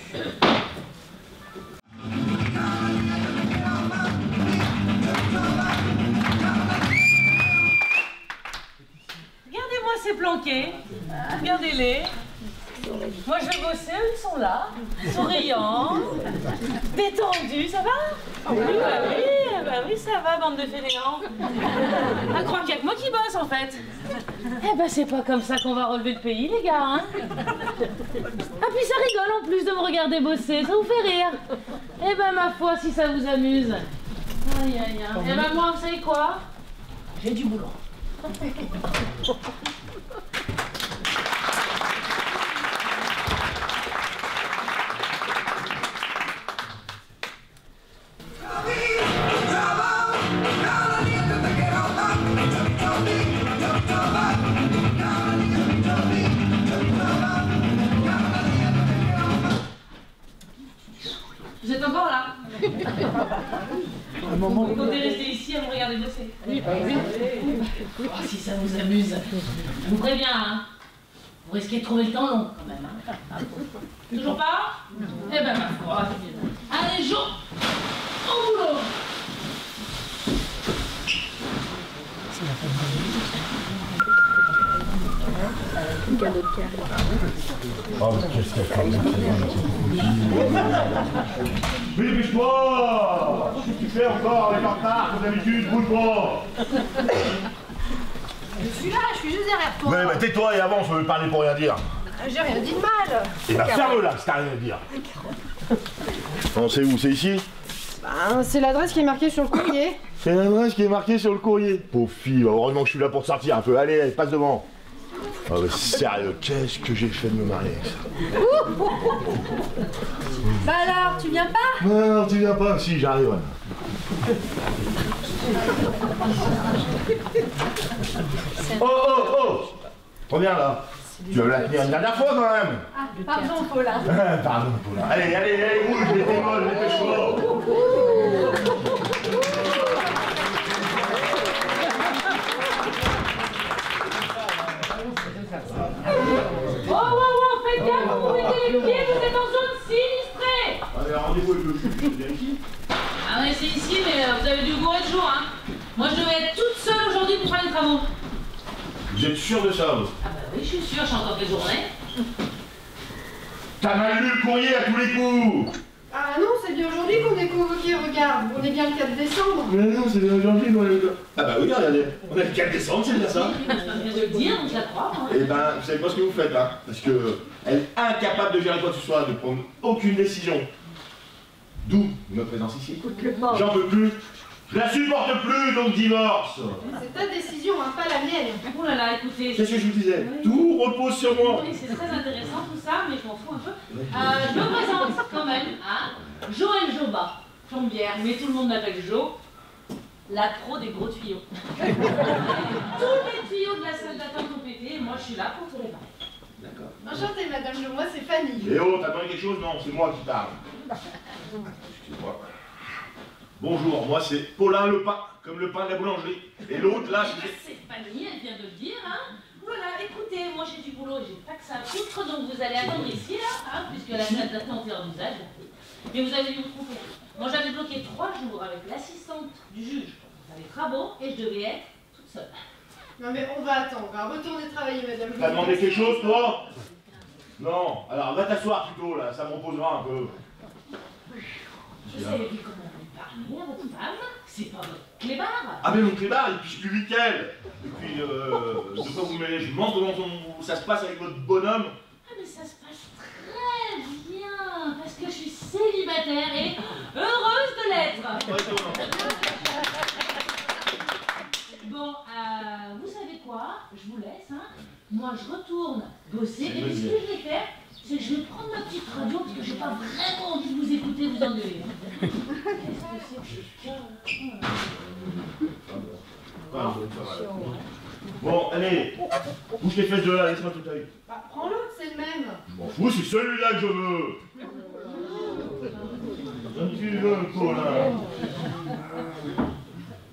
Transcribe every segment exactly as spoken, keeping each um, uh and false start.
Regardez-moi ces planqués. Regardez-les. Moi je vais bosser, eux ils sont là, souriants, détendus, ça va? Oui, bah oui, bah oui, ça va, bande de fainéants. À croire qu'il n'y a que moi qui bosse en fait. Eh ben c'est pas comme ça qu'on va relever le pays les gars, hein. Ah puis ça rigole en plus de me regarder bosser, ça vous fait rire. Eh ben ma foi, si ça vous amuse. Aïe aïe aïe. Eh ben moi, vous savez quoi? J'ai du boulot. Vous êtes encore là? Vous comptez rester ici à me regarder bosser? Oui, oui. Oh, si ça vous amuse. Je vous préviens, hein. Vous risquez de trouver le temps long quand même. Hein. Toujours pas? Eh ben ma foi. Allez, Jo, au boulot. Oh, qu'est-ce qu'il y a quand même? Oui, bouge-toi! Qu'est-ce que tu fais encore avec un retard, comme d'habitude? Bouge-toi! Je suis là, je suis juste derrière toi. Ouais, bah tais-toi et avance, je veux parler pour rien dire. J'ai rien dit de mal. Et bah ferme-le là, si t'as rien à dire. Non, c'est où? C'est ici? Ben, c'est l'adresse qui est marquée sur le courrier. C'est l'adresse qui est marquée sur le courrier. Pauvre fille, heureusement que je suis là pour te sortir un peu. Allez, allez, passe devant. Oh mais sérieux, qu'est-ce que j'ai fait de me marier avec ça? Bah alors, tu viens pas? Non, non, tu viens pas. Si, j'arrive, ouais. Oh, oh, oh! Reviens là. Tu vas me la tenir une dernière fois quand même. Ah, pardon, Paulin. Pardon, Paulin. Allez, allez, allez, bouge, les démons, dépêche-toi. Oh, wow, wow, faites gaffe, vous mettez les pieds, vous êtes en zone sinistrée. Allez, rendez-vous avec le juge, je vérifie. Ah ouais, c'est ici, mais euh, vous avez dû gourer de jour, hein. Moi, je devais être toute seule aujourd'hui pour faire les travaux. Vous êtes sûr de ça, vous? Ah bah oui, je suis sûre, j'ai encore des journées. T'as mal lu le courrier à tous les coups. Ah non, c'est bien aujourd'hui qu'on est convoqué, regarde. On est bien le quatre décembre. Mais non, c'est bien aujourd'hui qu'on est... Ah bah oui, regardez, on est le quatre décembre, c'est bien ça. Oui, je viens de le dire, donc je la crois. Hein. Eh ben, vous savez pas ce que vous faites, hein. Parce que elle est incapable de gérer quoi que ce soit, de prendre aucune décision. D'où ma présence ici. J'en peux plus. Je la supporte plus, donc divorce. C'est ta décision, hein, pas la mienne. Oh là là, écoutez. Qu'est-ce que je vous disais? Oui. Tout repose sur moi. Oui, c'est très intéressant tout ça, mais je m'en fous un peu. Euh, je me présente quand même, hein. Joël Joba, plombière, mais tout le monde m'appelle Jo. La pro des gros tuyaux. Tous les tuyaux de la salle d'attente ont pété, et moi je suis là pour tout réparer. D'accord. Enchantée, madame Jo, moi c'est Fanny. Et oh, t'attendais quelque chose? Non, c'est moi qui parle. Excusez-moi. Bonjour, moi c'est Paulin le pain, comme le pain de la boulangerie. Et l'autre là, c'est... C'est Fanny, elle vient de le dire, hein. Voilà, écoutez, moi j'ai du boulot, j'ai pas que ça à foutre, donc vous allez attendre ici, là, hein, puisque la salle d'attente est en usage. Mais vous avez dû vous tromper. Moi j'avais bloqué trois jours avec l'assistante du juge pour faire les travaux, et je devais être toute seule. Non mais on va attendre, on va retourner travailler, madame Jo. T'as demandé quelque chose, toi? Non. Alors va t'asseoir plutôt, là, ça me reposera un peu. Je savais plus comment vous parler à votre femme, c'est pas votre clébard. Ah mais mon clébard, il piche plus vite qu'elle. Et puis, euh, de quoi vous mêlez? Je demande comment on- ça se passe avec votre bonhomme. Ah mais ça se passe très bien, parce que je suis célibataire et heureuse de l'être. Ouais, étonnant. Bon, euh, vous savez quoi? Je vous laisse, hein. Moi je retourne bosser, et C'est puis ce bien. que je vais faire, c'est que je vais prendre ma petite radio, parce que j'ai pas vraiment envie de vous écouter vous engueuler. Qu'est-ce que c'est que ce cas? Ah, ça va, là. Bon, allez, bouge les fesses de là, laisse-moi tout œil. Bah, prends l'autre, c'est le même. Je m'en fous, c'est celui-là que je veux. Un petit veux, Paulin.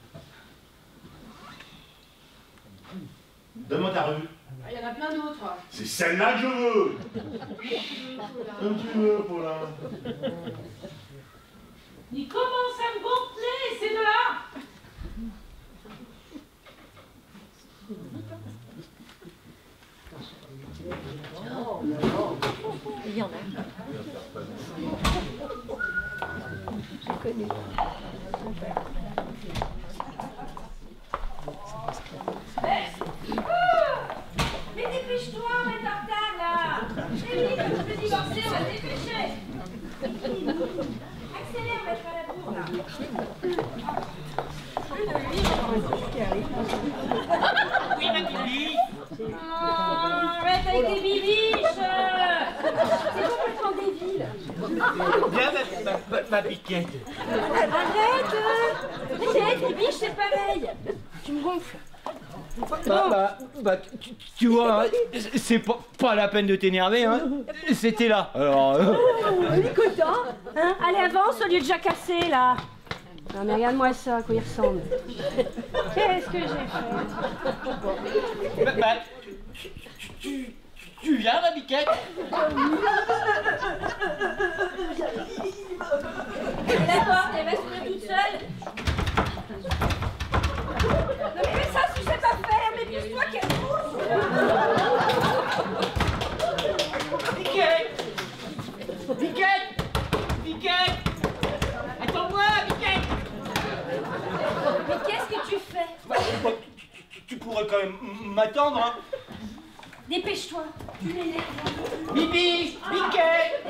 Donne-moi ta revue. Il y en a plein d'autres. C'est celle-là que je veux. Comme tu veux, Paulin. Il commence à me gonfler, c'est de là. Il y en a. J'ai connu. Mais dépêche-toi, on est en retard là. Mais vite, on peut divorcer, on va se dépêcher. Accélère, on va être à la bourre là. Oui, ma bibi. Oh, arrête avec tes bibiches. C'est complètement débile. Bien, ma, ma, ma, ma piquette. Arrête. Arrête, bibiche, c'est pareil. Tu me gonfles. Bah, bah, bah tu, tu vois, hein, c'est pas, pas la peine de t'énerver, hein. C'était là. Alors. Euh... On est content, hein. Allez, avance au lieu de jacasser là. Non mais regarde-moi ça, à quoi il ressemble. Qu'est-ce que j'ai fait? Bah, bah tu, tu, tu, tu viens, ma biquette? La porte, elle va s'ouvrir toute seule. Non mais, mais ça, tu sais pas faire, mais pousse-toi qu'elle pousse. Biquette! Biquette! Biquette! Attends-moi, Biquette! Mais qu'est-ce que tu fais? Bah, bah, tu, tu, tu pourrais quand même m'attendre, hein. Dépêche-toi. Tu m'énerves. Bibi! Biquette!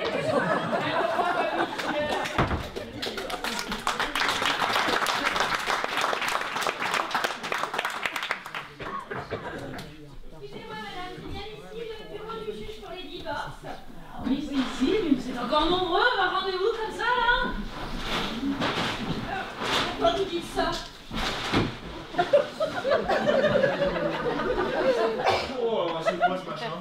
Excusez-moi madame, c'est bien ici le bureau du juge pour les divorces. Ah oui, c'est ici, mais c'est encore nombreux, un rendez-vous comme ça, là. Pourquoi vous dites ça? Oh, c'est quoi ce machin?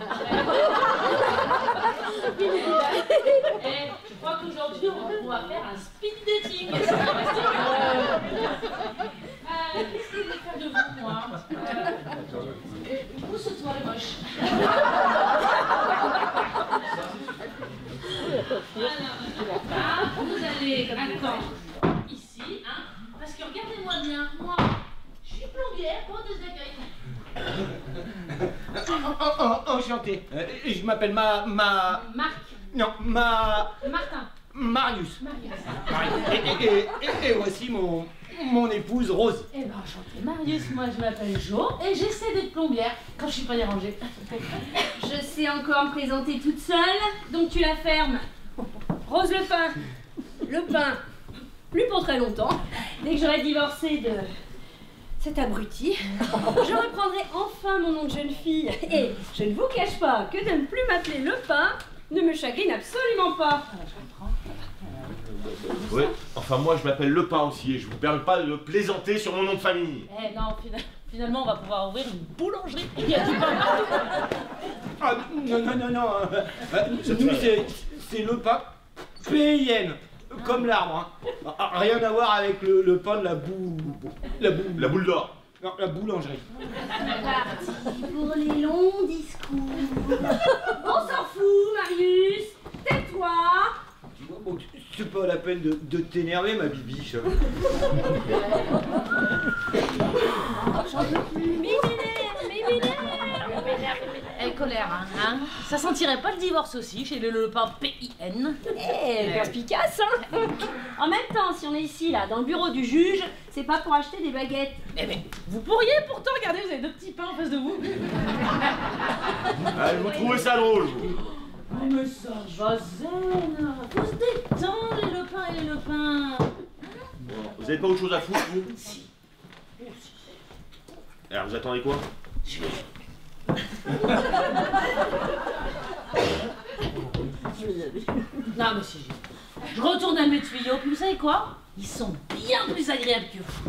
Eh, je crois qu'aujourd'hui, on va faire un speed dating. Euh, Qu'est-ce que je vais faire de vous, moi? Pousse-toi, les moches. Alors, ah, vous allez attendre ici, hein, parce que regardez-moi bien, moi, je suis plombière, porteuse d'accueil. Enchanté. Euh, je m'appelle ma... ma... Marc. Non, ma... Martin. Marius. Marius. Et, et, et, et voici mon, mon épouse Rose. Eh ben enchanté Marius, moi je m'appelle Jo et j'essaie d'être plombière quand je suis pas dérangée. Je sais encore me présenter toute seule, donc tu la fermes. Rose le pain. Le pain. Plus pour très longtemps. Dès que j'aurai divorcé de cet abruti, je reprendrai enfin mon nom de jeune fille. Et je ne vous cache pas que de ne plus m'appeler le pain ne me chagrine absolument pas. Oui, enfin moi je m'appelle Le Pain aussi et je vous permets pas de plaisanter sur mon nom de famille. Eh non, finalement on va pouvoir ouvrir une boulangerie. Il y a du pain partout. Ah, non, non, non, non. Euh, nous, c'est le pain P I N, comme l'arbre. Hein. Rien à voir avec le, le pain de la boue. La boue. La boule d'or. Non, la boulangerie. C'est parti pour les longs discours. On s'en fout, Marius. Tais-toi. Bon, c'est pas la peine de, de t'énerver, ma bibiche. J'en peux plus. Mais il m'énerve, mais il m'énerve. Eh, colère, hein, hein. Ça sentirait pas le divorce aussi chez le, le pain P I N? Eh, perspicace, hein. En même temps, si on est ici, là, dans le bureau du juge, c'est pas pour acheter des baguettes. Eh mais vous pourriez pourtant, regardez, vous avez deux petits pains en face de vous. Allez, vous trouvez ça drôle, vous? Oh mais ça va zen. Faut se détendre les le pain et les le pain. Bon, vous avez pas autre chose à foutre, vous? Si. Oh, si. Alors, vous attendez quoi? Non mais si, je retourne à mes tuyaux, puis vous savez quoi? Ils sont bien plus agréables que vous.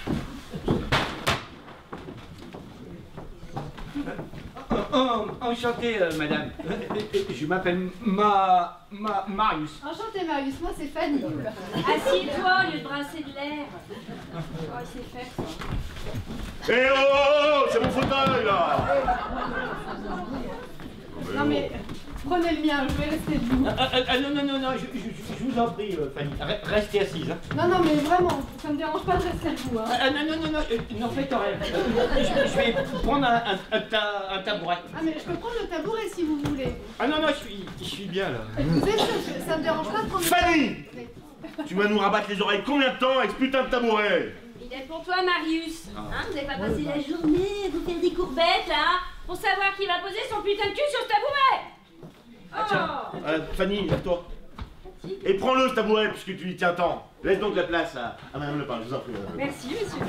Oh, enchanté, euh, madame. Je m'appelle ma, ma, Marius. Enchanté Marius, moi c'est Fanny. Assieds-toi au lieu de brasser de l'air. Oh, il sait faire ça. Eh oh, oh, oh, c'est mon fauteuil, là! Non mais, prenez le mien, je vais rester debout. Ah, ah, ah, non, non, non, non, je, je, je vous en prie, euh, Fanny, re- restez assise. Hein. Non, non, mais vraiment, ça me dérange pas de rester debout. Hein. Ah, non, non, non, non, euh, n'en faites rien. Euh, je, je vais prendre un, un, un, ta- un tabouret. Ah mais je peux prendre le tabouret si vous voulez. Ah non, non, je suis, je suis bien là. Vous êtes sûr, je- ça me dérange pas de prendre le Fanny! tabouret. Tu vas nous rabattre les oreilles combien de temps avec ce putain de tabouret? Il est pour toi, Marius. Hein, vous n'avez pas passé la journée à vous faire des courbettes, là, pour savoir qui va poser son putain de cul sur ce tabouret. Ah tiens, euh, Fanny, lève-toi. Et prends-le ce tabouret puisque tu y tiens tant. Laisse donc la place à, à Madame Lepin, je vous en prie. Madame Lepin. Merci, monsieur.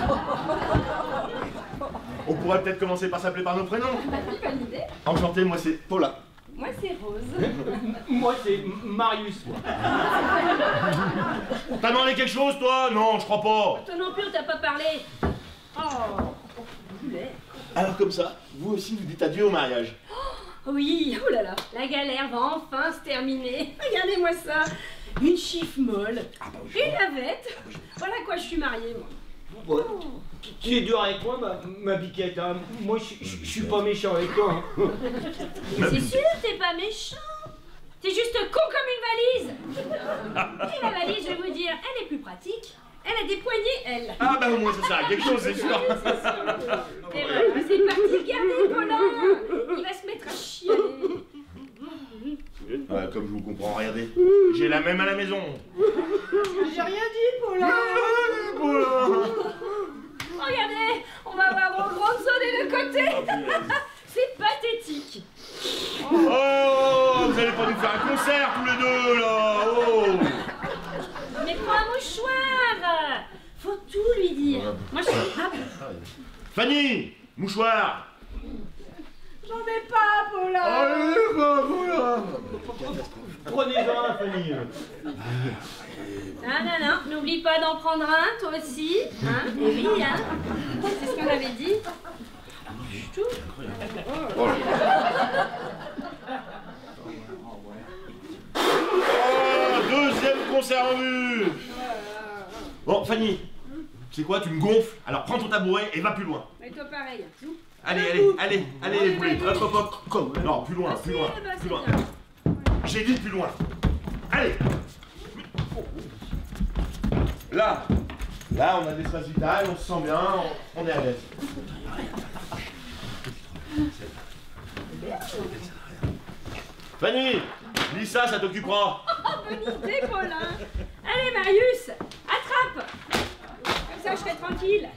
On pourrait peut-être commencer par s'appeler par nos prénoms. Bah oui, bonne idée. Enchanté, moi c'est Paula. Moi, c'est Rose. Moi, c'est M- Marius, moi. T'as demandé quelque chose toi? Non, je crois pas. Toi non plus, on t'a pas parlé. Oh, poulet. Alors comme ça, vous aussi vous dites adieu au mariage. Oui, oh là là, la galère va enfin se terminer. Regardez-moi ça. Une chiffre molle, une navette. Voilà à quoi je suis mariée, moi. Ouais. Tu- Tu es dur avec moi, ma, ma biquette, hein. Moi, je je- je suis pas méchant avec toi. Hein. Mais c'est sûr, t'es pas méchant. T'es juste con comme une valise. Et ma valise, je vais vous dire, elle est plus pratique. Elle a des poignées, elle. Ah bah au moins c'est ça, quelque chose c'est sûr. Et voilà, c'est parti, regardez, Paulin. Il va se mettre à chialer. Ouais, comme je vous comprends, regardez. J'ai la même à la maison. J'ai rien dit, Paula. Regardez, on va avoir vos grandes zones de côté. C'est pathétique. Oh, vous allez pas nous faire un concert tous les deux là. Oh. Mais prends un mouchoir. Faut tout lui dire. Moi, je suis pas... Fanny, mouchoir. J'en ai pas, Paula. Allez, bah voilà. Prenez-en un, Fanny. Non, non, non, n'oublie pas d'en prendre un, toi aussi. Hein? Et oui, hein. C'est ce qu'on avait dit. Tout. Oh, deuxième concert en vue. Bon, Fanny, c'est quoi? Tu me gonfles? Alors prends ton tabouret et va plus loin. Mais toi, pareil. Allez, allez, allez, allez les poulets. Hop, hop, hop. Comme? Non, plus loin, plus loin, Ah, bah, plus c'est loin. bien. J'ai dit plus loin. Allez. Là, là, on a de l'espace vital, on se sent bien, on, on est à l'aise. Fanny, lis ça, ça t'occupera. Oh, bonne idée, Paulin. Allez, Marius, attrape. Comme ça, je serai tranquille.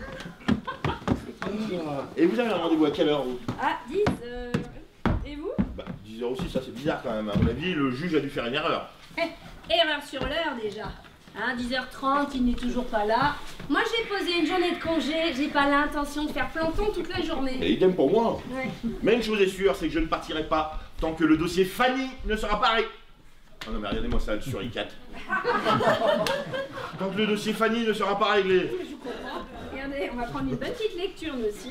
Et vous avez un rendez-vous à quelle heure, vous? Ah, dix, euh... Et vous? Bah, dix heures aussi, ça c'est bizarre quand même. À mon avis, le juge a dû faire une erreur. Eh, erreur sur l'heure, déjà. Hein, dix heures trente, il n'est toujours pas là. Moi, j'ai posé une journée de congé. J'ai pas l'intention de faire planton toute la journée. Et idem pour moi. Ouais. Mais une chose est sûre, c'est que je ne partirai pas tant que le dossier Fanny ne sera pas réglé. Oh non mais regardez-moi ça, le suricate. Tant que le dossier Fanny ne sera pas réglé. Regardez, on va prendre une bonne petite lecture, nous aussi.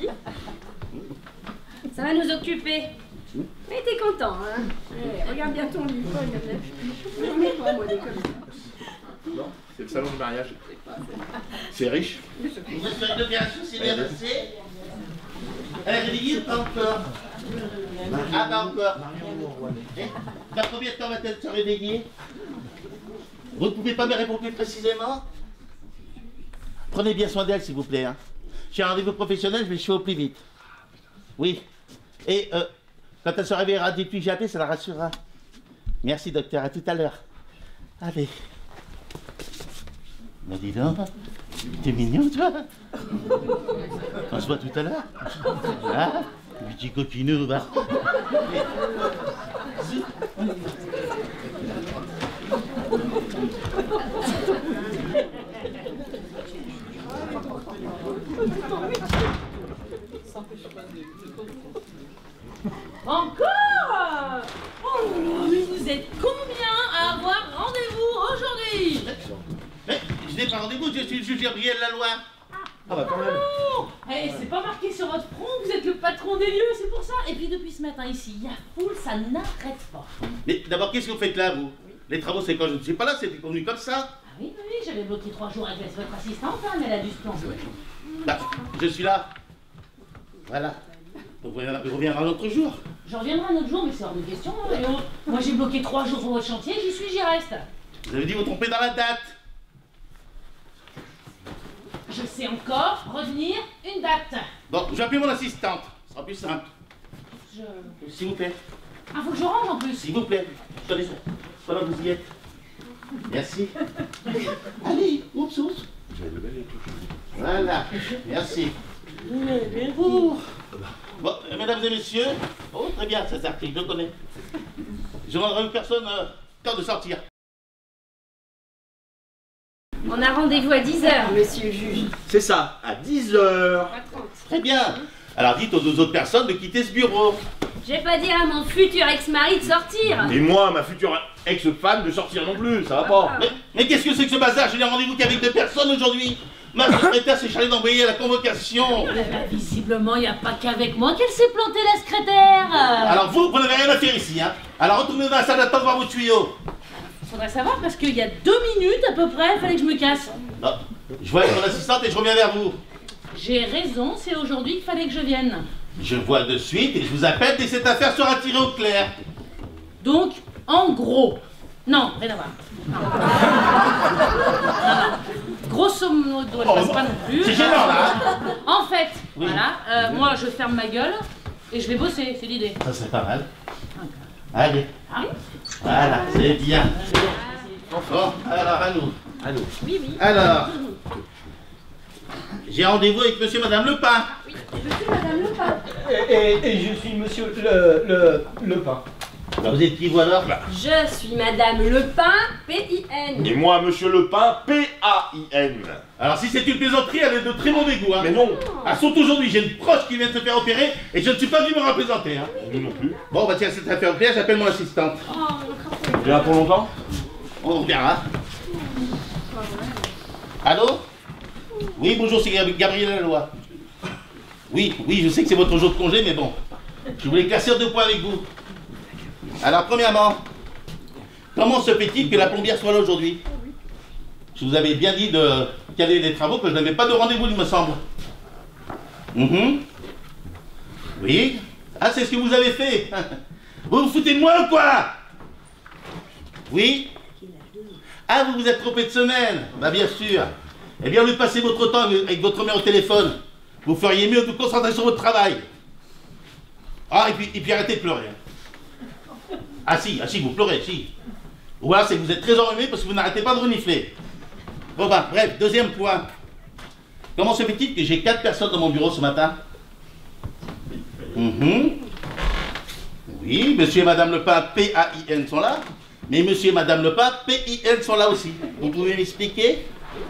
Ça va nous occuper. Mais t'es content, hein? Ouais, regarde bien ton lit. J'en ai pas, moi, des comme ça. Non, c'est le salon de mariage. C'est riche. Vous êtes sur une opération, c'est bien passé? Elle est réveillée ou pas encore? Ah, pas encore. Eh, dans combien de temps va-t-elle se réveiller? Vous ne pouvez pas me répondre plus précisément? Prenez bien soin d'elle, s'il vous plaît. Hein. J'ai un rendez-vous professionnel, je vais chier au plus vite. Oui. Et euh, quand elle se réveillera, dites-lui que j'ai appelé, ça la rassurera. Merci, docteur. À tout à l'heure. Allez. Mais dis donc, t'es mignon, toi. On se voit tout à l'heure. Ah, petit coquinou, va. Encore? Oh là là, mais vous êtes combien à avoir rendez-vous aujourd'hui? Mais je n'ai pas rendez-vous, je suis le juge Gabriel Laloire. Ah bah quand même. Oh, eh, c'est pas marqué sur votre front, vous êtes le patron des lieux, c'est pour ça. Et puis depuis ce matin ici, il y a foule, ça n'arrête pas. Mais d'abord, qu'est-ce que vous faites là, vous? Les travaux, c'est quand je ne suis pas là, c'était convenu comme ça. Ah oui, oui, oui, j'avais bloqué trois jours avec votre assistante, hein, mais elle a dû se planter. Bah, je suis là. Voilà. Donc vous reviendrez un autre jour. Je reviendrai un autre jour, mais c'est hors de question. Hein, et oh, moi j'ai bloqué trois jours pour votre chantier, j'y suis, j'y reste. Vous avez dit vous trompez dans la date. Je sais encore retenir une date. Bon, je vais appeler mon assistante. Ce sera plus simple. Je... S'il vous plaît. Ah, faut que je range en plus. S'il vous plaît. Tenez ça. Voilà, vous y êtes. Merci. Allez, oups, oups. Voilà, merci. Ouh. Bon, mesdames et messieurs, oh très bien, cet article, je le connais. Je demanderai une personne euh, temps de sortir. On a rendez-vous à dix heures, monsieur le juge. C'est ça, à dix heures. Très bien. Alors dites aux deux autres personnes de quitter ce bureau. Je vais pas dire à mon futur ex-mari de sortir. Et moi, ma future ex-femme, de sortir non plus, ça va pas. Mais, mais qu'est-ce que c'est que ce bazar? Je n'ai rendez-vous qu'avec deux personnes aujourd'hui. Ma secrétaire s'est chargée d'envoyer la convocation. Bah, visiblement, il n'y a pas qu'avec moi qu'elle s'est plantée, la secrétaire. Alors vous, vous n'avez rien à faire ici, hein. Alors retournez dans la salle d'attente voir vos tuyaux. Faudrait savoir parce qu'il y a deux minutes à peu près, il fallait que je me casse. Non, je vois avec mon assistante et je reviens vers vous. J'ai raison, c'est aujourd'hui qu'il fallait que je vienne. Je vois de suite et je vous appelle dès que cette affaire sera tirée au clair. Donc, en gros, non, rien à voir. Non, non. Grosso modo, elle passe pas non plus. C'est gênant là, hein. En fait, Oui. voilà, euh, moi je ferme ma gueule et je vais bosser, c'est l'idée. Ça serait pas mal. Allez, Ah oui? voilà, c'est bien. Bon, alors à nous. À nous. Oui, oui. Alors, j'ai rendez-vous avec monsieur et madame Lepin. Oui, je suis madame Lepin. Et, et- et je suis monsieur le, le, le pain. Vous êtes qui vous alors? Je suis madame Lepin, P I N. Et moi, monsieur Lepin, P A I N. Alors si c'est une plaisanterie, elle est de très mauvais goût, hein. Mais non, Ah, saute aujourd'hui, j'ai une proche qui vient de se faire opérer et je ne suis pas venu me représenter, hein. nous non plus. Bon, bah tiens, cette affaire au clair, j'appelle mon assistante. Oh, encore Tu es là pour longtemps? On verra. Allô? Oui, bonjour, c'est Gab- Gabriel Laloy. Oui, oui, je sais que c'est votre jour de congé, mais bon. Je voulais éclaircir deux points avec vous. Alors, premièrement, comment se fait-il que la plombière soit là aujourd'hui? Je vous avais bien dit de caler des travaux, que je n'avais pas de rendez-vous, il me semble. Mhm. Oui. Ah, c'est ce que vous avez fait. Vous vous foutez de moi ou quoi? Oui. Ah, vous vous êtes trompé de semaine? Bah bien sûr. Eh bien, au lieu de passer votre temps avec votre mère au téléphone, vous feriez mieux de vous concentrer sur votre travail. Ah, et puis, et puis arrêtez de pleurer. Ah si, ah si, vous pleurez, si. Ou alors c'est que vous êtes très enrhumé parce que vous n'arrêtez pas de renifler. Bon bah, bref, deuxième point. Comment se fait-il que j'ai quatre personnes dans mon bureau ce matin? Mhm. Oui, monsieur et madame Lepin, P A I N sont là. Mais monsieur et madame Lepin, P I N sont là aussi. Vous pouvez m'expliquer?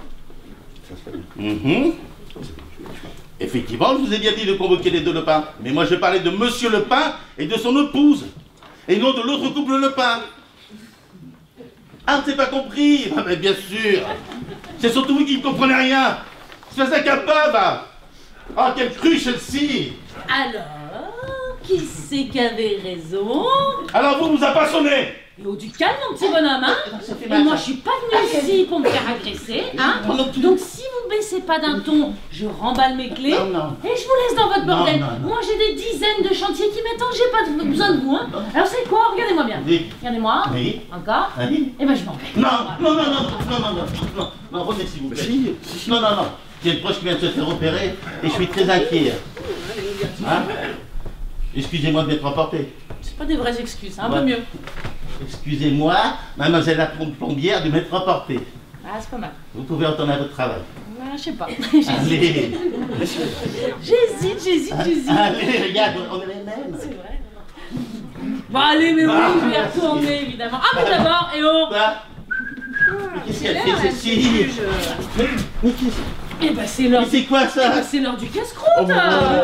Mhm. Effectivement, je vous ai bien dit de convoquer les deux Lepin. Mais moi je parlais de monsieur Lepin et de son épouse. Et non de l'autre couple Lepin. Ah, t'es pas compris? Ah, mais bien sûr. C'est surtout vous qui ne comprenez rien. C'est incapable. Ah, quelle cruche celle-ci. Alors, qui c'est qui avait raison? Alors vous, vous a pas sonné. Et au du calme, mon petit bonhomme, hein? Ça fait Et mal, moi, ça. je suis pas venue ici pour me faire agresser, hein? Moi non plus. Donc, si vous baissez pas d'un ton, je remballe mes clés Non, non. et je vous laisse dans votre Non, bordel. non, non. Moi, j'ai des dizaines de chantiers qui m'attendent, j'ai pas de- besoin de vous, hein? Alors, c'est quoi? Regardez-moi bien. Oui. Regardez-moi. Oui. Encore. Oui. Et ben, je m'en vais. Non, non, non, non, non, non, non, non, non, revenez s'il vous plaît. Non, non, non. J'ai une proche qui vient de se faire opérer et je suis très inquiet. Hein? Excusez-moi de m'être emporté. C'est pas des vraies excuses, hein, un Ouais. peu mieux. Excusez-moi, mademoiselle la plombière, de m'être emporté. Ah, c'est pas mal. Vous pouvez retourner à votre travail. Ah, je sais pas. Allez, J'hésite, j'hésite, j'hésite. allez, regarde, on est les mêmes. C'est vrai. Bon, allez, mais oui, je vais retourner, évidemment. Ah, mais d'abord, et oh! Quoi? Mais qu'est-ce qu'elle fait, celle-ci? Mais, mais qu'est-ce- Eh ben, c'est l'heure mais c'est quoi Eh ça? ben, c'est l'heure du casse-croûte! Non!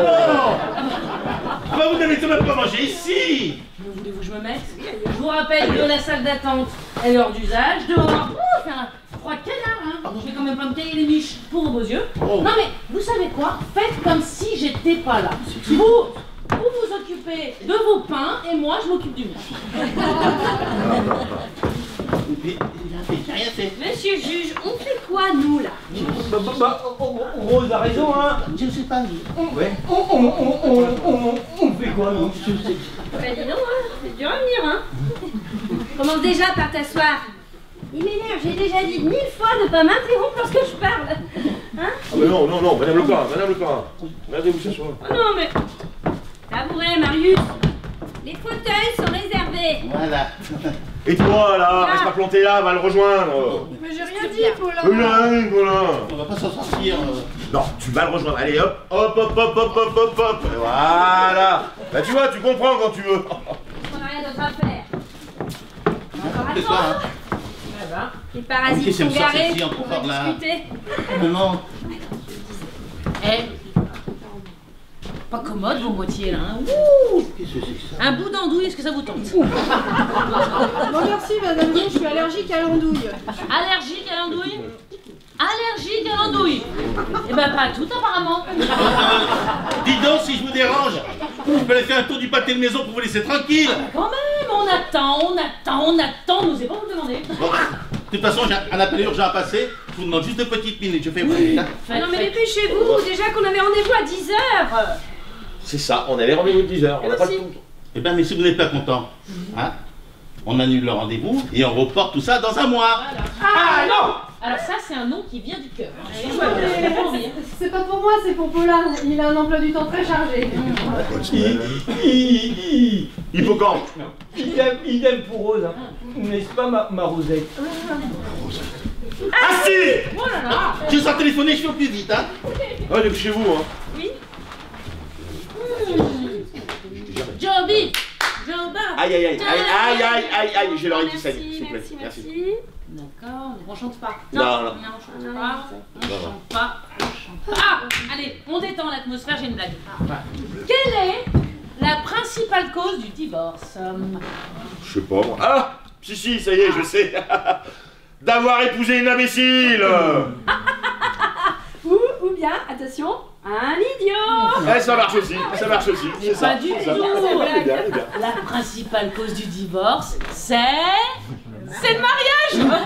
Ah bah vous n'avez tout même pas mangé ici! Mais voulez-vous que je me mette? Je vous rappelle que la salle d'attente est hors d'usage. Dehors, oh, fait un froid de canard, hein. Je vais quand même pas me tailler les miches pour vos beaux yeux. Oh. Non mais, vous savez quoi? Faites comme si j'étais pas là. Vous, vous vous occupez de vos pains et moi je m'occupe du mien. J'ai rien fait. Monsieur le juge, on fait quoi, nous, là? Bah, bah, bah, Rose a raison, hein. Je sais pas. Ouais. On, on, on, on, on, on fait quoi, nous? Je sais. Bah dis donc, hein, c'est dur à venir, hein. Commence déjà par t'asseoir. Il m'énerve, j'ai déjà dit mille fois de ne pas m'interrompre lorsque je parle. Hein? Ah mais non, non, non, madame le parrain, madame le parrain. Regardez-vous s'asseoir. Oh non, mais... Tabouret, Marius. Les fauteuils sont réservés. Voilà. Et toi, là, reste pas planté là, va le rejoindre. Mais j'ai rien dit, Paula. Euh, là, voilà. On va pas s'en sortir. euh. Non, tu vas le rejoindre. Allez, hop, hop, hop, hop, hop, hop, hop, hop. Et voilà. Bah tu vois, tu comprends quand tu veux. On n'a rien d'autre à faire. Encore C'est ça, hein. Les parasites Ok, c'est sont me sort garés, celle-ci on encore va là. discuter. Non. Eh, pas commode vos moitiés là. Hein. Ouh, Qu'est-ce que c'est que ça? un bout d'andouille, est-ce que ça vous tente? Non merci, madame, non, je suis allergique à l'andouille. Allergique à l'andouille? Allergique à l'andouille? Eh ben pas tout apparemment. Dis donc, si je vous dérange, je peux aller faire un tour du pâté de maison pour vous laisser tranquille. Quand même, on attend, on attend, on attend, n'osez pas vous demander. Bon, de toute façon, j'ai un appel urgent à passer. Je vous demande juste deux petites minutes. Je fais oui. Faites, Non mais faites. dépêchez-vous, déjà qu'on avait rendez-vous à dix heures. C'est ça, on avait rendez-vous de dix heures. On n'a pas le Merci. temps. Eh bien, mais si vous n'êtes pas content, hein, on annule le rendez-vous et on reporte tout ça dans un mois. Ah non! Alors ça, c'est un nom qui vient du cœur. C'est pas pour moi, c'est pour Paula. Il a un emploi du temps très chargé. Il, il, il, Hippocampe. idem, idem pour Rose, hein. N'est-ce pas, ma, ma Rosette? Ah si. Oh là là. Je sors téléphoner, je fais au plus vite. Hein. Ouais, depuis chez vous, hein. Oui. Joby, Jobin. Aïe, aïe, aïe, aïe, aïe, aïe, aïe, aïe, j'ai l'oreille qui Merci, saigne, s'il vous plaît. merci, Merci. merci. D'accord, on chante pas. Non, non. on chante pas. On chante pas. On chante pas. Ah, allez, on détend l'atmosphère, j'ai une blague. Quelle est la principale cause du divorce? Je sais pas, moi. Ah, si, si, ça y est, je sais. D'avoir épousé une imbécile. Ou, ou bien, attention, un idiot. Eh, ça marche aussi, ça marche aussi. C'est ça. Pas du c'est ça. tout. Elle est bien, elle est bien. La principale cause du divorce, c'est... C'est le mariage.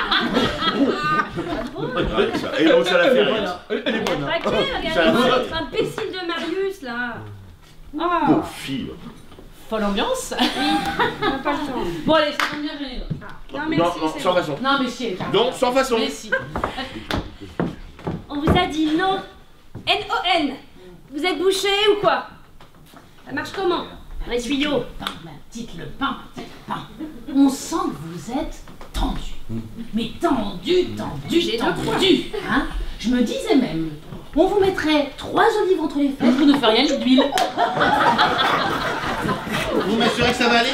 Et l'autre, ça l'a fait rire. Elle est bonne, hein. Paquet, Ça regardez, va. votre imbécile de Marius, là. Pauvre Oh, fille. Folle ambiance. on n'a pas le temps. Bon allez, ça tombe bien, j'en ai d'autres. Non, Non, merci, non, c'est sans bon. façon. Non mais si, elle est Non, sans façon. Mais si. On vous a dit non. N O N. Vous êtes bouché ou quoi? Ça marche comment? Les tuyaux. Pain, ben, dites le pain, dites le pain. On sent que vous êtes tendu. Mais tendu, tendu, J'ai tendu. Hein? Je me disais même, on vous mettrait trois olives entre les fesses, vous ne feriez rien que d'huile. Vous m'assurez que ça va aller?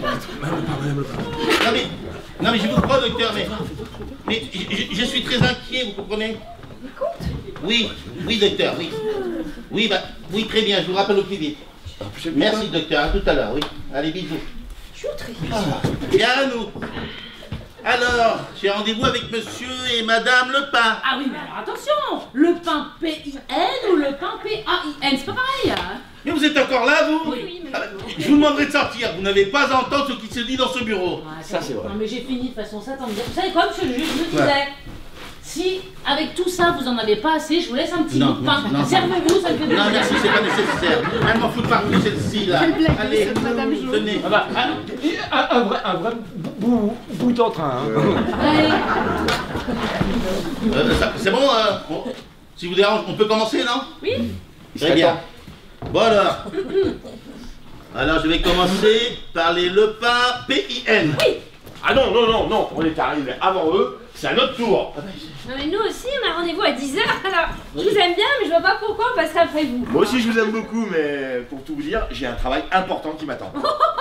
Non mais, non mais je vous crois, docteur, mais, mais je, je- je suis très inquiet, vous comprenez? Oui, oui, docteur, oui. Oui, bah, oui, très bien, je vous rappelle au plus vite. Merci, docteur, à tout à l'heure, oui. Allez, bisous. Bien à nous. Alors, j'ai rendez-vous avec monsieur et madame Le Pain. Ah oui, mais alors attention, le pain P I N ou le pain P A I N, c'est pas pareil. Hein? Mais vous êtes encore là, vous? Oui, oui, mais... Ah, je vous demanderai de sortir, vous n'avez pas à entendre ce qui se dit dans ce bureau. Ah, Ça, c'est vrai. Non mais j'ai fini de toute façon, ça tombe bien. Vous savez quoi, monsieur le juge, je me disais, si avec tout ça vous en avez pas assez, je vous laisse un petit Non, bout de pain. non, non. Servez-vous, ça me fait Non, plaisir. merci, c'est pas nécessaire. Elle m'en fout partout, celle-ci, là. Quelle blague, Allez, cette madame Jo. tenez. Ah bah, un, un- un vrai, un vrai bout, bout en train, hein. Allez. Euh, ça- c'est bon, euh, on- si vous dérange, on peut commencer, non? Oui. Très bien. Bon alors. Alors je vais commencer par les Le Pain P I N. Ah non, non, non, non, on est arrivé avant eux, c'est à notre tour. Non mais nous aussi, on a rendez-vous à dix heures, alors je vous aime bien, mais je vois pas pourquoi on passerait après vous. Moi aussi je vous aime beaucoup, mais pour tout vous dire, j'ai un travail important qui m'attend.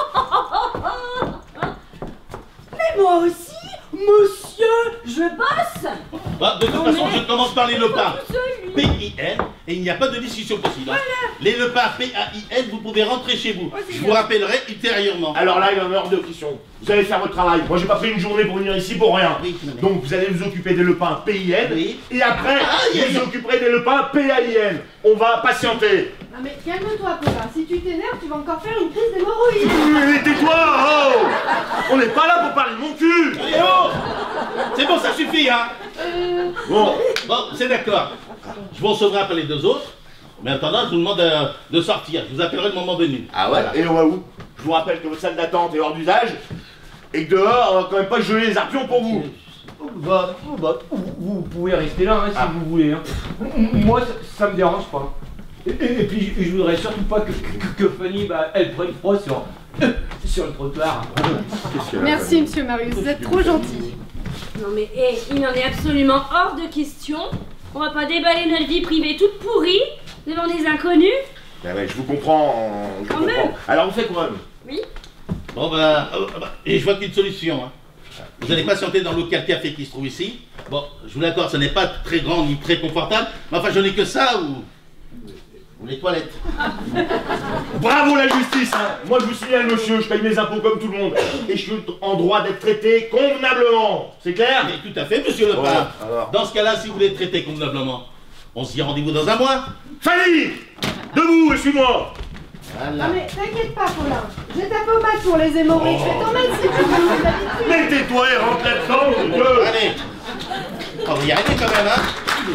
Mais moi aussi, monsieur, je bosse. Bah, de toute Non, façon, mais- je commence par les Le Pain Celui. P I N et il n'y a pas de discussion possible. hein. Les Le Pain P A I N, vous pouvez rentrer chez vous. c'est Je bien. vous rappellerai ultérieurement. Alors là, il y en a hors de question. Vous allez faire votre travail. Moi, j'ai pas pris une journée pour venir ici pour rien. Oui, mais- Donc, vous allez vous occuper des Le Pain P I N. Oui. Et après, Aïe, aïe, vous aïe. occuperez des Le Pain P A I N. On va patienter. Ah mais calme-toi, Paula. Si tu t'énerves, tu vas encore faire une crise d'hémorroïdes. Mais tais-toi, oh! On n'est pas là pour parler de mon cul! Eh oh! C'est bon, ça suffit, hein? Euh... Bon, bon, c'est d'accord. Je vous recevrai après les deux autres. Mais en attendant, je vous demande de, de sortir. Je vous appellerai le moment venu. Ah ouais? Et on va où? Je vous rappelle que votre salle d'attente est hors d'usage et que dehors, on va quand même pas geler les arpions pour vous. Bah, bah, vous, vous pouvez rester là hein, si Ah. vous voulez. Hein. Moi, ça, ça me dérange pas. Et, et- et puis, je je voudrais surtout pas que, que, que Fanny, bah, elle prenne froid sur, sur le trottoir. Merci, monsieur Marius, vous êtes trop gentil. Non mais hé, il n'en est absolument hors de question. On va pas déballer notre vie privée toute pourrie devant des inconnus. Ben ouais, je vous comprends. Je vous Quand même. comprends. Alors on fait quoi? Oui. Bon, ben, euh, bah, et je vois qu'une solution. Hein. Vous allez patienter dans le local café qui se trouve ici. Bon, je vous l'accorde, ce n'est pas très grand ni très confortable. Mais enfin, je n'ai que ça ou. ou les toilettes. Bravo la justice, hein. Moi je vous signale monsieur, je paye mes impôts comme tout le monde. Et je suis en droit d'être traité convenablement. C'est clair? Mais tout à fait, monsieur le Bon, parrain. alors. Dans ce cas-là, si vous voulez être traité convenablement, on se dit rendez-vous dans un mois. Fanny! Debout et suis-moi! Voilà. Non mais t'inquiète pas, Paula. J'ai ta pommade pour les hémorroïdes. Je vais t'en mettre si tu veux, comme d'habitude. Mais tais-toi et rentre là-dedans, mon Dieu! Allez, on va y arriver quand même, hein.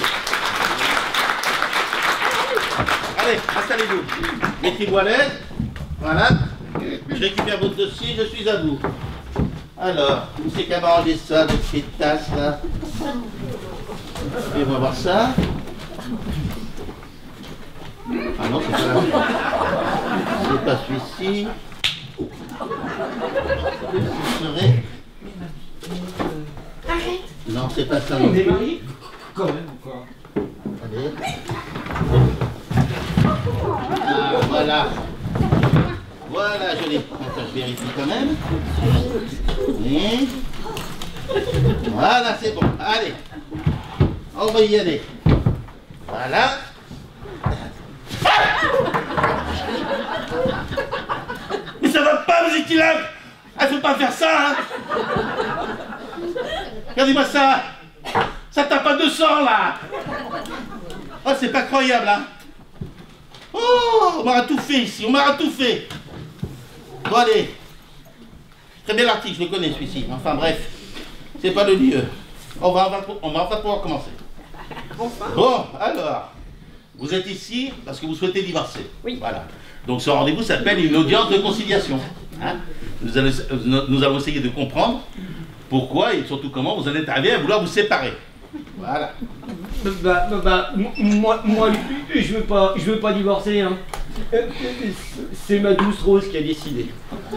Allez, installez-vous. Mettez-vous à l'aise. Voilà. Je récupère votre dossier, je suis à vous. Alors, où c'est qu'à m'arranger ça, de ces tasses là? Et on va voir ça. Ah non, c'est pas c'est pas celui-ci. Ce serait. Arrête. Non, c'est pas ça. On non est plus. mariés? Quand même, quoi. Allez. Ah, voilà. Voilà, je l'ai. Attends, je vérifie quand même. Oui. Voilà, c'est bon. Allez. On va y aller. Voilà. Mais ça va pas, vous êtes là? Il faut pas faire ça, hein. Regardez-moi ça. Ça tape pas de sang, là. Oh, c'est pas croyable, hein. Oh, on m'aura tout fait ici, on m'aura tout fait. Bon, allez. Très bien l'article, je le connais, celui-ci. Enfin, bref. C'est pas le lieu. On va, on va, on va enfin pouvoir commencer. Bon, alors. Vous êtes ici parce que vous souhaitez divorcer. Oui. Voilà. Donc ce rendez-vous s'appelle une audience de conciliation. Hein. nous, allons, nous allons essayer de comprendre pourquoi et surtout comment vous en êtes arrivé à vouloir vous séparer. Voilà. Bah, bah, bah, m- moi, moi, je veux pas, je veux pas divorcer, hein. Euh, C'est ma douce Rose qui a décidé.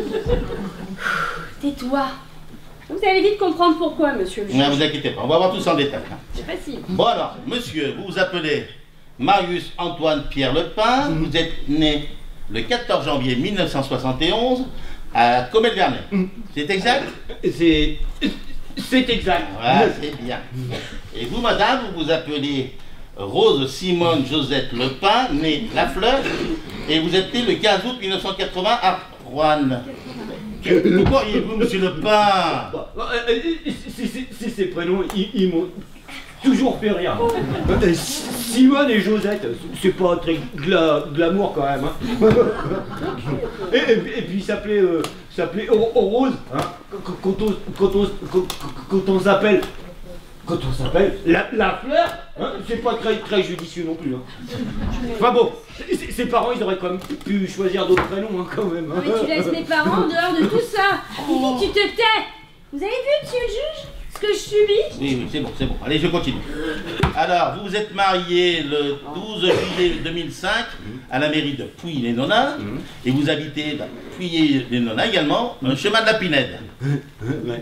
Tais-toi. Vous allez vite comprendre pourquoi, monsieur le juge. Ne vous inquiétez pas, on va voir tout ça en détail. hein. C'est facile. Bon alors, monsieur, vous vous appelez Marius Antoine Pierre Lepin, vous êtes né le quatorze janvier mille neuf cent soixante et onze à Comel-Vernay. C'est exact? C'est, c'est exact. Voilà, c'est bien. Et vous, madame, vous vous appelez Rose Simone Josette Lepin, née Lafleur, et vous êtes né le quinze août mille neuf cent quatre-vingts à Roanne. Pourquoi riez-vous, monsieur Lepin? Bah, bah, euh, c'est- c'est- c'est ces prénoms, ils, ils m'ont toujours fait rire. Euh, Simone et Josette, c'est pas très gla, glamour quand même. Hein. Et, et, et puis il s'appelait euh, s'appelait Ro- Rose. Hein. Quand, quand on, quand on, quand, quand on s'appelle quand on s'appelle la, la fleur, hein, c'est pas très, très judicieux non plus. Hein. Enfin bon, ses ses parents ils auraient quand même pu choisir d'autres prénoms hein, quand même. Hein. Mais tu laisses mes parents en dehors de tout ça. Dis, tu te tais. Vous avez vu, monsieur le juge, ce que je subis? Oui, oui, c'est bon, c'est bon. Allez, je continue. Alors, vous vous êtes marié le douze juillet deux mille cinq à la mairie de Pouilly-les-Nonains et vous habitez à Pouilly-les-Nonains également, un chemin de la Pinède. Ouais.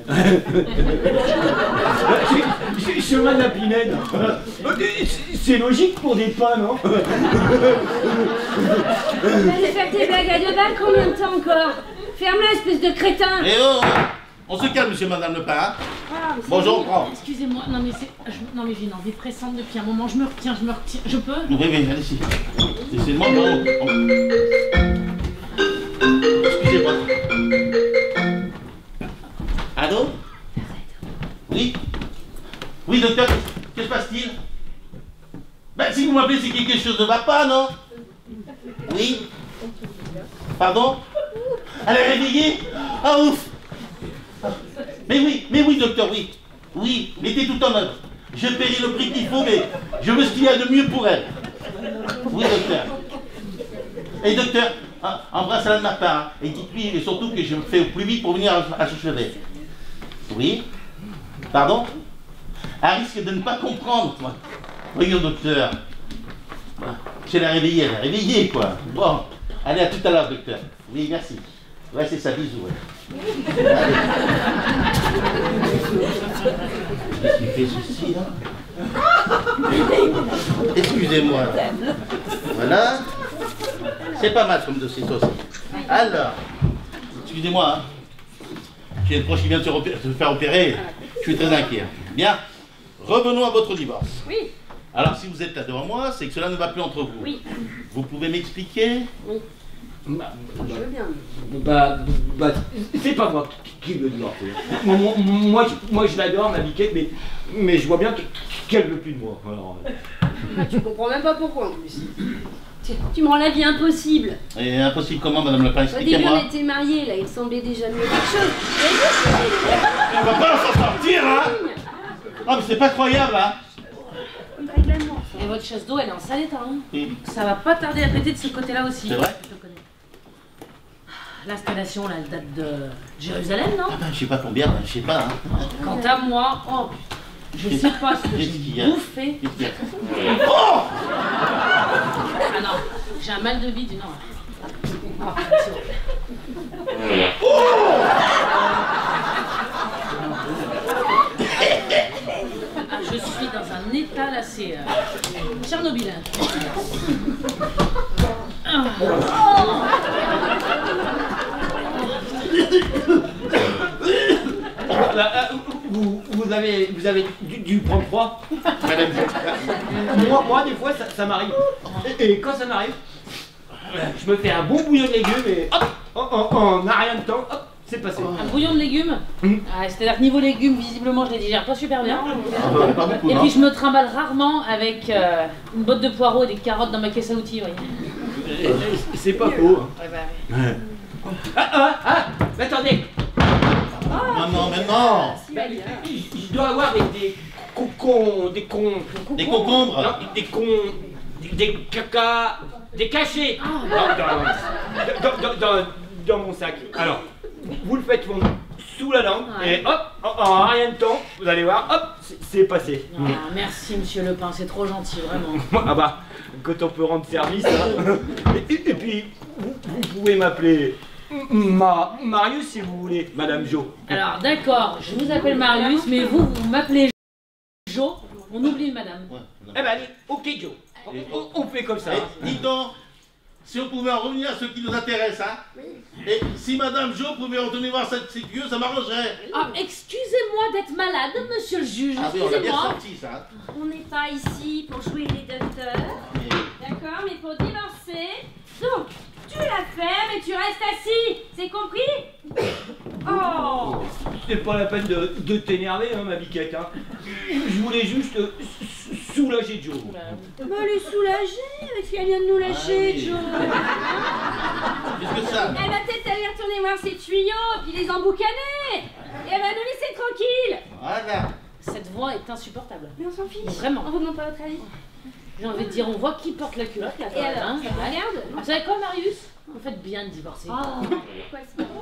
Ch- ch- Chemin de la Pinède. C'est logique pour des pas, non? Allez faire tes blagues à deux balles combien de temps encore? Ferme-la, espèce de crétin. Eh oh, on se calme, monsieur, madame Lepin. Hein. Ah, mais c'est- Bon, je reprends. Excusez-moi, non mais c'est. je- Non mais j'ai une envie pressante depuis un moment. Je me retiens, je me retiens. Je peux? Oui, oui, allez-y. C'est le moment. Excusez-moi. Allô? Oui? Oui, docteur, que se passe-t-il? Ben, si vous m'appelez, c'est que quelque chose ne va pas, non? Oui. Pardon? Elle est réveillée? Ah ouf! Mais oui, mais oui, docteur, oui. Oui, mettez tout en œuvre. Je paierai le prix qu'il faut, mais je veux ce qu'il y a de mieux pour elle. Oui, docteur. Et docteur, embrasse-la de ma part. Et dites-lui surtout que je me fais au plus vite pour venir à ce chevet. Oui? Pardon? À risque de ne pas comprendre, moi. Voyons, docteur. Je l'ai réveillée, elle est réveillée, quoi. Bon, allez, à tout à l'heure, docteur. Oui, merci. Ouais, c'est ça, bisous. Ouais. Qu'est-ce qu'il fait ceci, là? Excusez-moi. Voilà. C'est pas mal comme dossier, ça aussi. Alors, excusez-moi, hein. J'ai le proche qui vient de se, se faire opérer. Je suis très inquiet. Bien. Revenons à votre divorce. Oui. Alors, si vous êtes là devant moi, c'est que cela ne va plus entre vous. Oui. Vous pouvez m'expliquer? Oui. Bah, je veux bien. Bah, bah c'est pas moi qui veux divorcer. Moi, moi, je, moi, je l'adore, ma biquette, mais, mais je vois bien qu'elle veut plus de moi. Alors, euh... bah, tu comprends même pas pourquoi en plus. Tu, tu me rends la vie impossible. Et impossible comment, madame le prince? Au début, on était mariés, là, il semblait déjà mieux quelque chose. On va pas s'en sortir, hein? Ah, mais c'est pas croyable, hein? Et votre chasse d'eau, elle est en sale état, hein? Oui. Ça va pas tarder à péter de ce côté-là aussi. C'est vrai? Je le connais. L'installation, là, elle date de Jérusalem, non? Ah ben, je sais pas combien, je sais pas, hein? Quant à moi, oh, je sais pas ce que j'ai bouffé. Oh! Ah non, j'ai un mal de vide, non. Oh, ah, je suis dans un état là, c'est euh, Tchernobyl. Ah. Vous, vous avez, vous avez dû, dû prendre froid. Madame. moi, moi, des fois, ça, ça m'arrive. Et, et quand ça m'arrive, je me fais un bon bouillon de légumes et hop, en, en, en un rien de temps, hop, c'est passé. Un bouillon de légumes mmh. ah, c'est-à-dire que niveau légumes, visiblement, je les digère pas super bien. Ah bah, pas beaucoup, et non. puis je me trimballe rarement avec euh, une botte de poireaux et des carottes dans ma caisse à outils, voyez. C'est pas faux. Ouais, bah, ouais. Ah, ah, ah, mais attendez. Non, non, mais non. Bah, il doit avoir des, des cocons, des cons... Des concombres. Non, des, des cons... Des, des caca... Des cachets ah. dans, dans, dans, dans, dans mon sac. Alors, vous le faites fondre sous la langue ouais. Et hop, en, en rien de temps, vous allez voir, hop, c'est passé. Ah, merci Monsieur Lepin, c'est trop gentil, vraiment. Ah bah, quand on peut rendre service, hein. et, et, et puis, vous, vous pouvez m'appeler... Ma Marius si vous voulez, Madame Jo. Alors d'accord, je vous appelle Marius, mais vous, vous m'appelez Jo, on oublie Madame. Ouais, eh ben allez, ok Jo, on, on, on fait comme ça. Et, dis donc, si on pouvait en revenir à ce qui nous intéresse, hein. Oui. Et si Madame Jo pouvait retourner voir cette sécu, ça m'arrangerait. Ah, excusez-moi d'être malade, monsieur le juge, ah, oui, on l'a bien excusez-moi. sorti, ça. On n'est pas ici pour jouer les docteurs, oui. D'accord, mais pour divorcer. Donc, tu la fermes et tu restes assis, c'est compris? Oh! C'est pas la peine de, de t'énerver, hein, ma biquette, hein. Je voulais juste euh, soulager Jo. Bah, les soulager, parce qu'elle vient de nous lâcher, ah, oui. Jo. Qu'est-ce que ça? Elle va peut-être aller retourner voir ses tuyaux, puis les emboucaner. Et elle va nous laisser tranquilles. Voilà. Cette voix est insupportable. Mais on s'en fiche. Vraiment. On vous demande pas votre avis. J'ai envie de dire, on voit qui porte la culotte là. Et alors, hein, ça vous regarde? Vous savez quoi, Marius? Vous faites bien de divorcer. Oh, pourquoi c'est pas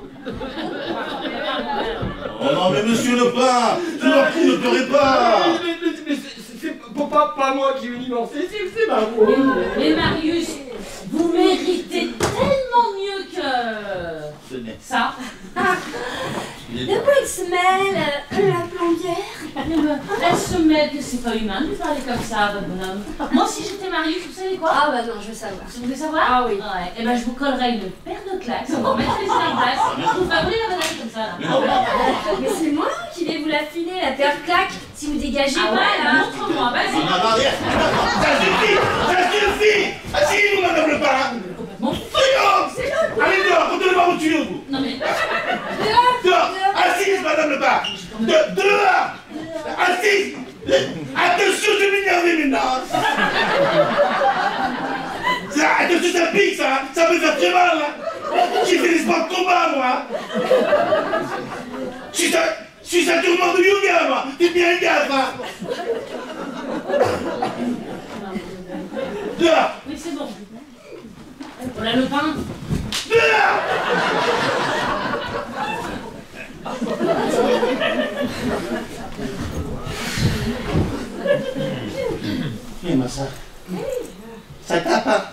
Oh non, mais monsieur Lepin, je vous en prie, ne pleurez pas. Mais, mais, mais c'est pas, pas moi qui vais divorcer, c'est ma voix. Mais Marius, vous méritez tellement mieux que ça. De quoi il se mêle, euh, la plombière? Elle se mêle que c'est pas humain de parler comme ça, votre bonhomme. Moi, si j'étais Marius, vous savez quoi? Ah bah non, je veux savoir. Vous voulez savoir? Ah oui. Ouais. Et ben je vous collerai une paire de claques, on va mettre les cinq glaces, je vous ferai briller la banane comme ça. Là. Mais c'est moi qui vais vous la filer, la paire de claques, si vous dégagez ah pas ouais, là. Montre-moi, vas-y. Ça suffit, ça suffit. Asseyez-vous, Madame Lepin. Voyons. Allez dehors, retournez voir vos tuyaux, vous. Non mais... Dehors. Dehors. Assise, Madame Lepin. De, dehors. Assise. Attention, je vais m'énerver maintenant. Ça, attention, ça pique, ça. mais ça fait mal, hein. J'ai fait des sports de combat, moi. Je suis un, je suis un tournoi de yoga, moi. T'es bien gaffe, hein. Là. Oui, c'est bon. Voilà le pain. Là. Tiens-moi ça. Ça tape, hein.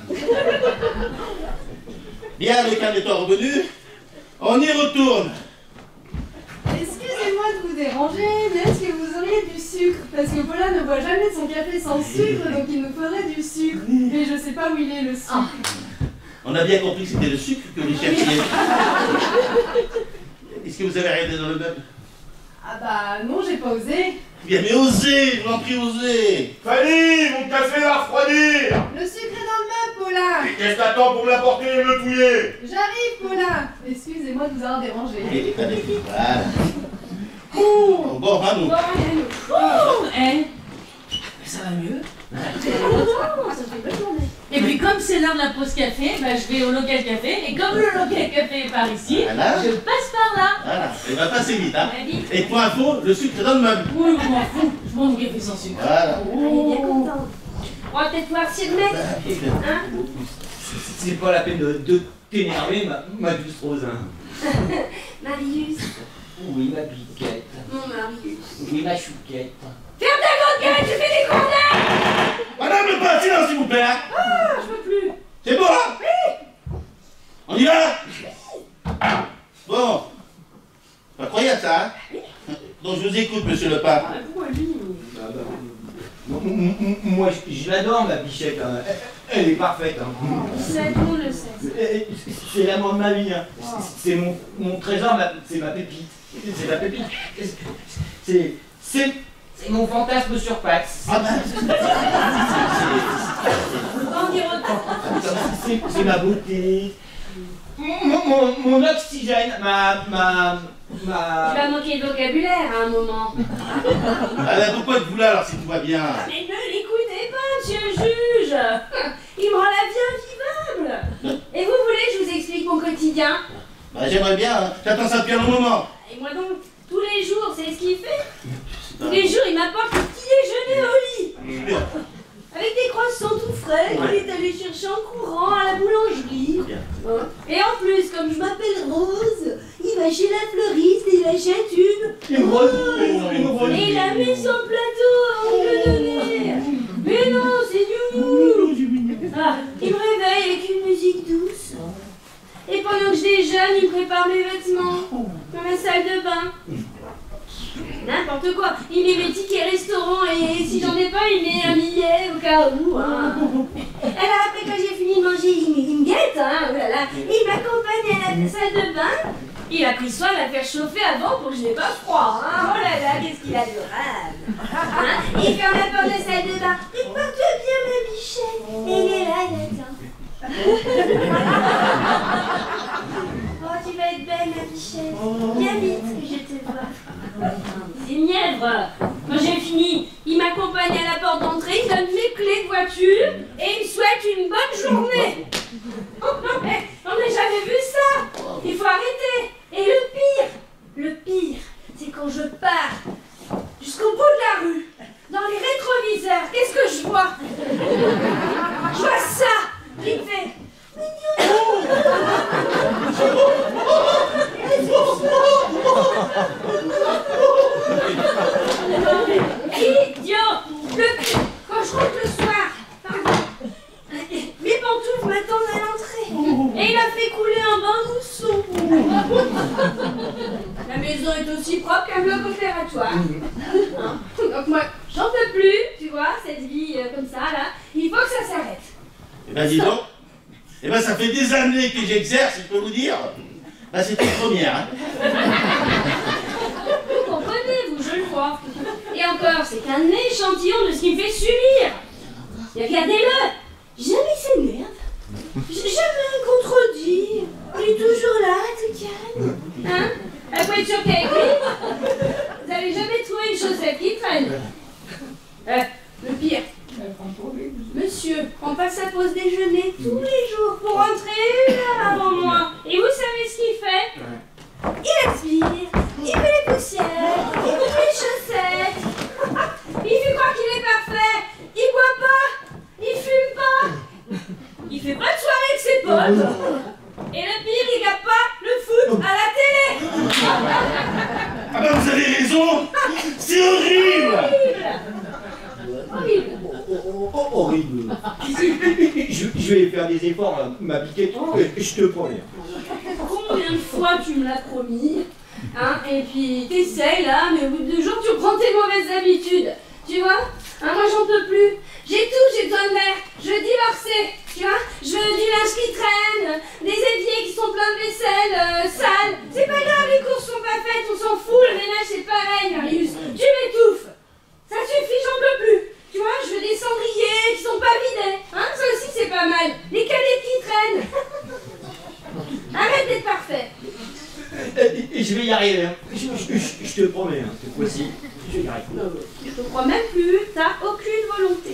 Bien, le calme étant revenu, on y retourne. Excusez-moi de vous déranger, mais est-ce que vous auriez du sucre? Parce que Paula ne boit jamais de son café sans sucre, donc il nous faudrait du sucre. Mais je sais pas où il est le sucre. On a bien compris que c'était le sucre que vous cherchiez. Est-ce que vous avez regardé dans le meuble? Ah bah non, j'ai pas osé. Bien, mais osez, je vous en prie, osez. Fanny, mon café va refroidir. Le sucre est dans le meuble, Paula. Et qu'est-ce que t'attends pour me l'apporter et me le touiller? J'arrive, Paula. Excusez-moi de vous avoir dérangé. Allez, allez, voilà. Ouh, bon, à nous. Bon, allez, nous. Oh, eh, ça va mieux. Et puis comme c'est l'heure de la pause café, bah, je vais au local café. Et comme le local café est par ici, Voilà. je passe par là. Voilà, et va passer vite, hein. Ouais, vite. Et pour info, le sucre est dans le meuble. Oui, je m'en fous. Je mange mon café sans sucre. Voilà. Elle est bien contente. On va peut-être pouvoir s'y remettre. Hein? C'est pas la peine de, de t'énerver, ma, ma douce Rose. Hein. Marius, Oui, ma piquette. mon Marius. Oui, ma chouquette. Ferme ta grande gueule, tu fais des condamnes. Madame, le pas, silence, s'il vous plaît, hein. Ah, je veux plus. C'est bon, hein? On y va? Bon. Pas croyez à ça, hein? Donc je vous écoute, monsieur le pape. Ah, pourquoi lui? Ah bah, m- m- m- moi, je, je l'adore, ma bichette. Hein. Elle, elle est parfaite. Hein. Ça, tout le monde le sait. C'est- C'est l'amour de ma vie. Hein. C'est- C'est mon, mon trésor, ma- c'est ma pépite. C'est ma pépite. C'est. C'est. C'est mon fantasme sur pattes. Ah ben, On va en dire autant. C'est c'est ma beauté. Mon, mon, mon oxygène, ma. ma. Tu ma. vas manquer de vocabulaire à un moment. ah ben, pourquoi êtes-vous là alors si tout va bien? Mais ne l'écoutez pas, monsieur le juge. Il me rend la vie invivable. Et vous voulez que je vous explique mon quotidien? Bah, j'aimerais bien, hein. J'attends ça depuis un long moment. Et moi donc, tous les jours, c'est ce qu'il fait. Tous les jours, il m'apporte le petit déjeuner au lit. Avec des croissants tout frais qu'il est allé chercher en courant à la boulangerie. Hein. Et en plus, comme je m'appelle Rose, il va chez la fleuriste et il achète une. Une rose. Une rose. Et il a mis son plateau avant de le donner. Mais non, c'est nul. Ah, il me réveille avec une musique douce. Et pendant que je déjeune, il me prépare mes vêtements dans la salle de bain. N'importe quoi. Il met mes tickets restaurant et si j'en ai pas, il met un billet au cas où. Hein. Et alors après, quand j'ai fini de manger, il, me- il me guette. Hein. Oh là là. Il m'accompagne à la salle de bain. Il a pris soin de la faire chauffer avant pour que je n'ai pas froid. Hein. Oh là là, qu'est-ce qu'il a adorable. Hein. Il ferme la porte de la salle de bain. Il porte bien ma bichette. Et il est là, il attend. Oh, tu vas être belle, ma bichette. Viens vite, que je te vois. C'est mièvre. Quand j'ai fini, il m'accompagne à la porte d'entrée, il donne mes clés de voiture et il me souhaite une bonne journée. Oh, non, mais on n'a jamais vu ça. Il faut arrêter. Et le pire, le pire, c'est quand je pars jusqu'au bout de la rue, dans les rétroviseurs, qu'est-ce que je vois? Je vois ça qui me fait... Idiot! Le... Quand je rentre le soir, pardon, mes pantoufles m'attendent à l'entrée. Et il a fait couler un bain mousson. La maison est aussi propre qu'un bloc opératoire. Hein? Donc moi, j'en peux plus, tu vois, cette vie euh, comme ça, là. Il faut que ça s'arrête. Eh ben dis donc, eh ben ça fait des années que j'exerce, je peux vous dire. Bah c'était une première, hein. Vous comprenez, vous, je le vois. Et encore, c'est qu'un échantillon de ce qu'il me fait subir. Et regardez-le, jamais il s'énerve. Jamais il contredit. Il est toujours là, tout calme. Hein? Elle peut être sûre qu'avec lui, vous n'avez jamais trouvé une chaussette qui traîne. Euh, le pire, monsieur monsieur prend pas sa pause déjeuner tous les jours pour rentrer une heure avant moi. Et vous savez ce qu'il fait? Il aspire, il fait les poussières, il coupe les chaussettes. Il fait croire qu'il est parfait. Il boit pas, il fume pas. Il fait pas de soirée avec ses potes. Et le pire, il regarde pas le foot à la télé. Ah ben vous avez raison. C'est horrible. Horrible. Oh, oh, oh, horrible. Je, je vais faire des efforts, là, m'appliquer tout, et je te promets. Combien de fois tu me l'as promis, hein? Et puis t'essayes là, mais au bout de deux jours tu reprends tes mauvaises habitudes. Tu vois, hein, moi j'en peux plus. J'ai tout, j'ai besoin de l'air. Je veux divorcer, tu vois. Je veux du linge qui traîne, des éviers qui sont pleins de vaisselle, euh, sale. C'est pas grave, les courses sont pas faites, on s'en fout. Le ménage c'est pareil, Marius. Tu m'étouffes. Ça suffit, j'en peux plus. Tu vois, je veux des cendriers qui sont pas vidés. Hein, ça aussi c'est pas mal. Les cadettes qui traînent. Arrête d'être parfait. Et je vais y arriver, hein. je, je, je, je te promets, hein, cette fois-ci, je vais y arriver. Je te crois même plus, t'as aucune volonté.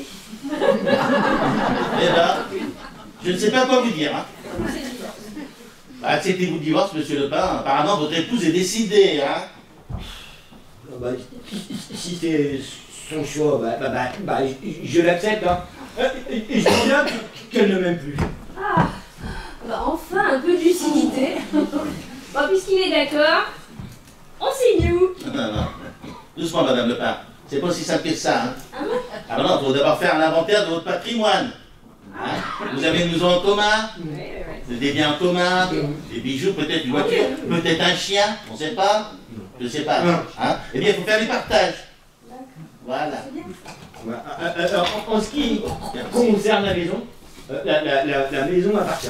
Eh ben, je ne sais pas quoi vous dire. Hein. Bah, acceptez-vous le divorce, monsieur Lepin. Apparemment, votre épouse est décidée. Hein. Ah bah, si c'est son choix, bah, bah, bah, bah je, je l'accepte. Hein. Et, et je dis bien qu'elle ne m'aime plus. Ah, bah enfin un peu de lucidité. Bon, puisqu'il est d'accord, on signe où? Non, non. Doucement, madame Lepin. C'est pas aussi simple que ça. Hein. Ah bon? Ah ben non, il faut d'abord faire un inventaire de votre patrimoine. Hein. Vous avez une maison en commun, Oui, oui, oui. des biens en commun, des bijoux, peut-être une voiture, peut-être un chien, on ne sait pas. Je ne sais pas. Hein. Eh bien, il faut faire les partages. Voilà. Bah, alors, en, en ce qui concerne la maison, euh, la, la, la, la maison m'appartient.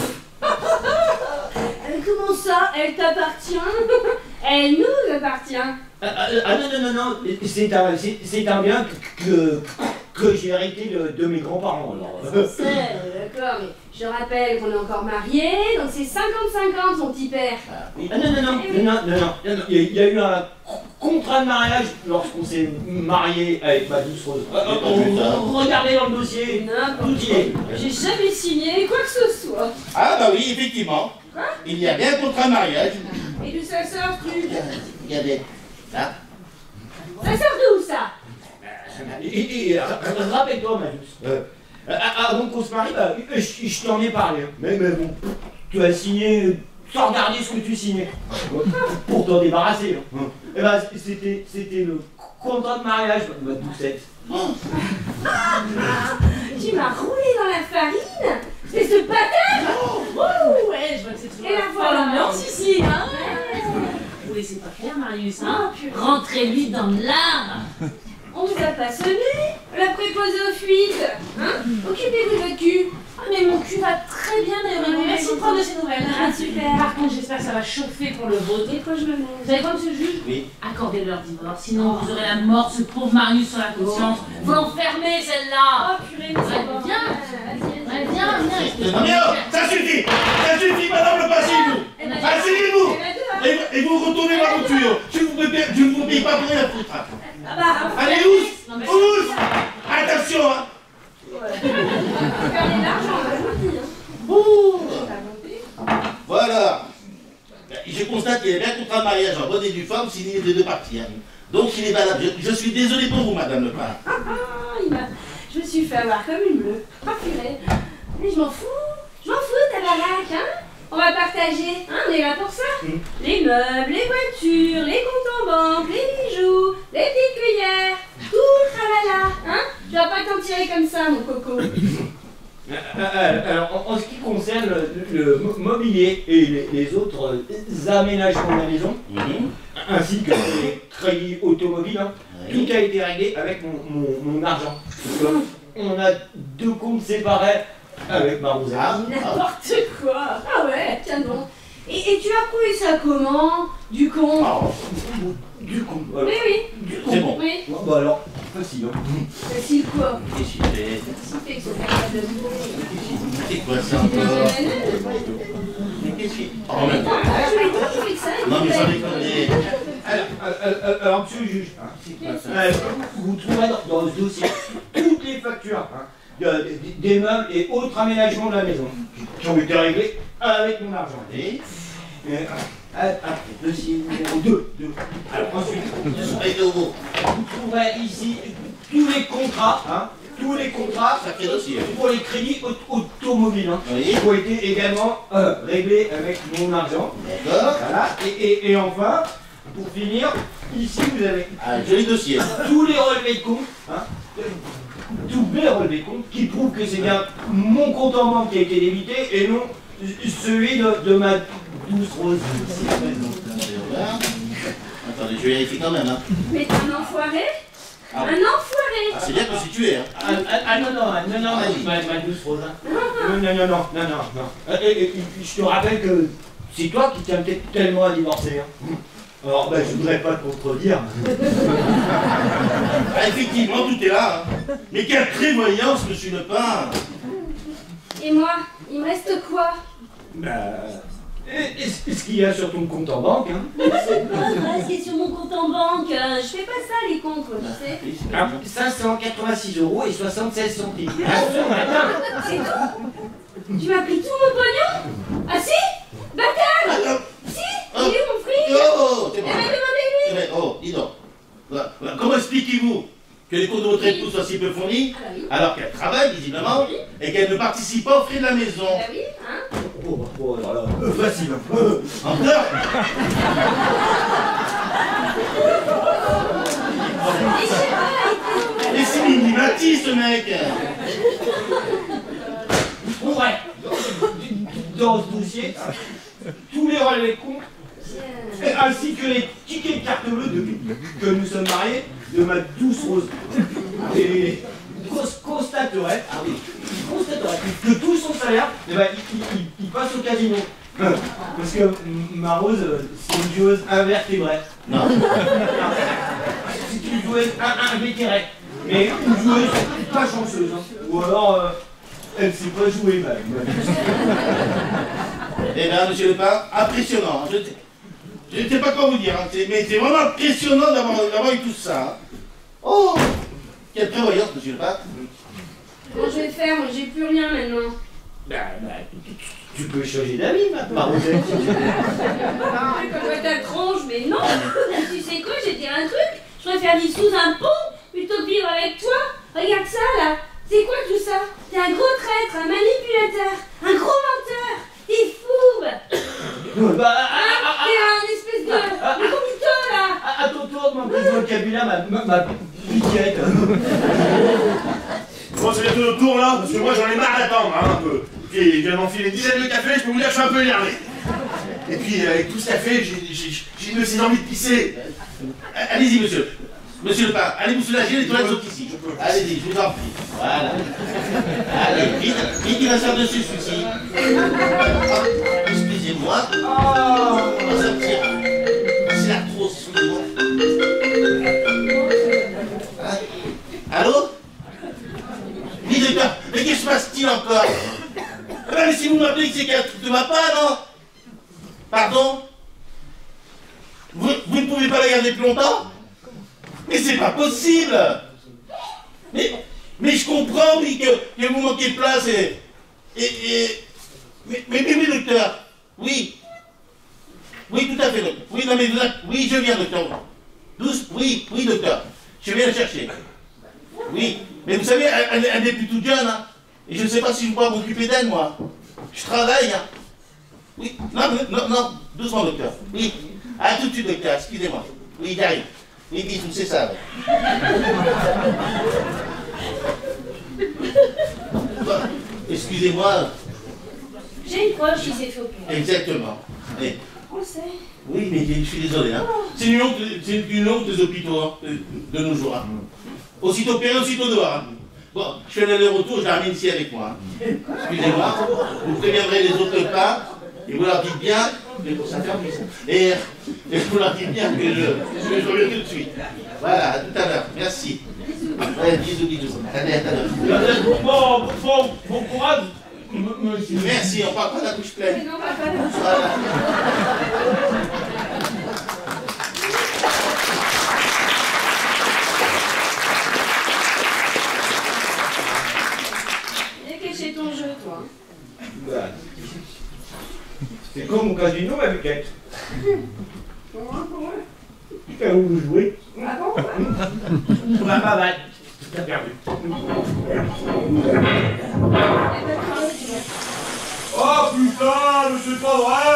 Euh, comment ça? Elle t'appartient? Elle nous appartient. Ah, ah, ah non, non, non, non, c'est un, c'est, c'est un bien que, que, que j'ai hérité de, de mes grands-parents. alors. C'est, d'accord, mais je rappelle qu'on est encore mariés, donc c'est cinquante cinquante son petit père. Ah, oui. Ah non, non, non, non, non, non, non, non, il y a- il y a eu un contrat de mariage lorsqu'on s'est marié avec ma douce Rose. Euh, euh, on- on- Regardez dans le dossier, tout y est. J'ai jamais signé quoi que ce soit. Ah bah oui, effectivement. Il y a bien un contrat de mariage. Et d'où ça sort, tu? Regardez. Là. Ça sort d'où, ça? Et, et, et, rappelle-toi, ma douce, euh, euh, avant qu'on se marie, bah, je, je t'en ai parlé. hein. Mais, mais bon, tu as signé sans regarder ce que tu signais. Pour t'en débarrasser. Hein. Et bah, c'était, c'était le contrat de mariage, ma doucette. Tu m'as roulé dans la farine? C'est ce bâtard? Oh, ouais, je vois que c'est toujours Et la la voilà. folle ambiance ici, hein. Ouais. Vous laissez pas faire, Marius, Oh, hein. purée. Rentrez-lui dans l'art. On vous a pas sonné? La préposée aux fuites? Hein? Occupez-vous de votre cul. Ah, mais mon cul va très bien, d'ailleurs. Merci de prendre de ces nouvelles. Ah, super. Par contre, j'espère que ça va chauffer pour le vôtre. Et quoi je me mets? Vous savez quoi, monsieur le juge? Oui. Accordez leur divorce, sinon vous aurez la mort, ce pauvre Marius sur la conscience. Faut l'enfermer, celle-là. Oh purée, mais c'est Ouais, pas viens. vrai. Vas-y, Ouais, vas-y. viens, viens. Non mais oh, ça suffit. Ça suffit, madame le asseyez-vous. Eh ben, Asseyez-vous. eh ben, deux, hein. Et, et vous retournez dans vos tuyaux. Je ne vous paye- je ne vous paye pas pour rien foutre. Ah bah, Allez, Ous. Non, mais- Ous. Attention, hein. regardez l'argent, on va vous dire. Ouh. T'as monté? Voilà. Je constate qu'il y a bien un contrat de mariage en bonne et due forme signé des deux parties. Hein. Donc il est valable. Je, je suis désolé pour vous, madame Lepin. Ah, ah, il m'a... Je me suis fait avoir comme une bleue. Ah purée. Mais je m'en fous. Je m'en fous, ta baraque, hein. On va partager, hein, on est là pour ça. Mm. Les meubles, les voitures, les comptes en banque, les bijoux, les petites cuillères, tout le tralala, hein. Tu vas pas t'en tirer comme ça, mon coco. Euh, euh, Alors, en, en ce qui concerne le, le mo- mobilier et les, les autres euh, aménagements de la maison, Mhm. ainsi que les crédits automobiles, hein, Oui. tout a été réglé avec mon, mon, mon argent. Parce que on a deux comptes séparés avec ma Rosette. Ah, ah. N'importe quoi. Ah ouais, tiens donc. Et, et tu as trouvé ça comment? Du con? Oh, Du compte. Oui, oui. c'est bon. Oui. Bon, bah alors, facile. Hein. Facile quoi? Qu'est-ce qu'il fait? Facile fait que ce soit pas de C'est quoi ça Ah, encore? Mais qu'est-ce qu'il... Oh, en même temps. je l'ai dit, il fait que ça. il Non mais fait. sans déconner. Alors, euh, euh, alors, monsieur le juge, hein, euh, vous trouverez dans, dans ce dossier toutes les factures hein, de- des meubles et autres aménagements de la maison qui ont été réglés avec mon argent. Et Et, euh, après, dossier numéro deux. Alors ensuite, et de vous. vous trouverez ici tous les contrats, hein, tous les contrats Sacré dossier. pour les crédits aut- automobiles, hein, Oui. qui ont été également euh, réglés avec mon argent. D'accord. Voilà. Et, et, et enfin, pour finir, ici vous avez Un joli dossier. tous les relevés de compte, hein, tous les relevés de compte qui prouvent que c'est bien mon compte en banque qui a été débité et non celui de, de ma douce Rose. Attendez, je vérifie quand même. Hein. Mais t'es un enfoiré. Ah. Un enfoiré. Ah, c'est bien constitué. Hein. Ah, ah, ah, non, non, non, non, Allez. ma, ma douce Rose. hein. Non, non, non, non, non, non, non. Et, et- et je te rappelle que c'est toi qui tiens peut-être tellement à divorcer. Hein. Alors, ben, je voudrais pas te contredire. Ah, effectivement, tout est là. Hein. Mais quelle prévoyance, monsieur Lepin. Et moi, il me reste quoi? Ben, et- et ce qu'il y a sur ton compte en banque, hein. C'est pas vrai, ce qui est sur mon compte en banque. euh, Je fais pas ça, les comptes, quoi, tu sais. Ah, cinq cent quatre-vingt-six euros et soixante-seize centimes. C'est tout? Tu m'as pris tout mon pognon? Ah si? Bâtard! Ah, Si? ah. Il est où mon fric? Oh, c'est Eh bon. ben, demandez-lui! Eh ben, oh, dis donc. Voilà, voilà. Comment expliquez-vous que les comptes de votre épouse soient si peu fournis, Ah bah oui. alors qu'elle travaille visiblement et qu'elle ne participe pas aux frais de la maison? Bah oui, hein? Oh, oh, alors là, euh, facile. Encore? Et je sais pas, Mais c'est minimati ce mec! Vous trouverez dans ce dossier tous les relevés de compte il était- ainsi que les tickets de carte bleue depuis que nous sommes mariés de ma douce Rose. Et cons- constaterait, ah oui, constaterait que tout son salaire, eh ben, il, il- il passe au casino. Parce que ma Rose, c'est une joueuse invertébrée. Non. C'est une joueuse un, un vétérinaire, mais une joueuse pas chanceuse. Hein. Ou alors, euh, elle sait pas jouer mal. Eh bien, monsieur Lepin, impressionnant. Je ne sais, je ne sais pas quoi vous dire, hein. C'est- mais c'est vraiment impressionnant d'avoir d'avoir eu tout ça. Hein. Oh! Quelle prévoyance, monsieur Lepin. Comment je vais faire? Moi, j'ai plus rien maintenant. Bah, bah, tu, tu peux changer d'avis maintenant, Rosette. Ah, comme ta tronche, mais non! Tu sais quoi, j'ai dit un truc? Je préfère vivre sous un pont plutôt que vivre avec toi. Regarde ça là! C'est quoi tout ça? T'es un gros traître, un manipulateur, un gros menteur! T'es fou! Bah. Bah, Hein? T'es un espèce de, de computer là! à, à ton tour de manquer de vocabulaire, ma, ma, ma piquette. Bon, c'est bientôt notre tour là, parce que moi j'en ai marre d'attendre, hein, un peu. Puis je viens d'enfiler une dizaine de cafés, je peux vous dire que je suis un peu énervé. Et puis avec tout ce café, j'ai j'ai- j'ai une de ces envies de pisser. Allez-y, monsieur. Monsieur Lepin, allez vous soulager, les toilettes sont ici. Allez-y, je vous en prie. Voilà. Allez, vite, vite, il va se faire dessus celui-ci. Excusez-moi. Oh, ça me tire. C'est l'arthrose, excusez-moi. Hein? Allô? Dis docteur, mais qu'est-ce qui se passe-t-il encore? Ah ben, mais si vous m'appelez que c'est qu'un truc ne va pas, non? Pardon? Vous, vous ne pouvez pas la garder plus longtemps? Mais c'est pas possible! Mais, mais je comprends, oui, que, que vous manquez de place et... et, et mais, mais, mais, mais, docteur, oui. Oui, tout à fait, docteur. Oui, non, mais vous êtes- oui, je viens, docteur. Douce, oui, oui, docteur. Je viens la chercher. Oui, mais vous savez, elle, elle- elle n'est plus toute jeune, hein. Et je ne sais pas si je pourrais m'occuper d'elle, moi. Je travaille, hein. Oui, non, mais- non, non, doucement, docteur. Oui, à tout de suite, docteur, excusez-moi. Oui, j'arrive. Oui, bisous, c'est ça, ouais. Bon, excusez-moi, J'ai une proche qui s'est fait opérer. exactement. Et- On le sait. oui, mais je suis désolé, hein. C'est une honte, c'est une honte des hôpitaux, hein, de, de nos jours, hein. Aussitôt opéré, aussitôt dehors, hein. Bon, je fais l'aller-retour, je la ramène ici avec moi, hein. Excusez-moi, vous préviendrez les autres pas, et vous leur dites bien, mais pour ça ferme, et, et vous leur dites bien que je, que je reviens tout de suite. Voilà, à tout à l'heure, merci. Ouais, bisous, bisous. Allez, à tout à l'heure. Bon, bon, bon courage, m- monsieur. Merci, on part pas de la bouche Mais pleine. non, papa, non. Voilà. dans mon casino avec elle. Et où vous jouez? Ah bon? Bah, bah, bah, t'as perdu. Oh putain, mais c'est pas vrai!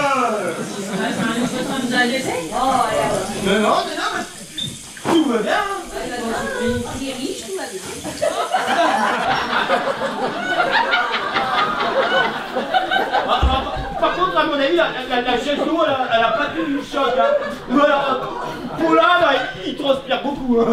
Non, non, non, mais tout va bien. Il est riche, tout va bien. Ah, ah, par contre, à mon avis, la, la, la chaise d'eau, elle, a- elle a pas tenu le choc. Hein. Mais alors, Paulin, là, il, il transpire beaucoup. Hein.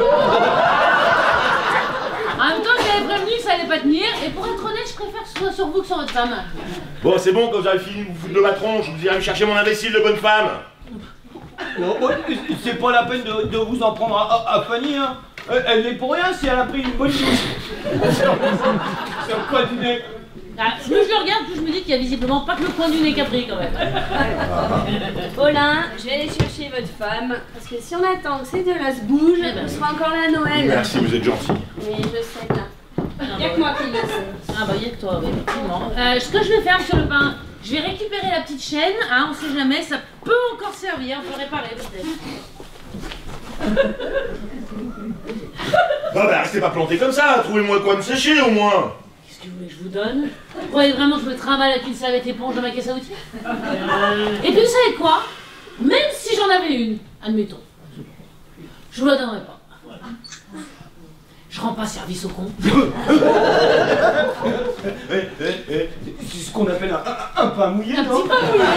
En même temps, j'avais prévenu que ça allait pas tenir, et pour être honnête, je préfère que ce soit sur vous que sur votre femme. Bon, c'est bon, quand vous avez fini de vous foutre de ma tronche, vous irez me chercher mon imbécile de bonne femme. Non, ouais, c'est pas la peine de, de vous en prendre à, à, à Fanny. Hein. Elle, elle n'est pour rien si elle a pris une bonne douche. C'est un coin du nez. Ah, plus je le regarde, plus je me dis qu'il y a visiblement pas que le coin du nez capri quand même. Paulin, je vais aller chercher votre femme, parce que si on attend que ces deux-là se bougent, on sera encore là à Noël. Merci, vous êtes gentil. Mais je sais bien. Y'a que moi qui le sais. Ah bah y'a que toi, oui, effectivement. Euh, ce que je vais faire, monsieur le pain, je vais récupérer la petite chaîne, hein, on sait jamais, ça peut encore servir, on peut réparer peut-être. Bah bah, restez pas planté comme ça, trouvez-moi quoi me sécher au moins. Qu'est-ce que vous voulez que je vous donne? Vous croyez vraiment que je me trimballe avec une serviette éponge dans ma caisse à outils? Et puis vous savez quoi? Même si j'en avais une, admettons, je vous la donnerai pas. Je rends pas service au con. Eh, eh, eh, c'est ce qu'on appelle un, un, un pain mouillé, Un non? petit peu mouillé,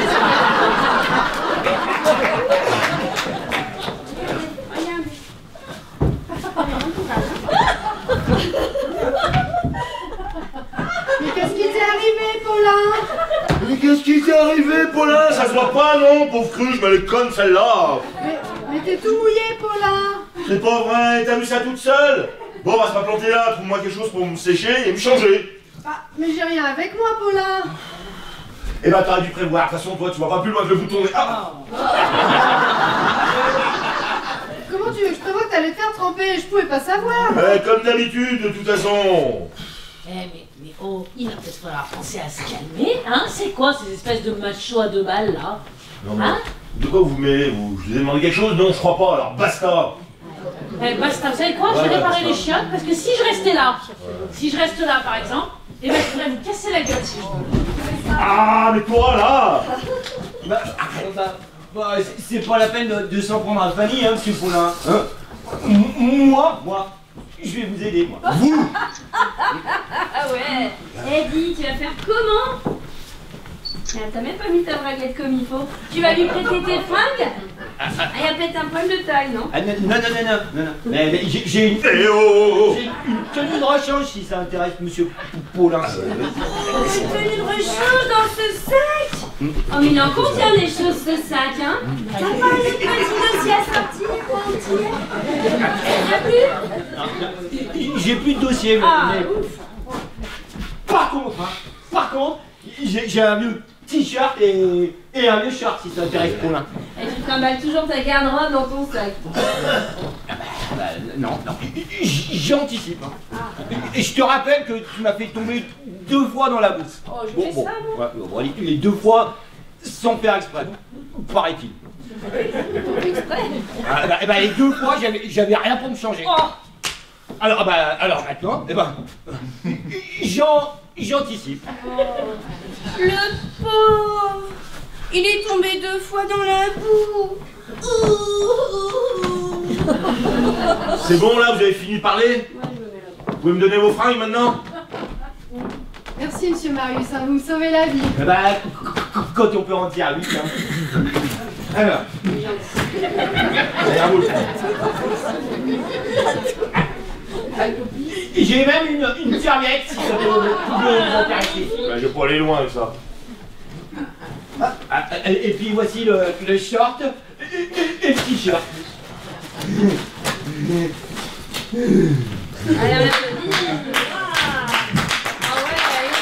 Mais qu'est-ce qui t'est arrivé, Paulin? Mais qu'est-ce qui t'est arrivé, Paulin? Ça se voit pas, non, pauvre cruche, mais elle est conne celle-là. Mais, mais t'es tout mouillé, Paulin. C'est pas vrai, t'as vu ça toute seule? Bon, on va se pas planter là, trouve-moi quelque chose pour me sécher et me changer. Ah, mais j'ai rien avec moi, Paulin. Eh ben, t'aurais dû prévoir, de toute façon, toi, tu vas pas plus loin que le bouton. Ah. Comment tu veux que je prévoie que t'allais te faire tremper? Je pouvais pas savoir. Eh, comme d'habitude, de toute façon. Eh mais, mais oh, il va peut-être falloir penser à se calmer, hein? C'est quoi ces espèces de machos à deux balles là? Non, mais Hein? de quoi vous vous mêlez, vous? Je vous ai demandé quelque chose? Non, je crois pas, alors basta. Eh basta, vous savez quoi? Je vais Ouais, réparer basta. les chiottes parce que si je restais là, si je reste là par exemple, eh ben je pourrais vous casser la gueule si je veux. Ah, mais toi là! Bah, bah, bah, c'est- c'est pas la peine de, de s'en prendre à Fanny, hein, monsieur Paulin. Hein. M- moi, moi, je vais vous aider, moi. Vous! Ah ouais. Eh dis, tu vas faire comment? Ah, t'as même pas mis ta braguette comme il faut. Tu vas lui prêter tes fringues? Ah, il y a peut-être un problème de taille, non? Ah, non, non, non, non, non, non, non. Mais, mais j'ai j'ai une, Eh oh, oh, oh. j'ai une tenue de rechange si ça intéresse monsieur P- Paulin. Oh, c'est venu de rechange dans ce sac! Oh, mais il en contient des choses, ce sac, hein? T'as pas les petits dossiers à sortir, quoi, entier? Y'a plus? J'ai plus de dossier, mais, Ah, mais- ouf! par contre, hein, par contre, j'ai j'ai un vieux t-shirt et, et un vieux short si ça intéresse Paulin. Et tu trimbales toujours ta garde-robe dans ton sac. Ah bah, non, non, j- j'anticipe. Hein. Et je te rappelle que tu m'as fait tomber deux fois dans la bouffe. Oh, je fais ça, moi. Ouais, bon, allez, les deux fois sans faire exprès, paraît-il. Exprès. Ah, bah, eh bah, les deux fois, j'avais j'avais rien pour me changer. Oh! Alors, ah bah, alors maintenant, eh ben, j'en- j'anticipe. Le pauvre! Il est tombé deux fois dans la boue! Ouh. C'est bon là, vous avez fini de parler? Vous pouvez me donner vos fringues maintenant? Merci, monsieur Marius, hein, vous me sauvez la vie. Eh bah, c- c- quand on peut en dire oui, hein. Alors, Allez, à vous. j'ai même une, une serviette si ça peut vous vous intéresser. Bah, je vais pas aller loin avec ça. Ah, et, et puis voici le, le short et, et- et le t-shirt. Allez, on applaudit! Ah ouais, allez,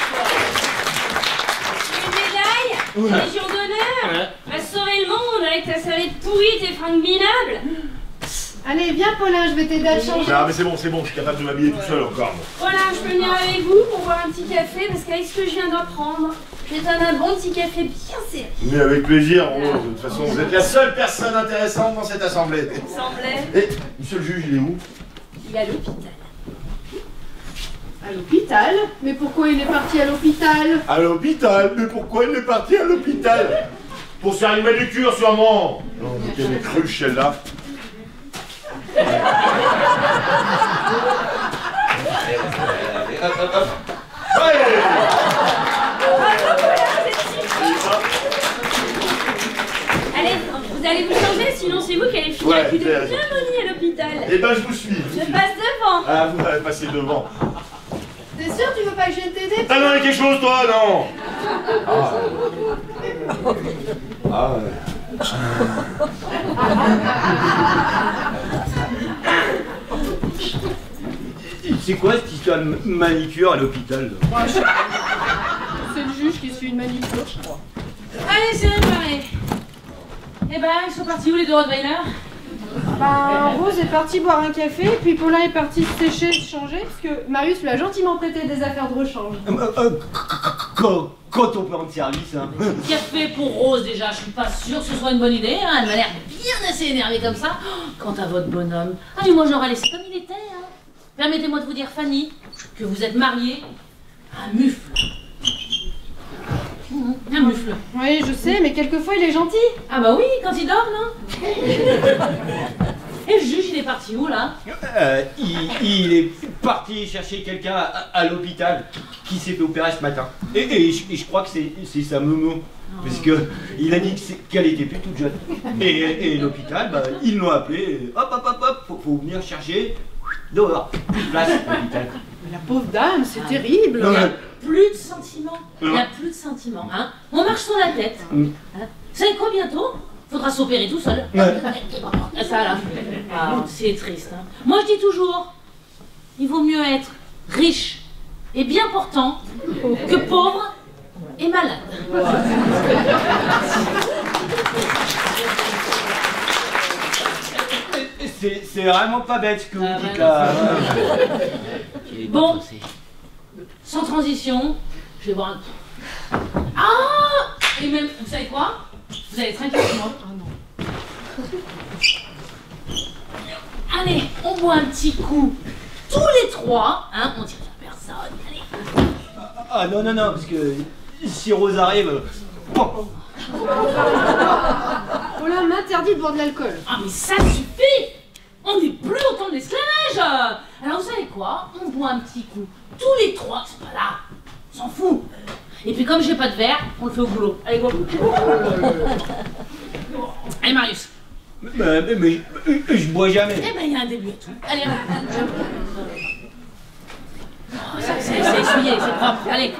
une médaille? Légion d'honneur? Va sauver le monde avec ta serviette pourrie, tes fringues minables! Allez, viens, Paulin, je vais t'aider à changer. Non, mais c'est bon, c'est bon, je suis capable de m'habiller tout seul encore. Voilà, je peux venir avec vous pour boire un petit café parce qu'avec ce que je viens d'apprendre, je Je vais t'amener un bon petit café bien serré. Mais avec plaisir, oh, de toute façon, vous êtes la seule personne intéressante dans cette assemblée. Semblait. Et, monsieur le juge, il est où? Il est à l'hôpital. À l'hôpital? Mais pourquoi il est parti à l'hôpital? À l'hôpital? Mais pourquoi il est parti à l'hôpital? Pour se faire une manucure, sûrement. Non, mais quelle est cruche, celle-là. Allez, vous allez vous changer, sinon c'est vous qui allez finir Ouais, avec une t'as raison. pneumonie à l'hôpital. Eh ben, je vous suis. Je passe devant. Ah, vous allez passer devant. T'es sûr tu veux pas que je vienne t'aider? T'as demandé quelque chose, toi, non? Ah, ah ouais. C'est quoi cette histoire de manicure à l'hôpital? C'est le juge qui suit une manicure, je crois. Allez, c'est réparé. Eh ben, ils sont partis où les deux Rottweilers? Ben, Rose est partie boire un café, puis Paulin est parti se sécher, se changer, parce que Marius lui a gentiment prêté des affaires de rechange. Euh, euh, quand, quand on peut rendre service, hein. Café pour Rose déjà, je suis pas sûre que ce soit une bonne idée, hein. Elle m'a l'air bien assez énervée comme ça. Oh, quant à votre bonhomme, ah mais moi je l'aurais laissé comme il était, hein. Permettez-moi de vous dire, Fanny, que vous êtes mariée à un mufle. Mmh, un mufle. Oui, je sais, mais quelquefois il est gentil. Ah bah oui, quand il dort, non? Et le juge, il est parti où, là? Euh, il, il est parti chercher quelqu'un à, à l'hôpital qui s'est fait opérer ce matin. Et, et je, et je crois que c'est sa momo. Parce que il a dit qu'elle était plus toute jeune. Et, et l'hôpital, bah, ils l'ont appelé. Hop, hop, hop, hop, faut, faut venir chercher. Dehors. Plus de place à l'hôpital. Mais la pauvre dame, c'est terrible. Non, Il n'y a mais- plus de sentiments. Il n'y a plus de sentiments, hein. On marche sur la tête. Mm. Hein. Vous savez quoi, bientôt? Faudra s'opérer tout seul. Ouais. Ça, là. Ah, c'est triste, hein. Moi, je dis toujours, il vaut mieux être riche et bien portant que pauvre et malade. C'est c'est vraiment pas bête ce que vous Ah, dites ouais, là. Bon, sans transition, je vais boire un... Ah! Et même, vous savez quoi? Vous allez être inquiets pour moi. Allez, on boit un petit coup. Tous les trois, hein, on tire sur personne. Allez. Ah non, non, non, parce que si Rose arrive. euh, bon. Paulin m'interdit de boire de l'alcool. Ah mais ça suffit! On n'est plus au temps de l'esclavage! Alors vous savez quoi? On boit un petit coup. Tous les trois, c'est pas là. On s'en fout. Et puis comme j'ai pas de verre, on le fait au boulot. Allez, go! Allez Marius! Mais, mais, mais je, je bois jamais. Eh ben il y a un début à tout. Allez, hop. Oh, ça, c'est c'est essuyé, c'est propre. Allez.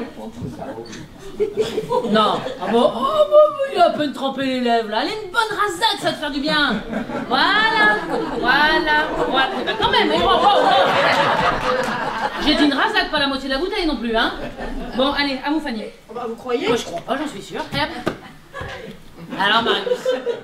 Non. Ah bon? Oh, bon, il a à peine trempé les lèvres là. Allez, une bonne rasade, ça va te faire du bien. Voilà. Voilà. Voilà. Eh ben, quand même, oh, oh, oh. J'ai dit une rasade, pas la moitié de la bouteille non plus, hein. Bon, allez, à vous, Fanny. Bah, vous croyez? Moi, je crois pas, j'en suis sûre. Et hop. Alors, Marius.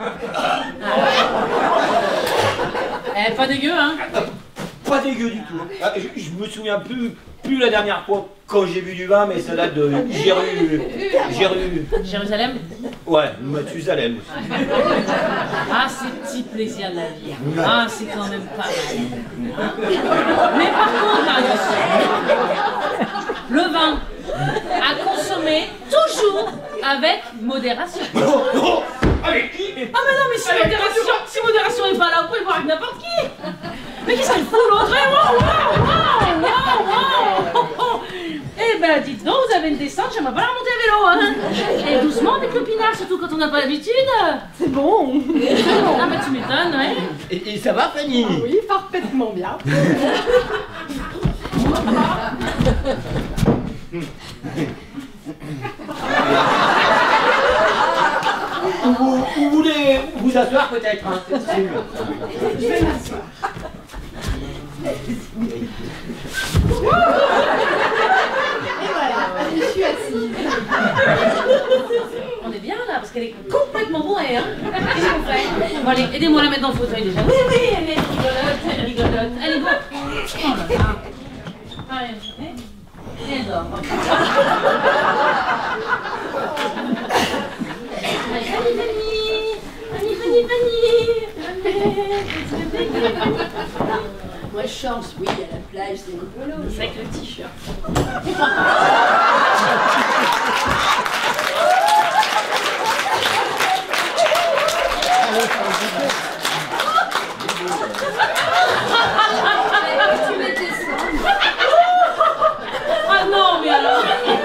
Eh, pas dégueu, hein. Pas dégueu du tout. Ah, je, je me souviens plus, plus la dernière fois quand j'ai bu du vin, mais ça date de Jéru... Jéru... Jérusalem. Ouais, Mathusalem aussi. Ah, ces petits plaisirs de la vie. Ah, c'est quand même pas mal. Mais par contre, Marius, le vin à consommer toujours avec modération. Oh, oh, allez, Ah mais non, mais si modération, si modération est pas là, vous pouvez boire avec n'importe qui. Mais qu'est-ce qu'elle fout l'autre? Eh, wow, wow, wow, wow, wow. Eh ben, dites donc, vous avez une descente, j'aimerais pas la remonter à vélo, hein. Et doucement avec le pinard, surtout quand on n'a pas l'habitude. C'est bon. Ah bah tu m'étonnes, ouais. et, et ça va, Fanny? Oui, parfaitement bien. Vous, vous voulez vous asseoir peut-être, hein? C'est mieux. Je vais m'asseoir. Et voilà, je suis assise. On est bien là, parce qu'elle est complètement bourrée, hein. Qu'est-ce qu'on fait? Bon allez, aidez-moi à la mettre dans le fauteuil déjà. Oui, oui, elle est rigolote, elle est rigolote. Allez, go. Oh là là. Allez, et elle dort. Moi je change, oui, à la plage, c'est rigolo. C'est avec le t-shirt. Tu mets tes cendres. Ah non, mais alors.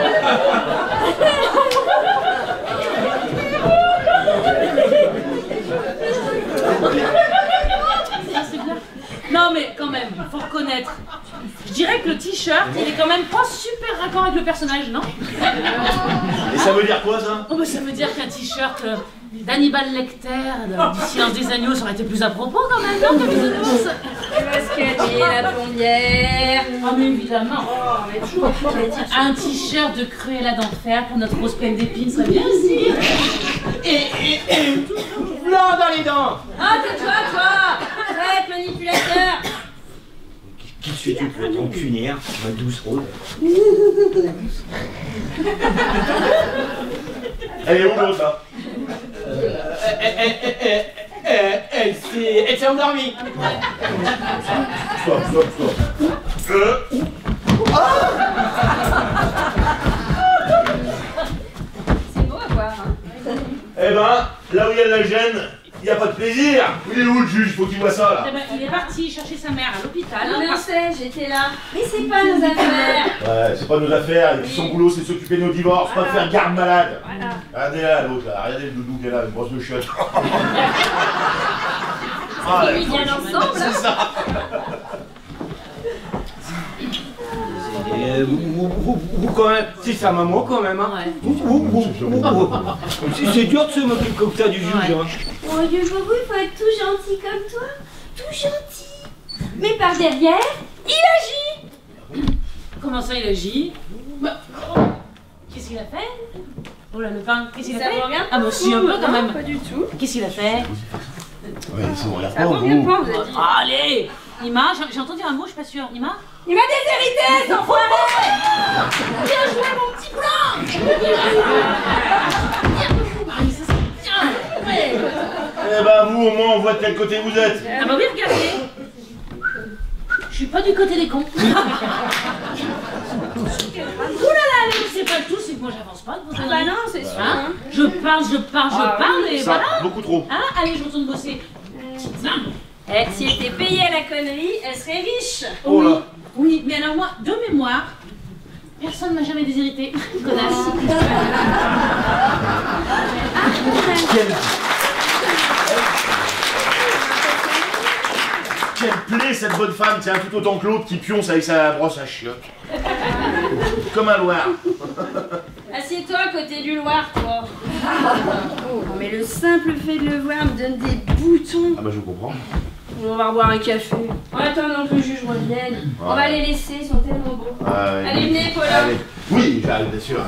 Non mais quand même, faut reconnaître. Je dirais que le t-shirt, il est quand même pas super raccord avec le personnage, non? Et ça veut dire quoi ça? Oh bah ça veut dire qu'un t-shirt euh, d'Hannibal Lecter, de- du Silence des agneaux, ça aurait été plus à propos quand même, non, comme bisounours? Parce qu'elle est la plombière. Ah mais évidemment. Oh, mais toujours Un t-shirt de Cruella d'enfer pour notre rose pleine d'épines serait bien aussi. Et, et, et blanc dans les dents. Ah, tais-toi, toi! Arrête, manipulateur! Qu'est-ce que tu peux ton cunière, ma douce rose? Elle est où l'autre là? Elle, elle, elle, elle, elle s'est elle s'est endormie. Stop, stop, stop. Euh. C'est beau à voir, hein? Eh ben, là où il y a de la gêne, il n'y a pas de plaisir. Il est où le juge? Faut qu'il voit ça là. Eh ben, il est parti chercher sa mère à l'hôpital. Non, mais on sait, j'étais là. Mais c'est pas nos affaires. Ouais, c'est pas nos affaires. Et puis son boulot, c'est de s'occuper de nos divorces, pas de faire garde malade. Voilà. Regardez là, l'autre là. Regardez le doudou qui est là, une brosse de chiottes. Ça finit bien ensemble. C'est ça. Euh, vous, vous, vous, quand même, c'est sa maman quand même, hein. Ouais. Vous, vous, vous, vous, vous. C'est c'est dur de se moquer comme ça du juge, Ouais. hein. Mon Dieu, Bobo, il faut être tout gentil comme toi. Tout gentil. Mais par derrière, il agit. Comment ça il agit? Bah, oh, qu'est-ce qu'il a fait? Oh là le pain, qu'est-ce qu'il a Ça fait? vous regarde Ah bah si un peu quand même. Pas du tout. Qu'est-ce qu'il a fait? Ouais, c'est bon, regarde Ça pas, vaut mieux vous. pas, vous avez dit. Ah, allez! Ima, j'ai j'ai entendu un mot, je suis pas sûre. Ima? Il m'a déshérité, cet enfoiré. Bien joué, mon petit blanc. Eh ben, vous, au moins, on voit de quel côté vous êtes. Ah bah oui, regardez! Je suis pas du côté des cons. Ouh là là, mais c'est pas le tout, c'est que moi j'avance pas de vos Ah bah conneries. non, c'est sûr. Hein? Hein. Je parle, je parle, je Ah parle et Ça, voilà! beaucoup trop. Hein? Allez, je retourne bosser. Eh, si elle était payée à la connerie, elle serait riche. Oh là. Oui, mais alors moi, de mémoire, personne m'a jamais déshérité. Connasse. Quelle... Quelle plaie cette bonne femme, tiens, tout autant que l'autre qui pionce avec sa brosse à chiottes. Comme un Loir. Assieds-toi à côté du Loir, toi. Oh, mais le simple fait de le voir me donne des boutons. Ah bah je comprends. On va boire un café. En attendant que le juge revienne, on va les laisser, ils sont tellement beaux. Ah, ouais. Allez, venez, Paula. Allez. Oui, j'arrive, bien sûr.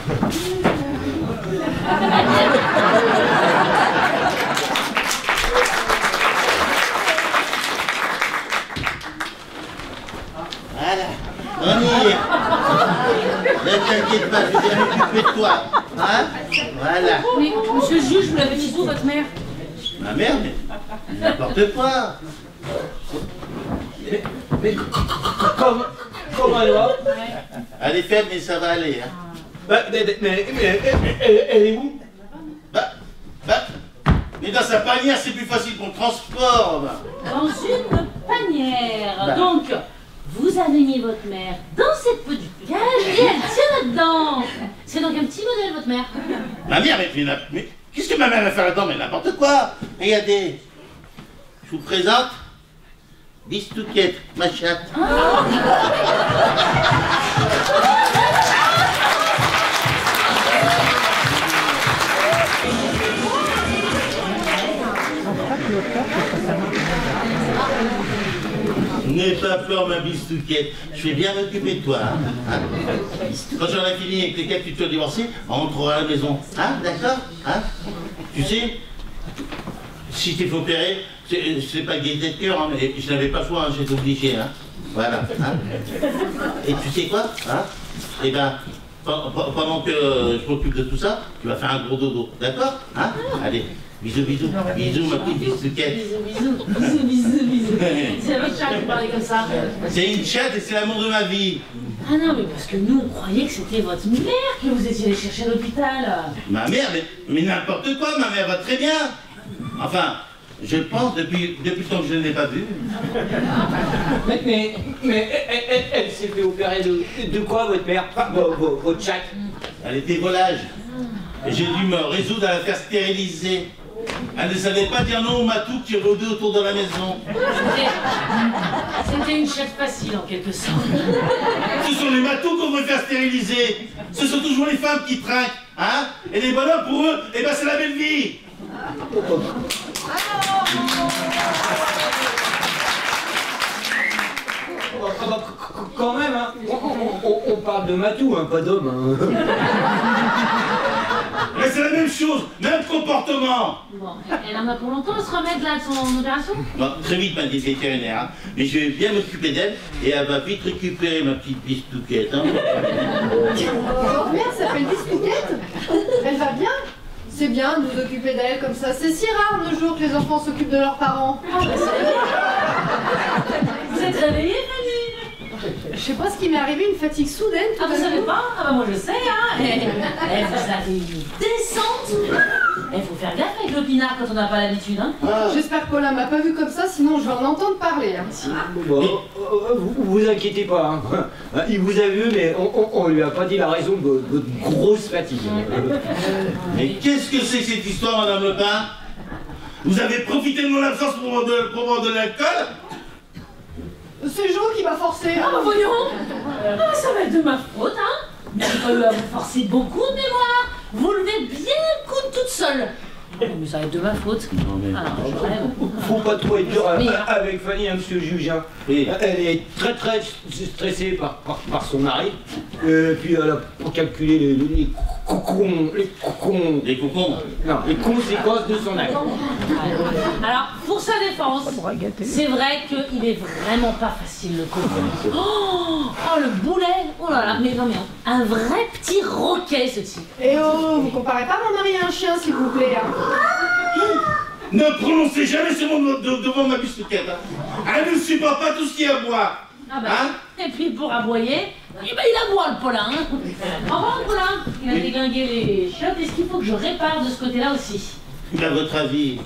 Voilà. On y est. Ne t'inquiète pas, je vais m'occuper de toi. Hein? Voilà. Mais monsieur le juge, vous l'avez mis où votre mère? Ma mère, mais n'importe quoi. Mais, mais comme, comme alors? Elle est faible, mais ça va aller. Hein. Bah, mais, mais, mais, mais, elle, elle est où? Bah, bah, mais dans sa panière, c'est plus facile qu'on transport. Bah. Dans une panière. Bah. Donc, vous avez mis votre mère dans cette petite cage et elle tient là-dedans. C'est donc un petit modèle, votre mère. Ma mère, mais, mais, mais qu'est-ce que ma mère va faire là-dedans? Mais n'importe quoi. Regardez. Je vous présente Bistouquette, ma chatte. N'aie pas peur, ma Bistouquette. Je vais bien m'occuper de toi. Hein. Hein. Quand j'aurai fini avec les quatre futurs divorcés, on rentrera à la maison. Hein, d'accord? Hein? Tu sais, si t'es fait opérer, c'est c'est pas gaieté de cœur, hein, mais je n'avais pas le choix, hein, j'étais obligé. Hein. Voilà. Hein. Et tu sais quoi? Hein? Eh ben, pendant que je m'occupe de tout ça, tu vas faire un gros dodo, d'accord? Hein? Allez, bisous, bisous, bisous, ma petite bisouquette. Bisous, bisous, bisous, bisous. C'est votre chat qui parlait comme ça. C'est une chatte et c'est l'amour de ma vie. Ah non, mais parce que nous, on croyait que c'était votre mère que vous étiez allé chercher à l'hôpital. Ma mère, mais, mais n'importe quoi, ma mère va très bien. Enfin, je pense depuis, depuis le temps que je ne l'ai pas vue. Mais, mais, mais elle, elle, elle s'est fait opérer de, de quoi, votre mère? Enfin, votre, votre chatte? Elle était volage. Et j'ai dû me résoudre à la faire stériliser. Elle ne savait pas dire non au matou qui rôdait autour de la maison. C'était une chatte facile, en quelque sorte. Ce sont les matous qu'on veut faire stériliser. Ce sont toujours les femmes qui trinquent, hein? Et les bonhommes, pour eux, eh ben c'est la belle vie. Ah bah, quand même, hein. on, on, on parle de matou, hein, pas d'homme. Hein. Mais c'est la même chose, même comportement. Bon, elle en a pour longtemps à se remettre là de son opération? Bon, très vite, m'a dit le vétérinaire, hein. Mais je vais bien m'occuper d'elle et elle va vite récupérer ma petite bistouquette. Hein. Votre mère s'appelle Bistouquette? Elle va bien? C'est bien de nous occuper d'elle comme ça. C'est si rare le jour que les enfants s'occupent de leurs parents. Vous êtes réveillée, Fanny? Je sais pas ce qui m'est arrivé, une fatigue soudaine. Ah, vous savez pas? Ah bah moi je sais, hein. Eh, eh, vous avez une descente. Il faut faire gaffe avec l'opinard quand on n'a pas l'habitude, hein. J'espère que Paulin m'a pas vu comme ça, sinon je vais en entendre parler. Hein. Bon, euh, vous, vous inquiétez pas, hein. Il vous a vu, mais on, on, on lui a pas dit la raison de votre grosse fatigue. Mais qu'est-ce que c'est que cette histoire, Madame Lepin? Vous avez profité de mon absence pour boire de, pour boire de l'alcool? C'est Jo qui m'a forcé. Ah bah voyons. Ah bah ça va être de ma faute, hein. J'ai pas eu à vous forcer beaucoup de mémoire. Vous levez bien le coude toute seule. Oh, mais ça va être de ma faute. Alors, je rêve. Faut pas trop être dur Mais, avec Fanny, hein, monsieur le juge. Hein. Oui. Elle est très très stressée par, par, par son mari. Et puis elle a pour calculer les, les, les cocons, les cocons, Les cocons. non, les conséquences de son acte. Alors, pour sa défense, c'est vrai qu'il est vraiment pas facile le cocon. Oh, oh, le boulet. Oh là là, mais non mais un vrai petit roquet ce type. Et oh, vous comparez pas mon mari à un chien s'il vous plaît. Hein. Ne prononcez jamais ce mot de- devant ma bistouquette. Hein. Elle ne supporte pas tout ce qu'il y a à boire. Ah bah, Hein? et puis pour aboyer, eh ben il aboie le Paulin. Hein. Au revoir le Paulin. Il a déglingué les chiottes. Est-ce qu'il faut que je répare de ce côté-là aussi? À votre avis?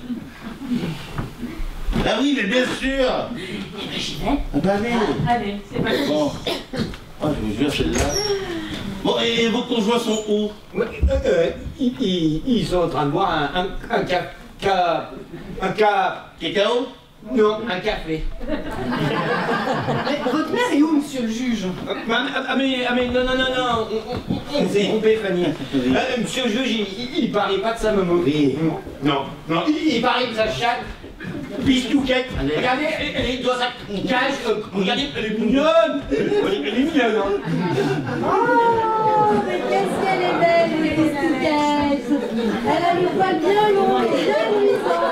Ah oui, mais bien sûr. Eh ben j'y vais. Ah bah allez. Allez, c'est parti. Bon. Oh, je vous jure, celle-là. Bon, et vos conjoints sont où? Ouais, euh, euh, ils, ils- ils sont en train de boire un, un, un ca, ca- un ca, Cacao? non, un café. Mais votre mère est où, monsieur le juge? Ah, ah, mais, ah, mais non, non, non, non, on, on, on s'est trompé, Fanny. Oui. Euh, monsieur le juge, il, il, il parlait pas de sa maman. Oui. Non, non, il, il parlait de sa chatte. Bistouquette. Allez. Regardez, elle, elle est dans sa cage. euh, regardez, elle est mignonne. Elle, est- elle est mignonne, hein. Oh, mais qu'est-ce qu'elle est belle, les Bistouquettes! Elle a le poil bien long et bien luisant!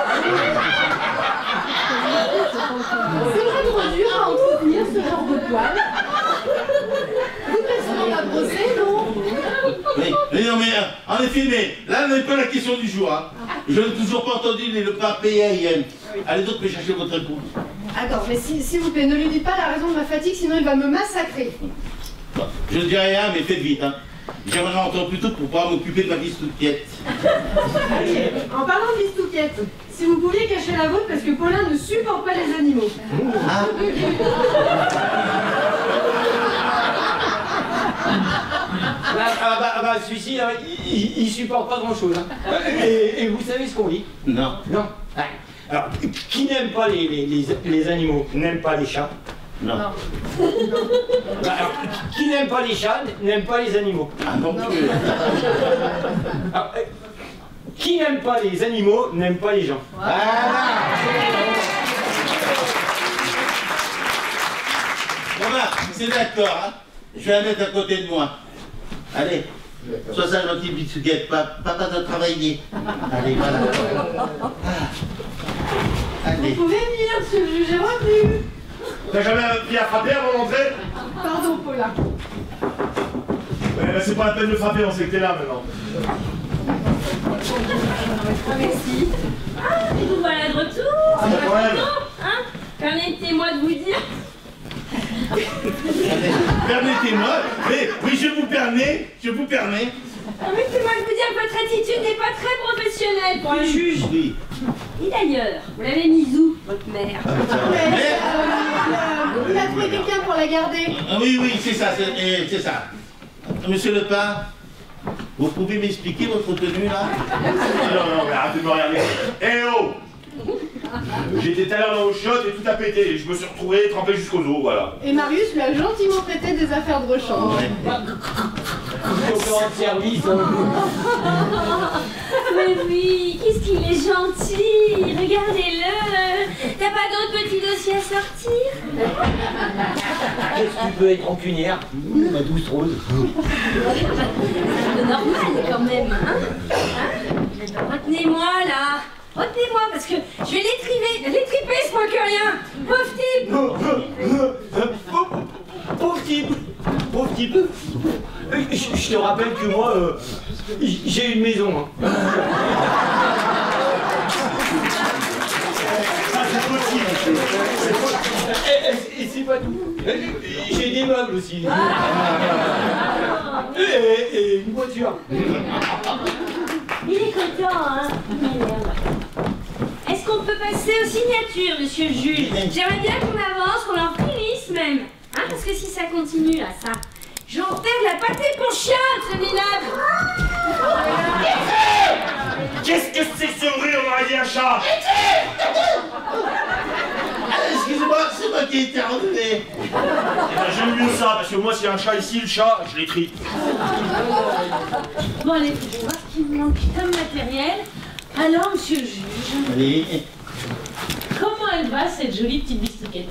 C'est pas trop dur à entretenir ce genre de poil. Vous devez sûrement la brosser, non? Oui, mais non, mais euh, en effet, mais là n'est pas la question du jour. Hein. Je n'ai toujours pas entendu les le pain payé à Yen. Allez donc me chercher votre époux. Attends, mais si- s'il vous plaît, ne lui dites pas la raison de ma fatigue, sinon il va me massacrer. Bon, je ne dis rien, mais faites vite. Hein. J'aimerais entendre plus tôt pour pouvoir m'occuper de ma bistouquette. En parlant de Bistouquette, si vous pouviez cacher la vôtre parce que Paulin ne supporte pas les animaux. Ah. Ah, ah, bah, ah, bah, celui-ci, là, il, il, il supporte pas grand-chose. Hein. Et, et vous savez ce qu'on dit? Non. Non. Ah. Alors, qui n'aime pas les, les, les, les animaux n'aime pas les chats. Non. Bah, alors, qui n'aime pas les chats n'aime pas les animaux. Ah non plus. Alors, euh, qui n'aime pas les animaux n'aime pas les gens. Ah. Bon bah, c'est d'accord. Hein. Je vais la mettre à côté de moi. Allez. Sois ça gentil, bistouquette. Pa- Papa doit travailler. Allez, voilà. Ah. Allez. Vous pouvez venir, monsieur le juge, j'ai revenu. T'as jamais appris à frapper avant d'entrer? Pardon, Paulin. Ouais, ben, c'est pas la peine de frapper, on sait que t'es là maintenant. Merci. Ah, et vous voilà de retour. Ah, bah, quand même. Hein? Permettez-moi de vous dire. Permettez-moi, mais oui, je vous permets, je vous permets. Permettez-moi de vous dire que votre attitude n'est pas très professionnelle pour un juge. Oui. Et d'ailleurs, vous l'avez mise où, votre mère? Mais- Il a trouvé quelqu'un pour la garder. Ah oui, oui, c'est ça, c'est eh, c'est ça. Monsieur Lepin, vous pouvez m'expliquer votre tenue là? Non, non, mais arrêtez de me regarder. Eh oh! J'étais tout à l'heure dans l'eau chaude et tout a pété. Et je me suis retrouvé trempé jusqu'aux os, voilà. Et Marius lui a gentiment prêté des affaires de rechange. Ouais. Concurrent de service. Mais oui, qu'est-ce qu'il est gentil. Regardez-le. T'as pas d'autres petits dossiers à sortir? Qu'est-ce que tu peux être rancunière? Ma douce rose. C'est normal quand même, hein, hein? Retenez-moi là. Retenez-moi parce que je vais l'étriver, l'étriper ce moins que rien. Pauvre type. Pauvre type. Pauvre type. Je, je te rappelle que moi, euh, j'ai une maison. Hein. Ça, c'est possible, monsieur. C'est possible. Et, et c'est pas tout. J'ai des meubles aussi. Et, et une voiture. Il est content, hein? Merde. Est-ce qu'on peut passer aux signatures, monsieur le juge? J'aimerais bien qu'on avance, qu'on en finisse même. Hein, parce que si ça continue à ça, je vais en faire de la pâté pour chien, ce minable. Qu'est-ce que c'est que ce bruit? On aurait dit un chat. Ah, excusez-moi, c'est moi qui ai éternué. Eh ben, j'aime mieux ça, parce que moi, s'il y a un chat ici, le chat, je l'écris. Bon, allez, je vais voir ce qui me manque comme matériel. Alors, monsieur le juge, Allez. comment elle va, cette jolie petite bicyclette?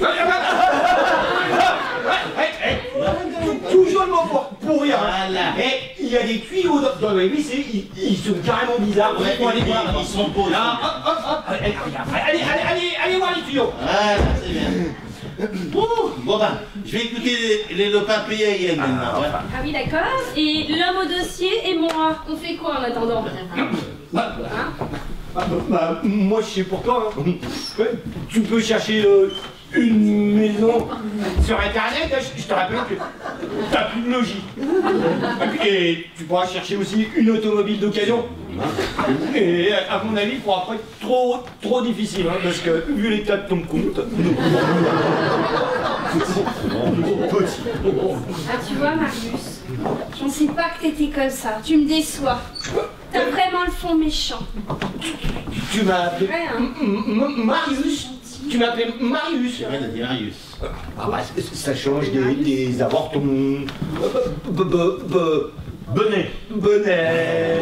Toujours le mot pour, pour rire. Hein. Voilà. Et il y a des tuyaux dans, dans le W C, ils, ils sont carrément bizarres. Ouais, Faut aller ils- voir. ils sont beaux, ils Là, sont hop, hop, hop. Allez, allez, allez, allez, allez voir les tuyaux. Voilà, c'est bien. Ouh, bon ben, je vais écouter les, les lopins payés à Yen maintenant. ouais. Ah oui, d'accord. Et l'homme au dossier et moi, on fait quoi en attendant? Bah, Hein? bah, bah, moi, je sais pour toi. Hein. Ouais, tu peux chercher euh, une maison sur Internet. Je, je te rappelle que t'as plus de logis. Et tu pourras chercher aussi une automobile d'occasion. Et à mon avis, il pourra pas être trop, trop difficile, hein, parce que vu l'état de ton compte. Ah, tu vois, Marius, je ne sais pas que t'étais comme ça. Tu me déçois. T'as vraiment le fond méchant. Tu m'as appelé Ouais, hein. M- M- Marius. Tu m'as appelé Marius. C'est vrai, il a dit Marius. Ah bah, c- ça change des, des avortons. B- b- b- Bonnet. Bonnet.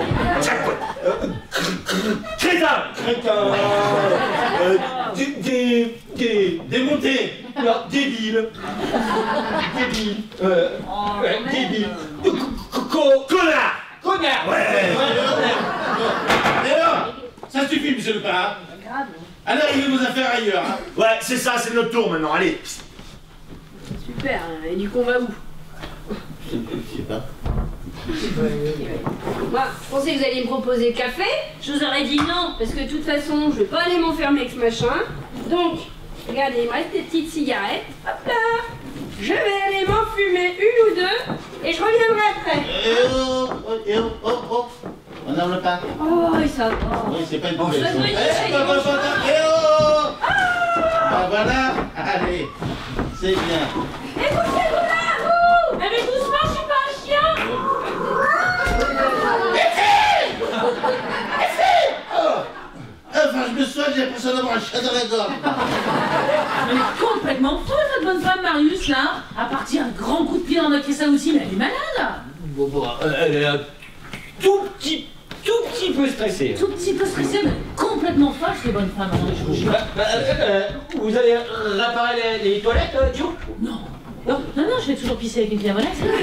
Crétin. Crétin. Euh, des. Des. Des. Démonté. Non, débile. Débile. Euh, ouais, débile. Co- co- co- Connard. Connard. Ouais. D'ailleurs, ça suffit, monsieur le parrain. Allez, réglez vos affaires ailleurs. Hein. Ouais, c'est ça, c'est notre tour maintenant, allez. Super. Et du coup, on va où? Je sais pas. Moi, je pensais que vous alliez me proposer le café. Je vous aurais dit non, parce que de toute façon, je vais pas aller m'enfermer avec ce machin. Donc, regardez, il me reste des petites cigarettes. Hop là. Je vais aller m'en fumer une ou deux, et je reviendrai après. Eh oh, oh, eh oh, oh, oh. Madame le pain. Oh, et ça va. Oui, c'est pas une je poubelle. vais ça. vous Eh, dire, attends, il est attends, bon. attends. Eh oh. Ah, voilà. Allez, c'est bien. Écoutez-vous là, vous. Eh, mais doucement, je suis pas un chien. Enfin, je me soigne, j'ai l'impression d'avoir un chat dans la gorge. Elle est complètement folle, votre bonne femme, Marius, là. À partir un grand coup de pied dans notre caisse à outils, mais elle est malade. Bon, bon, euh, elle est un tout petit, tout petit peu stressée. Tout petit peu stressée, mais complètement folle, cette bonne femme, hein, je vous jure. Euh, euh, euh, vous allez réparer les, les toilettes, euh, Joe? Non. Non, non, non, je vais toujours pisser avec une clavonnette.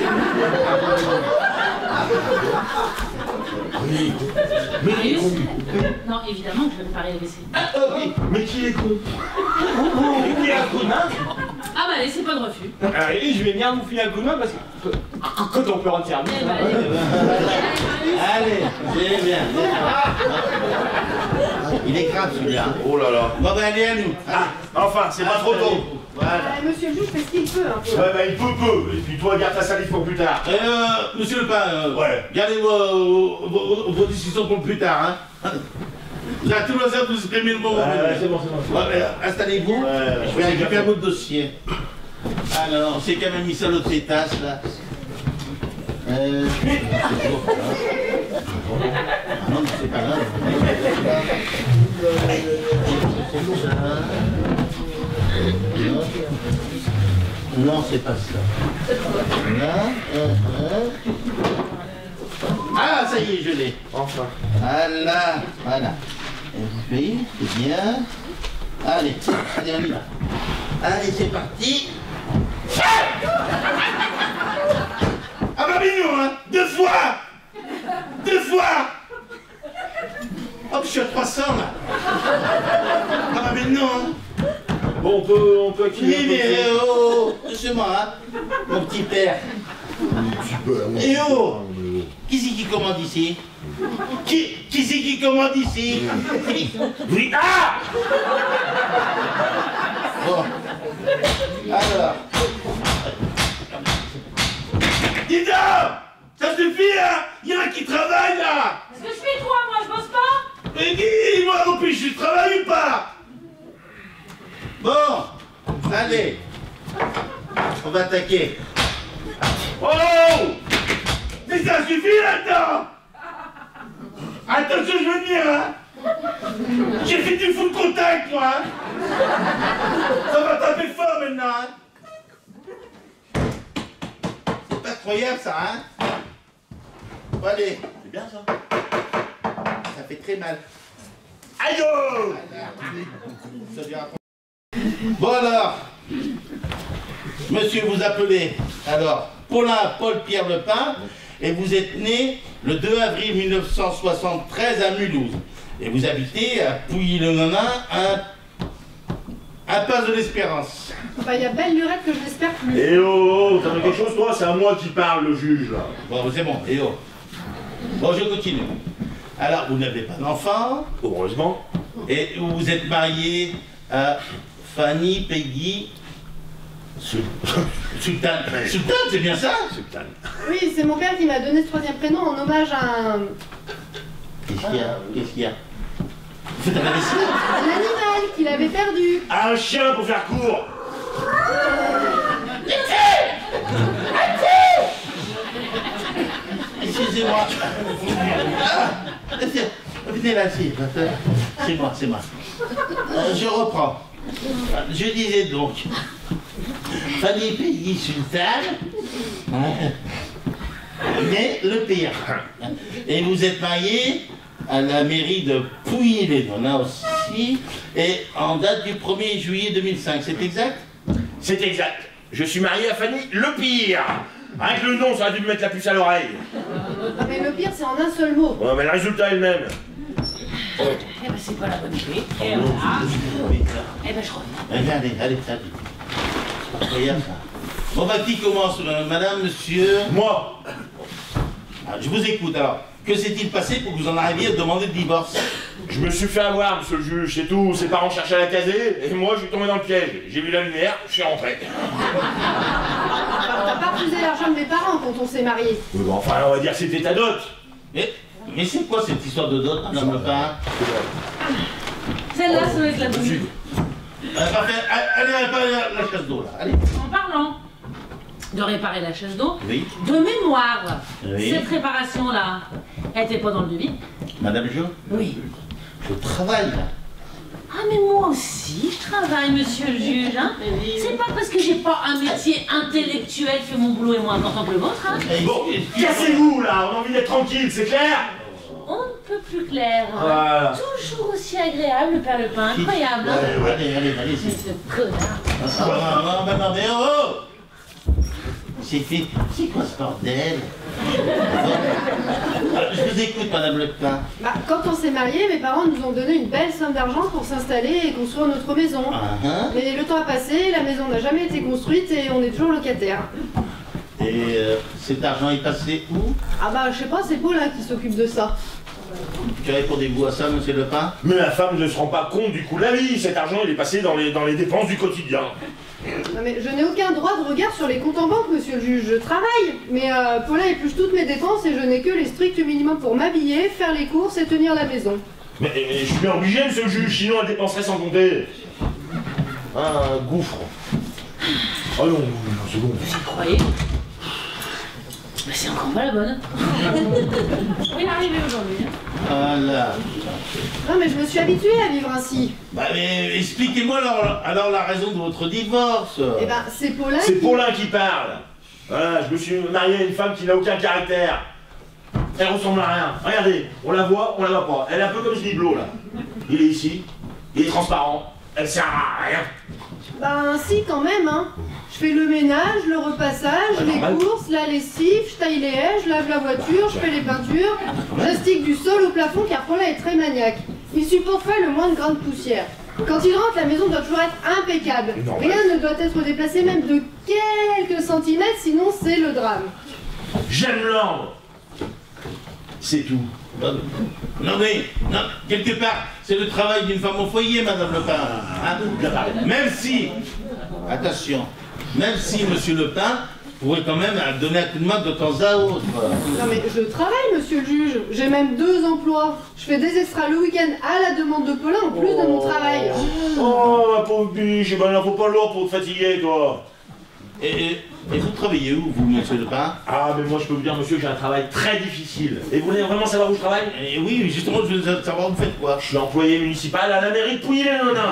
Marius? Non, évidemment que je vais préparer la vaisselle. Ah, euh, oui. Mais qui est con? Qui est un connard? Ah bah allez, c'est pas de refus. Allez, je vais bien vous filer un coup de main parce que quand on peut rendre service. Eh bah, allez. Allez, c'est bien. Il est grave celui-là. Oh là là. Bon ben allez à nous. Ah, enfin, c'est pas trop tôt. Voilà. Euh, monsieur le juge fait ce qu'il peut. Hein. Ouais, bah il peut peu. Et puis toi, garde ta salive pour plus tard. Euh, monsieur le pain, euh, Ouais. gardez vos, vos, vos discussions pour plus tard. Hein. J'ai tout le temps de vous exprimer le moment. Ouais, ouais, c'est bon, c'est bon. Ouais, mais installez-vous. Ouais, ouais, je vais récupérer votre dossier. Alors, c'est quand même mis ça l'autre étage là. Euh... Ah non, mais c'est pas grave. C'est ça. Non, non c'est pas ça. Là, euh, euh. Ah, ça y est, je l'ai. Enfin. Voilà, voilà. Oui, c'est bien. Allez, allez, on y va. Allez, c'est parti. Ah bah mignon, hein. Deux fois. Deux fois. Hop, je suis à trois cents là. Ah bah mais non, hein. Bon, on peut, on peut Oui, activer un peu mais de euh, oh, doucement, hein. Mon petit père. Et oh, qui c'est qui commande ici? Qui, qui c'est qui commande ici? Oui, ah! Bon. Alors. Dis donc! Ça suffit, hein? Il y en a qui travaillent, là! Est-ce que je fais quoi, moi, je bosse pas? Mais dis, moi non plus, je travaille ou pas? Bon, allez. On va attaquer. Oh! Mais ça suffit là-dedans! Attention, je veux dire, hein! J'ai fait du full contact, moi! Hein. Ça va taper fort maintenant, hein! C'est pas croyable, ça, hein? Bon, allez. C'est bien, ça? Ça fait très mal. Aïe! Oh! Ça vient bon alors, monsieur, vous appelez alors Paulin Paul-Pierre Lepin et vous êtes né le deux avril mille neuf cent soixante-treize à Mulhouse et vous habitez à Pouilly-le-Nonain, un impasse de l'Espérance. Bah, il y a belle lurette que je l'espère plus. Eh oh, oh, t'as vu quelque chose, toi? C'est à moi qui parle, le juge, là. Bon, c'est bon, et oh. Bon, je continue. Alors, vous n'avez pas d'enfant. Heureusement. Et vous êtes marié à Fanny Peggy Sultan. Sultan, c'est bien ça? Sultan. Oui, c'est mon père qui m'a donné ce troisième prénom en hommage à un... Qu'est-ce qu'il y a? Qu'est-ce qu'il y a? Vous avez laissé? un animal qu'il avait perdu. Un chien pour faire court. Excusez-moi. Ah, venez là, si. C'est moi, c'est moi. Euh, je reprends. Je disais donc, Fanny Peggy Sultan, mais le pire. Et vous êtes marié à la mairie de Pouilly-les-Nonains aussi, et en date du premier juillet deux mille cinq, c'est exact? C'est exact. Je suis marié à Fanny le pire. Avec le nom, ça aurait dû me mettre la puce à l'oreille. Ah, mais le pire, c'est en un seul mot. Ouais, mais le résultat est le même. Eh ben, c'est pas la bonne idée. Et voilà. Eh ben, je reviens. Allez, allez, allez, allez. C'est pas incroyable, ça. Bon, bah, qui commence? euh, Madame, monsieur? Moi. Ah, je vous écoute, alors. Que s'est-il passé pour que vous en arriviez à demander le divorce? Je me suis fait avoir, monsieur le juge, c'est tout. Ses parents cherchaient à la caser, et moi, je suis tombé dans le piège. J'ai vu la lumière, je suis rentré. T'as pas refusé l'argent de mes parents quand on s'est mariés. Oui, bon, enfin, on va dire que c'était ta dot. Mais, mais c'est quoi cette histoire de dot, madame Lepin? Celle-là, ça doit être la bonne. Euh, parfait. Allez, allez, réparer la, la chasse d'eau, là. Allez. En parlant de réparer la chasse d'eau, Oui. de mémoire, Oui. cette réparation-là, elle était pas dans le devis? Madame Jo? Oui. Je travaille, là. Ah, mais moi aussi, je travaille, monsieur le juge, hein. C'est pas parce que j'ai pas un métier intellectuel que mon boulot est moins important que le vôtre, hein. Et- Bon, et- cassez-vous, là. On a envie d'être tranquille, c'est clair? On ne peut plus clair. hein. Voilà. Toujours aussi agréable, le père Lepin, incroyable. hein. Ouais, allez, allez, allez. C'est c'est- ce connard. Ah, non, non, non, mais oh! C'est fait. C'est quoi ce bordel? Je vous écoute, Madame Lepin. Bah, quand on s'est mariés, mes parents nous ont donné une belle somme d'argent pour s'installer et construire notre maison. Uh-huh. Mais le temps a passé, la maison n'a jamais été construite et on est toujours locataire. Et euh, cet argent est passé où? Ah bah, je sais pas, c'est Paulin qui s'occupe de ça. Que répondez-vous à ça, Monsieur Lepin? Mais la femme ne se rend pas compte du coût de la vie. Cet argent, il est passé dans les, dans les dépenses du quotidien. Non mais je n'ai aucun droit de regard sur les comptes en banque, monsieur le juge. Je travaille, mais euh, Paulin épluche toutes mes dépenses et je n'ai que les stricts minimums pour m'habiller, faire les courses et tenir la maison. Mais, mais je suis bien obligé, monsieur le juge, sinon elle dépenserait sans compter. Un gouffre. Oh non, non, c'est bon. Vous y croyez? Mais c'est encore pas la bonne. Il est arrivé aujourd'hui. Hein. Voilà. Non mais je me suis habituée à vivre ainsi. Bah mais expliquez-moi alors, alors la raison de votre divorce. Eh ben, c'est Paulin C'est qui... Paulin qui parle. Voilà, je me suis marié à une femme qui n'a aucun caractère. Elle ressemble à rien. Regardez, on la voit, on la voit pas. Elle est un peu comme ce bibelot là. Il est ici, il est transparent. Elle sert à rien. Ben si, quand même, hein. Je fais le ménage, le repassage, Ah, les normal. courses, la lessive, je taille les haies, je lave la voiture, je fais les peintures, j'astique du sol au plafond car Paulin est très maniaque. Il supporte pas le moins de grains de poussière. Quand il rentre, la maison doit toujours être impeccable. Normal. Rien ne doit être déplacé même de quelques centimètres, sinon c'est le drame. J'aime l'ordre. C'est tout. Non mais, non, quelque part, c'est le travail d'une femme au foyer, Madame Lepin. Hein? Même si, attention, même si Monsieur Lepin pourrait quand même donner un coup de main de temps à autre. Non mais je travaille, monsieur le juge. J'ai même deux emplois. Je fais des extras le week-end à la demande de Paulin en plus de mon travail. Oh, ma pauvre biche, eh ben, il en faut pas lourd pour te fatiguer, toi. Et, et, et vous travaillez où, vous, Monsieur Lepin? Ah, mais moi, je peux vous dire, monsieur, que j'ai un travail très difficile. Et vous voulez vraiment savoir où je travaille? Et oui, justement, je veux savoir, vous faites quoi? Je suis employé municipal à la mairie de Pouilly-les-Nonains.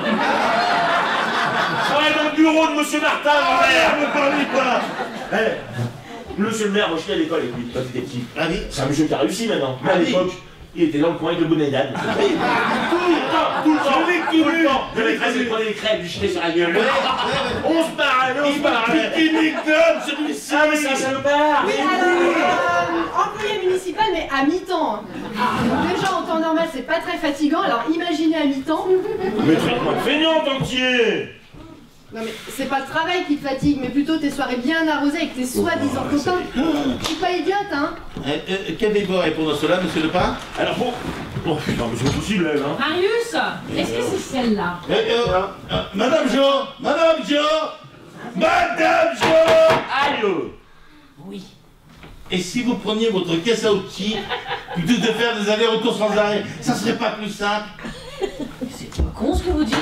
Je travaille dans le bureau de monsieur Martin, mon maire. Ne parlez pas. Eh, monsieur le maire, moi, je suis à l'école avec lui, quand j'étais petit. Ah oui? C'est un monsieur qui a réussi maintenant. Mais Ah à oui. l'époque, il était dans le coin avec le bonnet d'âne. Tout le temps, tout le temps, tout le temps. Le maîtresse, il prenait les crêpes, lui jetait sur la gueule. On se barrait, on se barrait. celui-ci. Ah, mais c'est un salopard. Oui, alors, euh, employé municipal, mais à mi-temps. hein. Ah, déjà, en temps normal, c'est pas très fatigant, alors imaginez à mi-temps. Mais traite-moi de feignant, entier. Non mais c'est pas le travail qui te fatigue, mais plutôt tes soirées bien arrosées avec tes soi-disant copains. Je suis pas idiote, hein. Euh, euh, Qu'avez-vous à répondre à cela, Monsieur Lepin? Alors, bon. Oh putain, mais c'est pas possible, elle, hein. Marius, est-ce que c'est celle-là? Euh, euh, euh, Madame Jo, Madame Jo, Madame Jo. Aïe. Oui. Et si vous preniez votre caisse à outils, plutôt de faire des allers-retours sans arrêt, ça serait pas plus simple? C'est pas con ce que vous dites.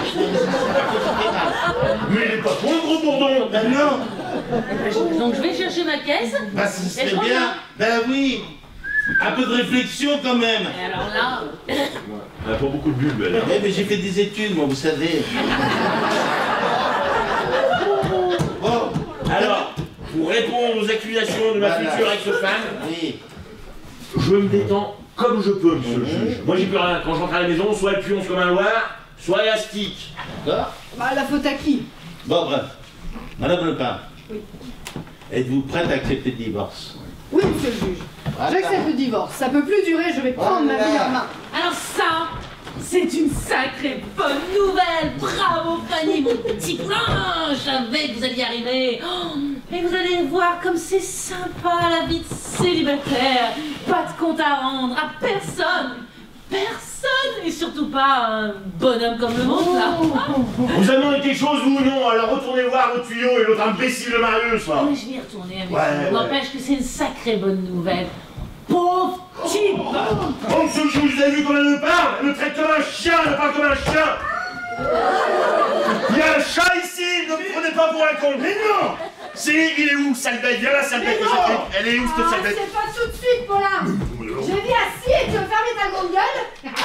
Mais il est pas con, le gros bourdon. Ben non. Donc je vais chercher ma caisse. Bah ce Et serait je bien. reviens. Ben oui. Un peu de réflexion quand même. Et alors là, Elle a pas beaucoup de bulbes, elle. Eh mais j'ai fait des études, moi, vous savez. Bon. Alors, pour répondre aux accusations de ma Voilà. future ex-femme, Oui. je me détends comme je peux, monsieur le juge. Moi, j'y peux rien. Quand je rentre à la maison, soit elle pionce comme un loir, soit elle astique. D'accord. Bah la faute à qui? Bon, bref. Madame Lepin. Oui. Êtes-vous prête à accepter le divorce? Oui, monsieur le juge. J'accepte le divorce. Ça peut plus durer, je vais prendre ma vie en main. alors ça, c'est une sacrée bonne nouvelle. Bravo Fanny, mon petit plan. Je savais que vous alliez y arriver. Oh, et vous allez voir comme c'est sympa la vie de célibataire. Pas de compte à rendre à personne. Personne, et surtout pas un bonhomme comme le vôtre là. Vous avez demandé quelque chose, vous ou non? Alors retournez voir votre tuyau et l'autre imbécile de Marius, là. Mais je vais y retourner avec Ouais, vous. ouais. N'empêche que c'est une sacrée bonne nouvelle. Pauvre type. Oh, monsieur le juge, vous avez vu comment elle me parle? Elle me traite comme un chien, elle me parle comme un chien. Il y a un chat ici, ne me prenez pas pour un con. Mais non. C'est, il est où, sale bête? Viens là, sale bête. que j'ai fait. Elle est où, cette Ah, sale bête? c'est pas tout de suite, Paulin. J'ai dit assis et tu veux fermer ta grande gueule.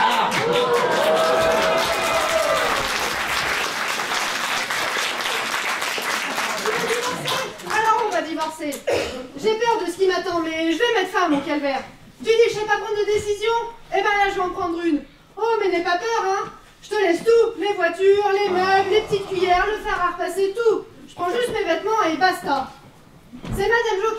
Alors on va divorcer. J'ai peur de ce qui m'attend, mais je vais mettre fin à mon calvaire. Tu dis que je sais pas prendre de décision? Eh ben là, je vais en prendre une. Oh, mais n'aie pas peur, hein. Je te laisse tout. Les voitures, les meubles, les petites cuillères, le fer à repasser, tout. Je prends juste mes vêtements et basta. C'est Madame Jo qui a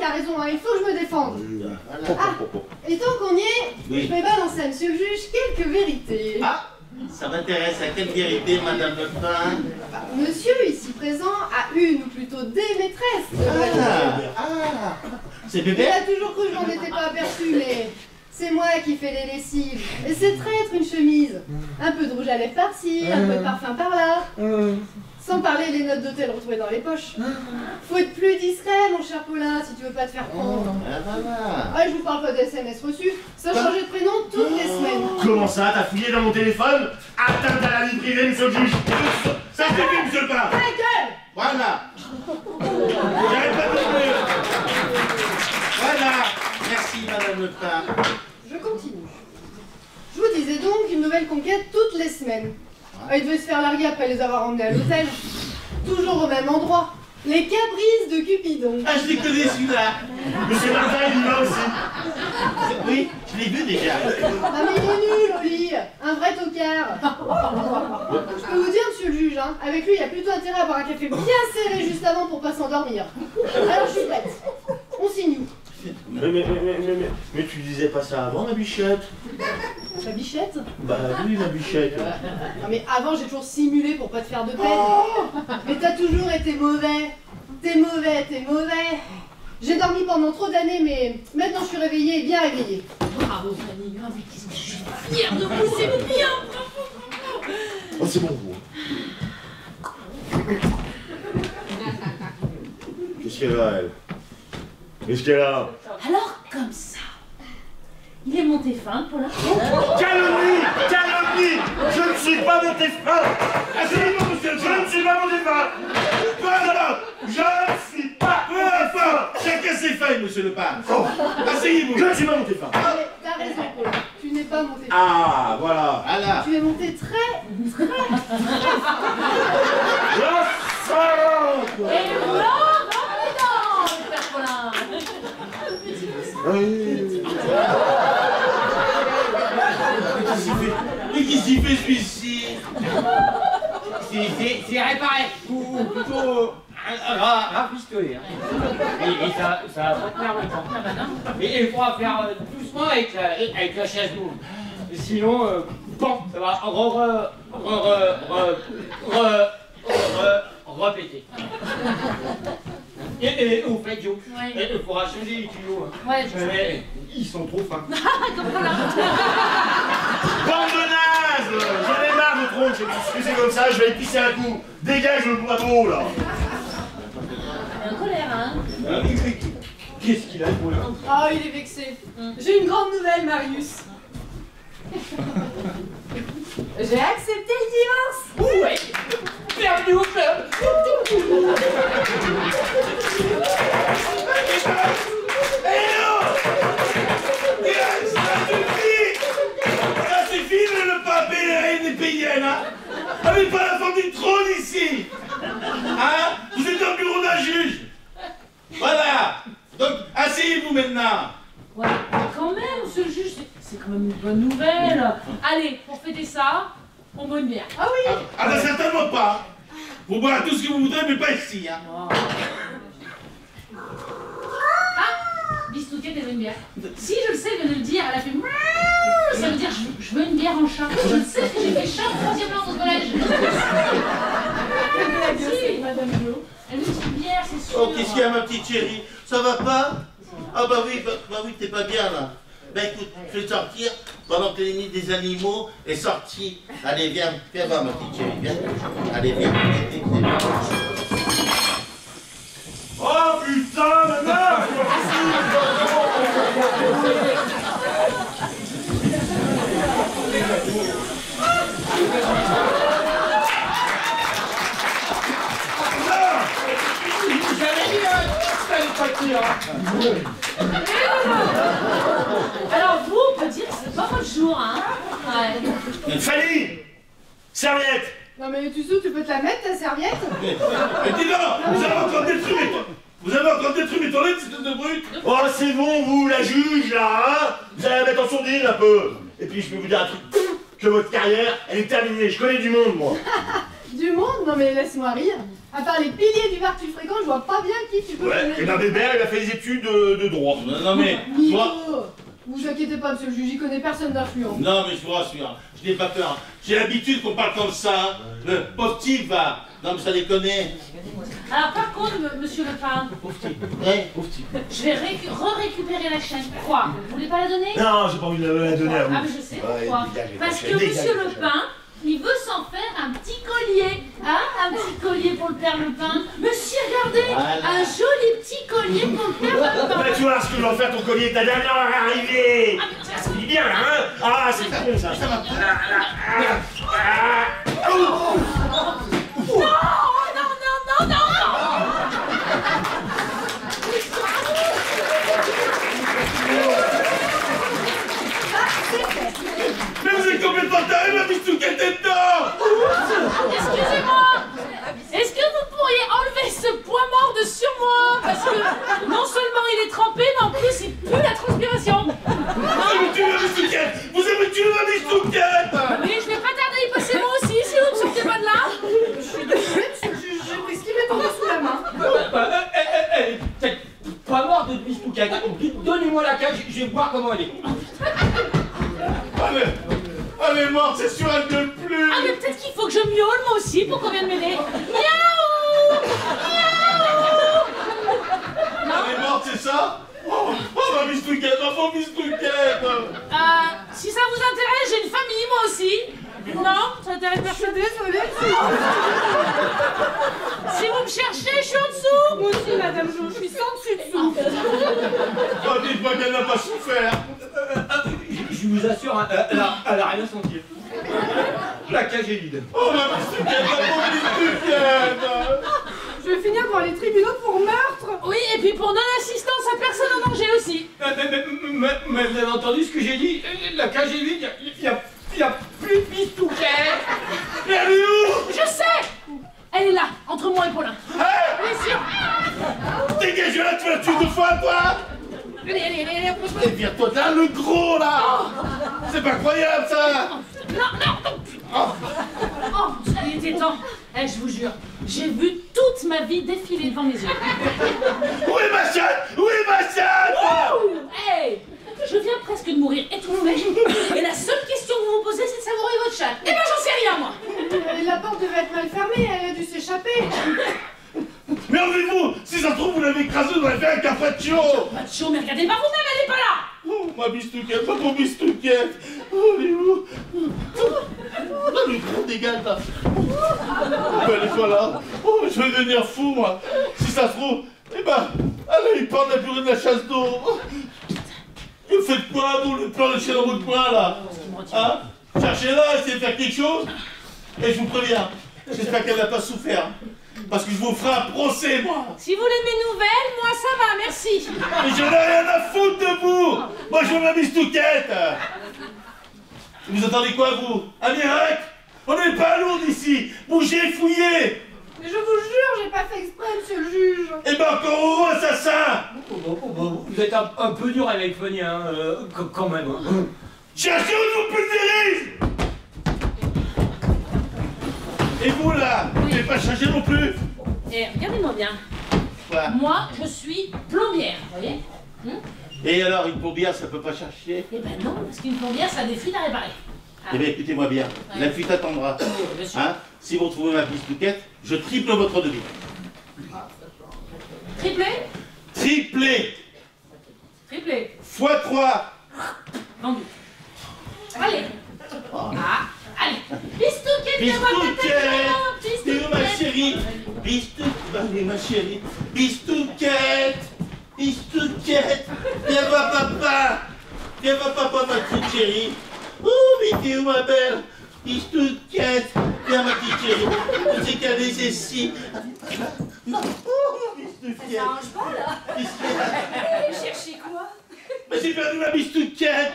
a raison, hein, il faut que je me défende. Voilà. Ah, et tant qu'on y est, Oui. je vais balancer à monsieur le juge quelques vérités. Ah, ça m'intéresse. À quelle vérité, Madame Lepin? Bah, monsieur, ici présent, a une, ou plutôt des maîtresses. Ah, ah, c'est Il bébé? a toujours cru que je m'en étais pas aperçu, mais c'est moi qui fais les lessives. Et c'est traître une chemise. Un peu de rouge à lèvres par-ci, un peu de parfum par-là. Sans parler des notes d'hôtel retrouvées dans les poches. Faut être plus discret, mon cher Paulin, si tu veux pas te faire prendre. Ah, voilà. Ah, je vous parle pas des S M S reçus. Ça changeait de prénom toutes les semaines. Comment ça? T'as fouillé dans mon téléphone? Atteinte à la vie privée, monsieur le juge. Ça suffit, monsieur le pain. Ta gueule! Voilà. J'arrête pas de dormir. Voilà. Merci, Madame Lepin. Je continue. Je vous disais donc une nouvelle conquête toutes les semaines. Ah, il devait se faire larguer après les avoir emmenés à l'hôtel. Toujours au même endroit. Les caprices de Cupidon. Ah, je l'ai connu celui-là. Monsieur Martin, il y va aussi. Oui, je l'ai vu déjà. Ah mais il est nul au lit. Un vrai tocard. Je peux vous dire, monsieur le juge, hein, avec lui, il y a plutôt intérêt à boire un café bien serré juste avant pour pas s'endormir. Alors je suis prête. On signe. Mais, mais, mais, mais, mais, mais tu disais pas ça avant, ma bichette? La bichette? Bah oui, ma bichette. Non mais avant j'ai toujours simulé pour pas te faire de peine. Mais t'as toujours été mauvais. T'es mauvais, t'es mauvais. J'ai dormi pendant trop d'années, mais maintenant je suis réveillée, bien réveillée. Bravo Fanny, ah mais qu'est-ce que je suis fière de vous, c'est bien. Oh, c'est bon, vous. Qu'est-ce qu'elle a, elle? Qu'est-ce qu'elle a? Alors comme ça, il est monté fin pour la Calomnie! Calomnie! Je ne suis pas monté fin! Asseyez-vous, monsieur le juge! Je ne suis pas monté fin! Peu importe! Je ne suis pas monté fin! Chacun ses feuilles, monsieur Lepin. Oh. Asseyez-vous. Je ne suis pas monté fin! Mais t'as raison, Paul. Tu n'es pas monté. Ah, voilà! Voilà. Tu es monté très, très. La salade! Et voilà, non, Père Paulin. Oui. Mais qu'est-ce qu'il fait celui-ci? C'est réparé, ou, ou plutôt ra- rafistoler. Hein. Et, et ça, ça va pas tenir longtemps. Et il faudra faire euh, doucement avec la, avec la chaise lourde. Sinon, euh, bon, ça va re, re, re, re, re, re, re, répéter. Et, et au fait, Joe, Ouais. il faudra changer les tuyaux. Hein. Ouais, je sais. Mais ils sont trop fins. Bande de nazes! J'en ai marre de tronc, je vais c'est comme ça, je vais aller pisser un coup. Dégage le boiseau, là! Il est en colère, hein. Qu'est-ce qu'il a, ce là? Ah, il est vexé. J'ai une grande nouvelle, Marius. J'ai accepté le divorce. Ouais. Bienvenue au club. Eh non! Ça suffit! Ça suffit de ne pas appeler les reines des pays, hein? Avec pas la forme du trône ici! Hein? Vous êtes dans le bureau d'un juge! Voilà. Donc, asseyez-vous maintenant. Ouais, mais quand même, ce juge, c'est- c'est quand même une bonne nouvelle. Allez, pour fêter ça, on boit une bière. Ah oui. Ah bah certainement pas. Vous boirez tout ce que vous voudrez, mais pas ici. Hein. Oh. Ah, Bistouquet, t'avais une bière. Si, je le sais, elle vient de le dire, elle a fait mouah. Ça veut dire, je, je veux une bière en chat. Je le sais, j'ai fait chat en troisième langue au collège. Si, Madame Jo. Elle veut une bière, c'est sûr. Oh, qu'est-ce qu'il y a, ma petite chérie? Ça va pas? Ah bah oui, bah, bah oui, t'es pas bien là. Bah écoute, je vais te sortir pendant que l'ennemi des animaux est sorti. Allez, viens, viens voir ma petite chérie, viens. Allez, viens, viens, viens, viens. Oh putain, maintenant! Alors vous, on peut dire que c'est pas votre jour, hein. Ouais. Fanny! Serviette! Non mais tu sais, tu peux te la mettre ta serviette? Mais dis donc, vous avez encore détruit mes toilettes. Vous avez encore détruit mes toilettes, c'est de brut. Oh, c'est bon, vous, la juge, là, hein? Vous allez la mettre en sourdine, un peu. Et puis, je peux vous dire un truc, que votre carrière, elle est terminée. Je connais du monde, moi. Du monde, monde? Non mais laisse-moi rire. À part les piliers du bar que tu fréquentes, je vois pas bien qui tu peux Ouais, connaître. et ben Bébert, il a fait des études de, de droit. Non, non, mais, Nico, moi, vous inquiétez pas, monsieur le juge, il connaît personne d'influence. non, mais je vous rassure, je n'ai pas peur. J'ai l'habitude qu'on parle comme ça. Hein. Le pauvre type va. Non, mais ça déconne. Alors par contre, m- monsieur le pain, Ouais. je vais récu- re-récupérer la chaîne. Pourquoi? Vous voulez pas la donner? Non, j'ai pas envie de la, la donner à vous. Ah mais je sais pourquoi. Ouais, dégagez la Parce que chaîne, dégagez monsieur la le chaîne. pain, il veut s'en faire un petit collier. Hein? Un petit collier pour le père le pain. Monsieur, regardez, Voilà. un joli petit collier pour le père le pain. Bah, tu vois ce que je vais en faire ton collier, ta dernière arrivée. Ça se dit bien, hein? Ah, c'est con ça. Non, non, non, non, non, non. Mais vous êtes complètement taré, ma bistouquette est dedans. Excusez-moi. Est-ce que vous pourriez enlever ce poids mort de sur moi? Parce que non seulement il est trempé, mais en plus il pue la transpiration. Vous avez tué ma bistouquette. Vous avez tué ma bistouquette. Mais je vais pas tarder à y passer moi aussi, si vous ne sortez pas de là. Je suis désolée, monsieur le juge, j'ai pris ce qui m'est tombé sous la main. Bah, euh, eh, eh, eh, peut-être pas mort de bistouquette. Donnez-moi la cage, je vais voir comment elle est. Ah mais, ah mais morte, c'est sûr, elle gueule plus. Ah mais peut-être qu'il faut que je miaule moi aussi pour qu'on vienne m'aider. Miaou! Miaou! Elle est morte, c'est ça? Oh, oh, ma bistouquette, ma pauvre bistouquette. Euh, si ça vous intéresse, j'ai une famille moi aussi. Non, ça intéresse Je suis personne. désolée, monsieur. Si vous me cherchez, je suis en dessous. Moi aussi, madame Jo, je suis sans dessus dessous. Oh, dites-moi qu'elle n'a pas souffert. Je vous assure, hein, elle a, elle a rien senti. La cage est vide. Oh, ma bistouquette, ma pauvre bistouquette. Je vais finir devant les tribunaux pour meurtre. Oui, et puis pour non-assistance à personne en danger aussi. Mais, mais, mais, mais vous avez entendu ce que j'ai dit? La cage est vide, il n'y a, y a plus de bistouquette. Mais elle est où? Je sais. Elle est là, entre moi et Paulin. Bien sûr. Dégagez la toiture de foi, toi. Allez, allez, allez, allez. Et vire-toi de là, le gros, là. C'est pas croyable, ça. Non, non, non. Oh, il était temps. Eh, je vous jure, j'ai vu toute ma vie défiler devant mes yeux. Où est ma chatte? Où est ma chatte? Oh, hey, je viens presque de mourir étouffée. Et la seule question que vous vous posez, c'est de savourer votre chatte. Eh ben, j'en sais rien, moi. Euh, La porte devait être mal fermée, elle a dû s'échapper. Mais enlevez-vous. Si ça se trouve, vous l'avez écrasé, vous avez fait un carpaccio. Pas de chaud, mais regardez pas vous-même, elle est pas là. Oh, ma bistouquette, ma pauvre bistouquette. Oh, elle est où? Oh, le gros dégage, là. Oh, elle est pas là. Oh, je vais devenir fou, moi. Si ça se trouve, eh ben, elle a eu peur de la purée de la chasse d'eau. Et vous faites quoi, vous, le plan de chien dans votre coin, là? Hein? Cherchez-la, essayez de faire quelque chose. Et je vous préviens, j'espère qu'elle n'a pas souffert. Parce que je vous ferai un procès, moi. Si vous voulez mes nouvelles, moi ça va, merci. Mais j'en ai rien à foutre de vous. Moi, je veux ma bistouquette. Vous attendez quoi, vous? Un miracle? On n'est pas à Lourdes ici. Bougez, fouillez. Mais je vous jure, j'ai pas fait exprès, monsieur le juge. Et ben encore heureux, assassin. Oh, bah, oh, bah, vous êtes un, un peu dur avec Fanny, hein, euh, qu- quand même. Hein. Cherchez où je vous pulvérise. Et vous, là, vous n'avez pas cherché non plus? Et regardez-moi bien. Quoi? Moi, je suis plombière, vous voyez? Hum? Et alors, une plombière, ça peut pas chercher? Eh ben non, parce qu'une plombière, ça a des fuites à réparer. Ah. Eh bien, écoutez-moi bien, Ouais. la fuite attendra. Bien sûr. Hein? Si vous retrouvez ma bistouquette, je triple votre devis. Triplé? Triplé Triplé. fois trois. Vendu. Allez. Ah, allez. Bistouquette, viens-moi Bistouquette! ta T'es où, ma chérie? Bistouquette, allez, ma chérie. Bistouquette! Bistouquette! Viens voir papa! Viens voir papa, ma petite chérie. Oh, mais t'es où, ma belle? Bistouquette! Viens, ma petite chérie. On s'est calé ceci. Non. Oh, Bistouquette! pas là. Bistouquette. Vous cherchez quoi? Mais j'ai perdu ma Bistouquette!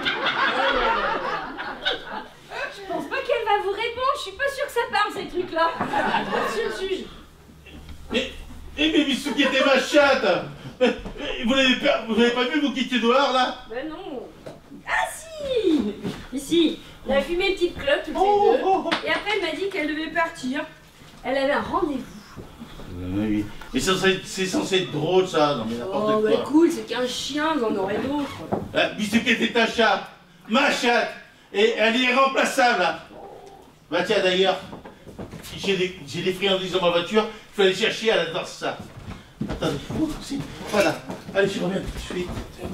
Je pense pas qu'elle va vous répondre, je suis pas sûre que ça parle ces trucs-là. Monsieur le juge. Mais, et mais Bistouquette est ma chatte. Mais, mais, Vous l'avez pas, vous l'avez pas vu, vous quitter dehors, là? Ben non. Ah si. Ici, on a fumé une petite clope toutes les Oh, deux. oh, oh. Et après elle m'a dit qu'elle devait partir. Elle avait un rendez-vous. Oui. Mais c'est censé, c'est censé être drôle ça, non mais n'importe Oh, quoi. bah cool, c'est qu'un chien, vous en aurez d'autres. Ah, Bistouquette est un chat, ma chatte, et elle est irremplaçable. Là. Bah tiens d'ailleurs, j'ai des, j'ai des friandises dans ma voiture, il faut aller chercher, elle adore ça. Attendez, ouh, si, voilà, allez je reviens tout de suite.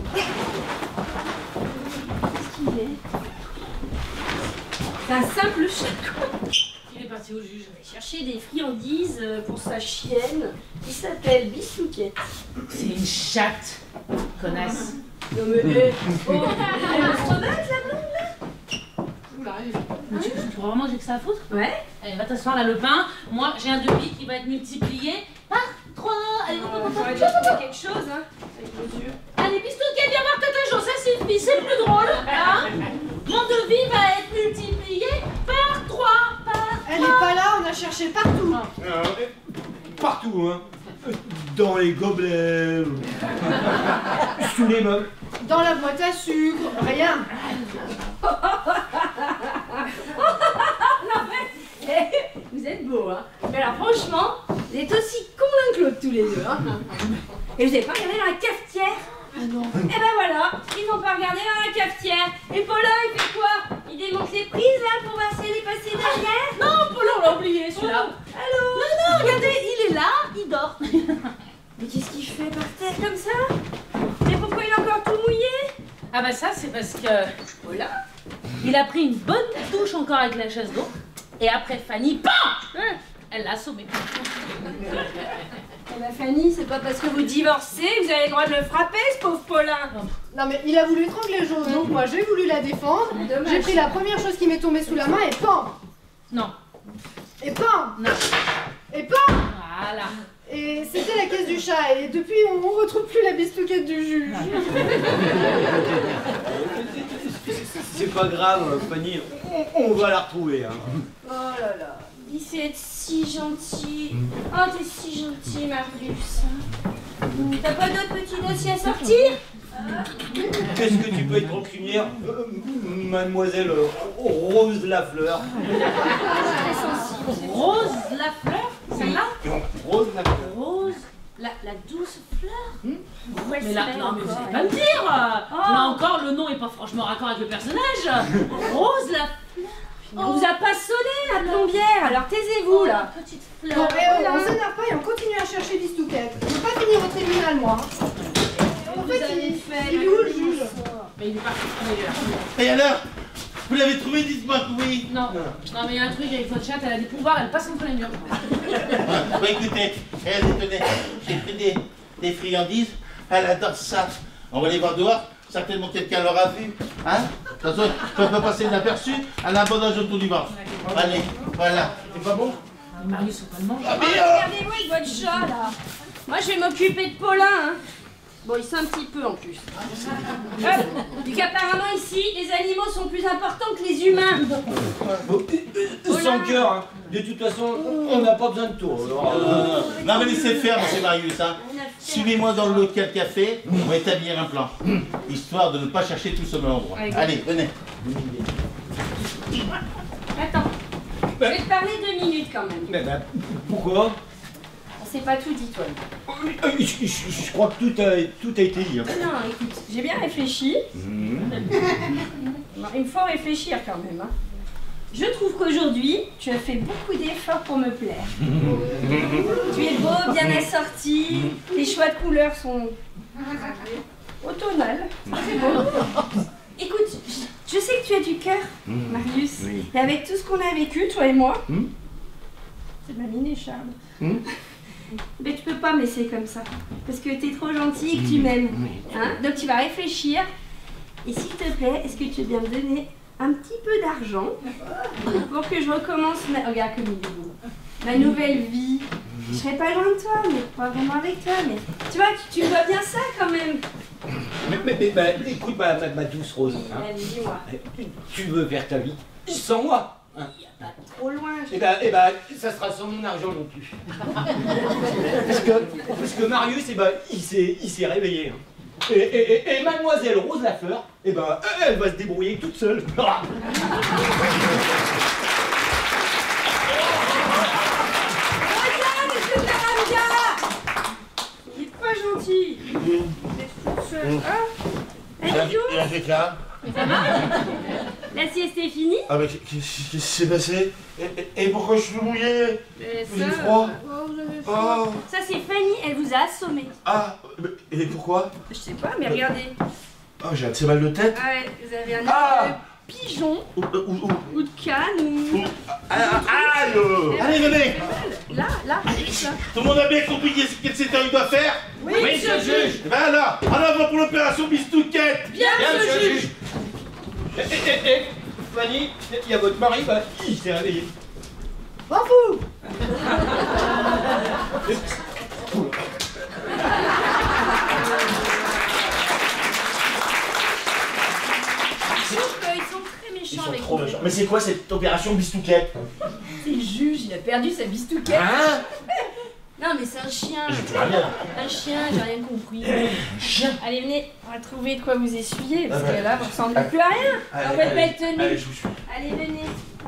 Qu'est-ce qu'il est? C'est un simple chat, quoi. Il est parti au juge. Il va chercher des friandises pour sa chienne qui s'appelle Bistouquette. C'est une chatte, connasse. Non mais, eh, oh, elle est sauvage la blonde là? Tu, tu crois vraiment que j'ai que ça à foutre? Ouais. Allez, va t'asseoir là, le pain. Moi, j'ai un devis qui va être multiplié par trois. Allez, On on va déjà trouver quelque chose, hein, avec nos yeux. Allez, Bistouquette, viens voir Tata Jo, ça suffit, c'est plus drôle. Hein, mon devis va être multiplié par trois. Par Elle n'est pas là, on a cherché partout. Euh, partout, hein. Dans les gobelets, sous les meubles. Dans la boîte à sucre, rien. Non mais, eh, vous êtes beaux, hein. Mais alors franchement, vous êtes aussi cons l'un que l'autre tous les deux, hein. Et vous avez pas regardé dans la cafetière? Ah non. Eh ben voilà, ils n'ont pas regardé dans la cafetière. Et Paulin, il fait quoi? Il démonte les prises là pour voir si elle est passée derrière? Non, Paulin, on l'a oublié celui-là. Allô? Non, non, regardez, il est là, il dort. Mais qu'est-ce qu'il fait par terre comme ça? Mais pourquoi il est encore tout mouillé? Ah bah ça, c'est parce que Voilà. il a pris une bonne douche encore avec la chasse d'eau. Et après Fanny, PAM hein, elle l'a assommé. Eh ben Fanny, c'est pas parce que vous divorcez que vous avez le droit de le frapper, ce pauvre Paulin. Non mais il a voulu étrangler Jo, donc moi j'ai voulu la défendre. Dommage. J'ai pris la première chose qui m'est tombée sous la main et pam. Non, Et pam. non, Et pam. voilà. Et c'était la caisse du chat et depuis on ne retrouve plus la Bistouquette du juge. C'est pas grave, Fanny, on, on va la retrouver, hein. Oh là là, il fait être si gentil. Oh, t'es si gentil, Marius. T'as pas d'autres petits dossiers à sortir? Qu'est-ce que tu peux être rancunière, euh, mademoiselle euh, Rose Lafleur? Très sensible. Rose la fleur, celle-là. Rose Lafleur. Rose, la, la douce fleur. Ouais, Mais là, non, mais vous allez pas me dire. Là encore, le nom est pas franchement raccord avec le personnage. Rose la fleur. On vous a pas sonné la plombière, alors taisez-vous là. La petite Bon, fleur. et oh, on s'énerve pas et on continue à chercher Bistouquette. Je veux pas finir au tribunal moi. En fait, il, il est où le juge? Mais il est parti. Il est là. Et alors? Vous l'avez trouvé, dites-moi que oui. Non, non, mais il y a un truc avec votre chatte, elle a des pouvoirs, elle passe entre les murs. Ah, bah écoutez, elle tenez, j'ai pris des, des friandises, elle adore ça. On va les voir dehors, certainement quelqu'un l'aura vu. Hein? De toute façon, elle peut pas passer inaperçu, elle a un bon âge autour du ventre. Allez, voilà. C'est pas bon? Marius, faut pas le manger. Ah, mais, Oh, euh, regardez-vous avec votre chat là. Moi je vais m'occuper de Paulin. Hein. Bon, il sait un petit peu en plus. Euh, vu qu'apparemment ici, les animaux sont plus importants que les humains. Bon, euh, euh, sans cœur, hein. De toute façon, on n'a pas besoin de tout. alors, euh, euh, non mais laissez faire, monsieur Marius. Hein. Suivez-moi dans le local café, on va établir un plan. Histoire de ne pas chercher tous au même endroit. Allez, venez. Attends, je vais te parler deux minutes quand même. mais, bah, pourquoi? On s'est pas tout dit, toi. Euh, je, je- je crois que tout a, tout a été dit. Hein. Non, écoute, j'ai bien réfléchi. Bon, il me faut réfléchir quand même. Hein. Je trouve qu'aujourd'hui, tu as fait beaucoup d'efforts pour me plaire. Tu es beau, bien assorti, tes choix de couleurs sont automnales. C'est beau. Écoute, je sais que tu as du cœur, Marius. Oui. Et avec tout ce qu'on a vécu, toi et moi, Hmm. c'est ma mine Charles. Hmm. Mais tu peux pas me laisser comme ça. Parce que t'es trop gentil et que tu m'aimes. Hein? Donc tu vas réfléchir. Et s'il te plaît, est-ce que tu veux bien me donner un petit peu d'argent pour que je recommence ma... Regarde comme il est beau. Ma nouvelle vie. Je serai pas loin de toi, mais pas vraiment avec toi. Mais tu vois, tu, tu vois bien ça quand même. Mais, mais, mais, bah, écoute, ma, ma, ma douce Rose, hein. Allez, dis-moi. tu, tu veux faire ta vie sans moi, hein. Trop loin. Je... Eh ben, eh ben, ça sera sans mon argent non plus. parce, que, parce que Marius, eh ben, il s'est il s'est réveillé. Hein. Et, et, et, et mademoiselle Rose Lafleur, eh ben, elle va se débrouiller toute seule. Ah, Il a, dis donc. il a fait quoi? Ça va? La sieste est finie? Ah mais qu'est-ce qui s'est passé? et, et, et pourquoi je suis mouillé? Mais Vous avez froid? Oh, vous avez Oh. Ça c'est Fanny, elle vous a assommé. Ah, mais- et pourquoi? Je sais pas, mais regardez. Oh, j'ai un petit mal de tête. Ah ouais, vous avez un Ah. œuf de pigeon Ou, ou, ou, ou de canne ou... ou- ah, ah, aïe euh. Allez, venez. Là, là, là. Tout le monde a bien compris quel c'est qu'il doit faire? Oui, monsieur le juge. Ben alors, en avant pour l'opération Bistouquette. Bien, monsieur le juge. Eh, eh, eh, eh, Fanny, il y a votre mari, bah, il s'est réveillé. M'en fous. Je trouve qu'ils sont très Ils méchants sont avec trop vous. méchants. Mais c'est quoi cette opération Bistouquette? C'est le juge, il a perdu sa bistouquette. Hein? Non mais c'est un chien. Je peux rien. Un chien, j'ai rien compris. Un chien? Allez, venez, on va trouver de quoi vous essuyer, parce Ah ouais. que là, vous ressemblez plus à rien. Allez, On va être allez, belle tenue. allez, je vous suis. Allez, venez.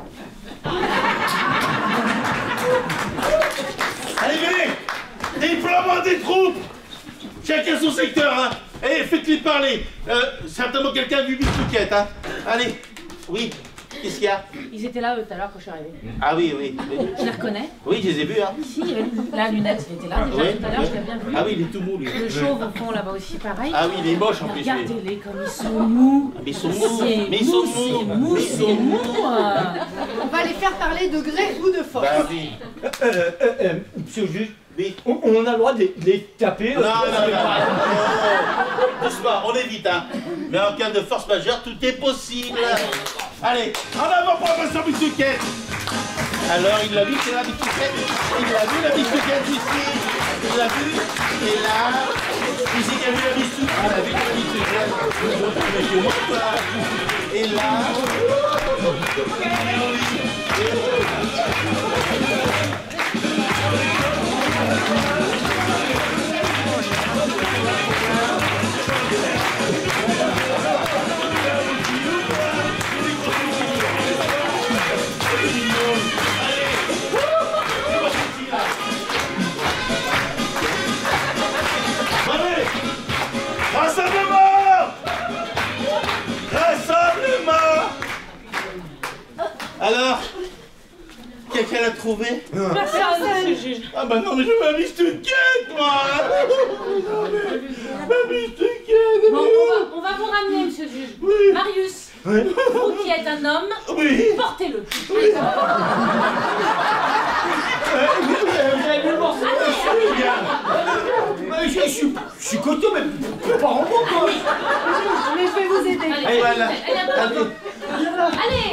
Allez, venez. Et il peut avoir des troupes. Chacun son secteur, hein. Et faites-les parler. Euh, certainement quelqu'un a vu Bistouquette, hein. Allez. Oui. Qu'est-ce qu'il y a? Ils étaient là, eux, tout à l'heure, quand je suis arrivée. Ah oui, oui. Je les reconnais. Oui, je les ai vus, hein. Si, il y avait la lunette, il était là déjà Ouais, tout à l'heure, je l'ai bien vu. Ah oui, il est tout mou, lui. Le chauve au fond, là-bas aussi, pareil. Ah oui, il est moche en plus. lui. Regardez-les comme ils sont mous. Mais ils sont mous. C'est Mais ils sont mou, c'est mous. mou, Mais ils c'est sont mou. mous. euh. On va les faire parler de gré ou de force. Bah oui. Euh, euh, euh, monsieur le juge, Oui. on, on a le droit de, de les taper. Non, euh, non, non, non. Doucement, on évite, hein. Mais en cas de force majeure, tout est possible. Allez, en avant pour la passion Bistouquette. Alors, il l'a vu, c'est la Bistouquette. Il l'a vu, la Bistouquette, ici. Il l'a vu. Et là, ici, il a vu la Bistouquette. Il a vu la Bistouquette. L'autre, il a vu l'autre. Et là. Allez, rassemblement! Rassemblement! Alors, quelqu'un l'a trouvé? Personne, monsieur le juge. Ah bah non, mais je veux ma Bistouquette, moi! Ma Bistouquette! Bon, on va, on va vous ramener, monsieur le juge. Oui. Marius, Oui. vous qui êtes un homme, Oui. portez-le. Vous avez vu le morceau? Euh, je, je suis, je suis coton, mais pas en bon, quoi. Mais je vais vous aider. Allez, Allez, voilà. allez, allez, allez. Allez.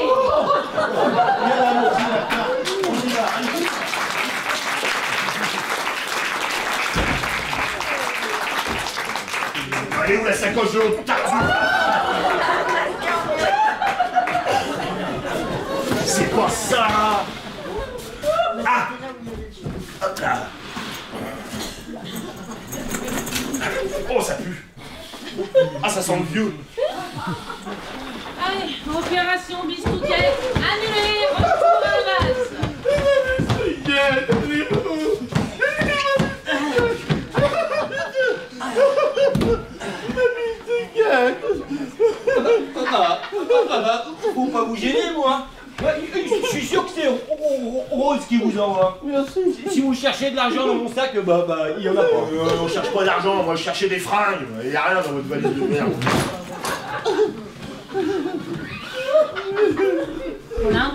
Allez où la sacoche de l'autre tartue? C'est quoi ça? Ah! Hop là. Oh, ça pue. Ah, ça sent le vieux. Allez, opération Bistouquette annulée, retour à la base. Ah, ah, ah, faut pas vous gêner, moi. Ouais, Je suis sûr que c'est Ro- Ro- Rose qui vous envoie. Si- Si vous cherchez de l'argent dans mon sac, bah, bah, il y en a pas. Euh, on cherche pas d'argent, moi je cherchais des fringues. Il y a rien dans votre valise de merde. Colin.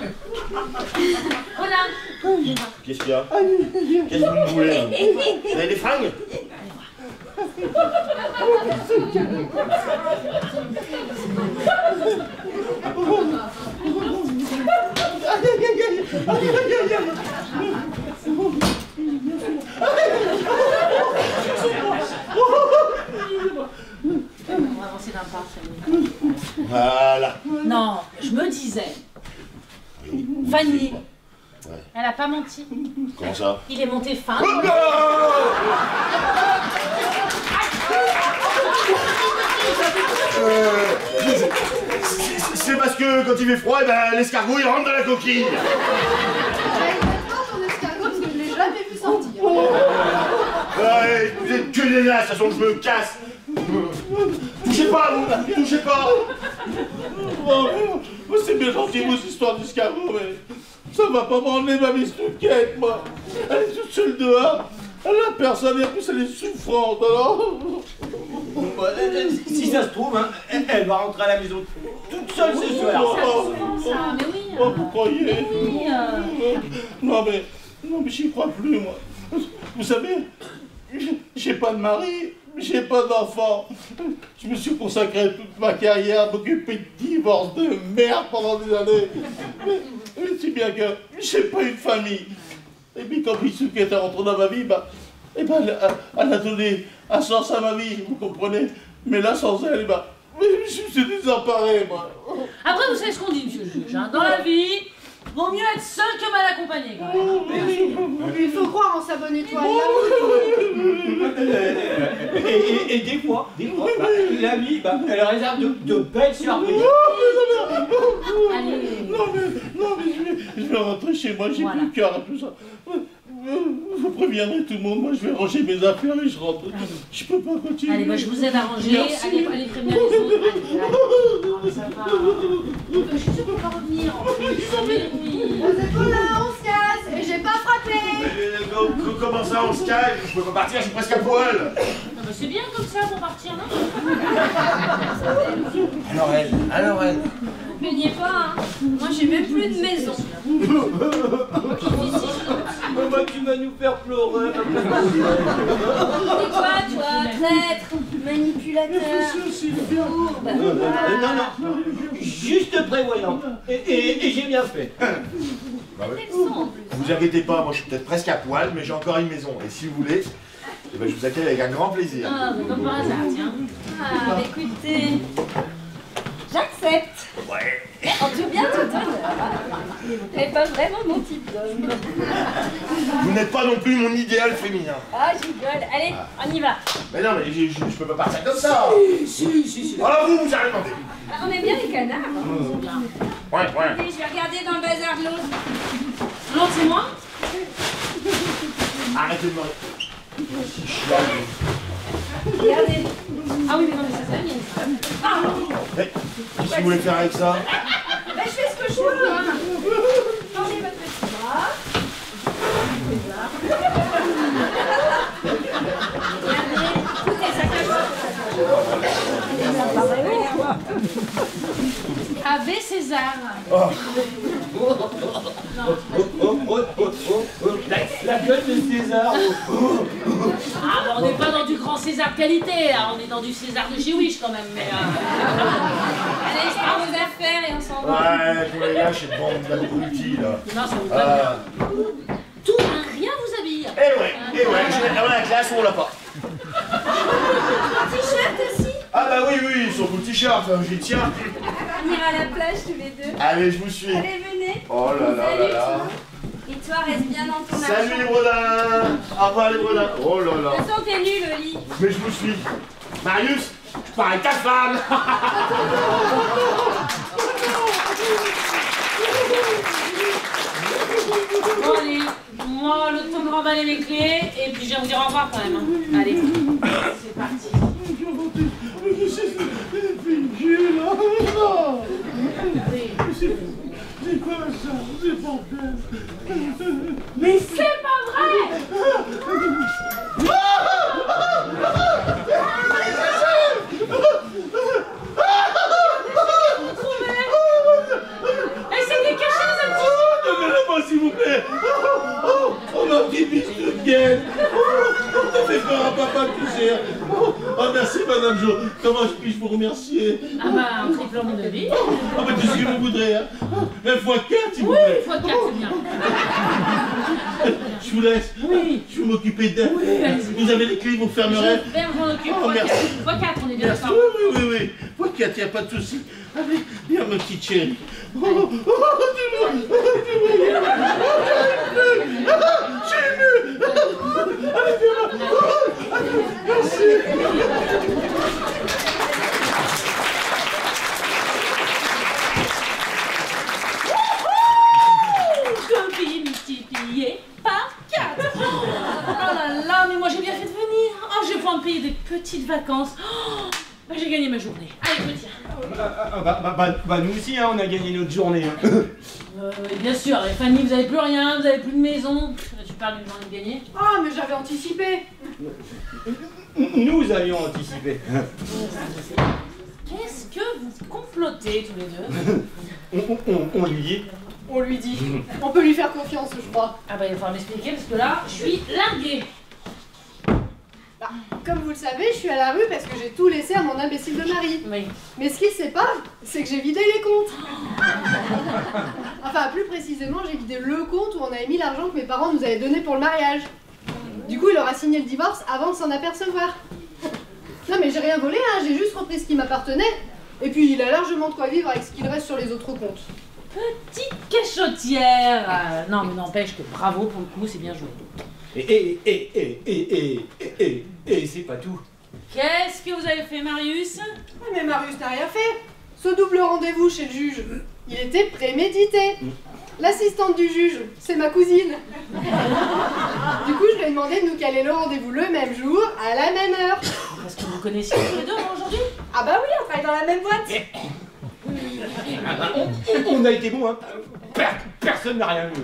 Colin. Qu'est-ce qu'il y a? Qu'est-ce que vous me voulez là? Vous avez des fringues? On va avancer d'un pas, Fanny. Voilà. Non, je me disais. Fanny, Ouais. elle a pas menti. Comment ça? Il est monté fin. Euh, c'est- C'est parce que quand il fait froid, eh ben, l'escargot il rentre dans la coquille. J'avais pas ton escargot parce que je l'ai jamais vu sortir. Ouais, vous êtes que des nasses, de toute façon je me casse. Touchez pas, vous, touchez pas. Oh, c'est bien gentil, vos histoires d'escargot, mais ça va pas m'emmener ma Miss Touquette, moi. Elle est toute seule dehors. Elle a personne et en plus elle est souffrante, alors. Si ça se trouve, hein, elle, elle va rentrer à la maison toute seule ce soir. Oh, Ça, mais oui. oh, vous croyez? Mais oui. euh. Non mais, non mais j'y crois plus, moi. Vous savez, j'ai pas de mari, j'ai pas d'enfant. Je me suis consacré toute ma carrière à m'occuper de divorce de merde pendant des années. Mais, mais si bien que j'ai pas eu de famille. Et puis quand Mitsuki est rentrée dans ma vie, bah, eh ben, elle, a, elle a donné un sens à ma vie, vous comprenez? Mais là, sans elle, bah, je suis désemparé, moi. Après, vous savez ce qu'on dit, monsieur le juge. Hein. Dans la vie, vaut mieux être seul que mal accompagné. Quand même. Il faut croire en sa bonne étoile. Et, et, et des fois, des fois bah, la vie, bah, elle réserve de, de belles surprises. Allez. Non mais, non mais je vais, je vais rentrer chez moi, j'ai Voilà. plus le cœur à tout ça. Vous préviendrez tout le monde, moi je vais ranger mes affaires et je rentre. Je peux pas continuer. Allez, bah, je vous aide à ranger. Merci. Allez, allez prévenir les autres. Allez, allez. Oh, ça va. Je suis sûre qu'on va revenir. Mais oui. Aux épaules là, on se casse et j'ai pas frappé. Euh, Comment ça, on se calme? Je peux pas partir, je suis presque à poil. Non, bah, c'est bien comme ça pour partir, non? Alors elle, alors elle. Ne plaignez pas, hein. Moi, j'ai même plus de maison. Oh, bah, tu vas nous faire pleurer. Et toi, toi, traître, manipulateur, fourbe. Euh, non, non, juste prévoyant. Et, et, et j'ai bien fait. Bah ouais. Quel sang, en plus. Vous inquiétez pas, moi je suis peut-être presque à poil, mais j'ai encore une maison. Et si vous voulez, eh ben, je vous accueille avec un grand plaisir. Ah, bah, comme par hasard, tiens. Ah, bah, écoutez, j'accepte. Ouais. En tout bien, tout honneur. Elle n'est pas vraiment mon type d'homme. Vous n'êtes pas non plus mon idéal féminin. Ah, je rigole. Allez, on y va. Mais non, mais je, je, je peux pas partir comme ça. Si, si, si. Alors vous, vous avez demandé. Ah, on aime bien les canards. Hein. Ouais, ouais. Allez, je vais regarder dans le bazar de l'autre. L'autre, c'est moi? Arrêtez de me... Regardez. Ah oui, mais non, mais ça, c'est la mienne. Ah, Mais, qu'est-ce que vous voulez faire avec ça? Bah, je fais ce que je veux. Hein. Tendez votre petit bras. Regardez. Écoutez, ça cache. Ave César. Oh. Oh, oh, oh, oh, oh. La, la gueule de César. Ah, bah, on n'est pas dans du grand César qualité, là. On est dans du César de chez Wish quand même, mais... Euh... Allez, je prends vos affaires et on s'en va. Ouais, vous les lâchez de bande d'abrutis, là. Non, ça vous va bien. Euh... Tout, hein, rien vous habille. Eh ouais, eh ouais, je vais dans la classe où on l'a pas. T-shirt aussi. Ah bah oui, oui, sur vos t-shirts, j'y tiens. On ira à la plage tous les deux. Allez, je vous suis. Allez, venez. Oh là là Salut, là là. toi. Et toi, reste bien dans ton argent. Salut les bredins. Au revoir les bredins. Oh là De là. toute façon, t'es nul, le lit. Mais je vous suis. Marius, je pars avec ta femme. Bon, allez, moi, le temps de remballer mes clés, et puis je viens vous dire au revoir quand même. Hein. Allez, c'est parti. C'est quoi ça? C'est bordel. Mais c'est pas vrai! Et c'était caché dans un petit... Donnez-la-moi s'il vous plaît. Oh, oh, ma petite biche de gueule. Oh, t'as fait peur à papa tu sais. Oh, oh, merci madame Jo. Comment je puis-je vous remercier? Ah bah, un triple mon devis. Ah bah tout ce que vous voudrez. Hein. Un fois quatre s'il vous Oui, plaît. une fois quatre, c'est bien. Je vous laisse. Oui. Je vais m'occuper d'elle. Oui, allez-y. Vous avez les clés, vous fermerez. Je vais m'en occuper. Oh, Fois merci. quatre. Fois quatre, on est bien Merci. d'accord. Oui, oui, oui, oui. Fois quatre, il n'y a pas de souci. Allez, viens ma petite chérie. Oh, oh, oh, dis-moi, dis-moi. Ah, j'ai ému. Allez, viens là. Oh, allez, merci. Deux billes multipliés par quatre. Oh là là, mais moi j'ai bien fait de venir. Oh, je vais pouvoir me payer des petites vacances. Oh, Bah, j'ai gagné ma journée. Allez, je me tiens. Ah, ah, bah, bah, bah, bah, nous aussi, hein, on a gagné notre journée. Hein. Euh, bien sûr, et Fanny, vous avez plus rien, vous avez plus de maison. Tu parles d'une journée de gagner? Ah, mais j'avais anticipé. Nous avions anticipé. Qu'est-ce que vous complotez tous les deux? on, on, on lui dit. On lui dit. On peut lui faire confiance, je crois. Ah bah il va falloir m'expliquer parce que là, je suis larguée. Bah, comme vous le savez, je suis à la rue parce que j'ai tout laissé à mon imbécile de mari. Oui. Mais ce qu'il sait pas, c'est que j'ai vidé les comptes. Enfin, plus précisément, j'ai vidé le compte où on avait mis l'argent que mes parents nous avaient donné pour le mariage. Du coup, il aura signé le divorce avant de s'en apercevoir. Non mais j'ai rien volé, hein, j'ai juste repris ce qui m'appartenait. Et puis il a largement de quoi vivre avec ce qu'il reste sur les autres comptes. Petite cachotière. euh, Non mais n'empêche que bravo pour le coup, c'est bien joué. Et, et, et, et, et, et, et, et, et c'est pas tout. Qu'est-ce que vous avez fait, Marius? Ouais, mais Marius n'a rien fait. Ce double rendez-vous chez le juge, il était prémédité. L'assistante du juge, c'est ma cousine. Du coup, je lui ai demandé de nous caler le rendez-vous le même jour, à la même heure. Parce que vous connaissiez tous les deux aujourd'hui? Ah bah oui, on travaille dans la même boîte. On, on a été bons, hein. Per- personne n'a rien vu.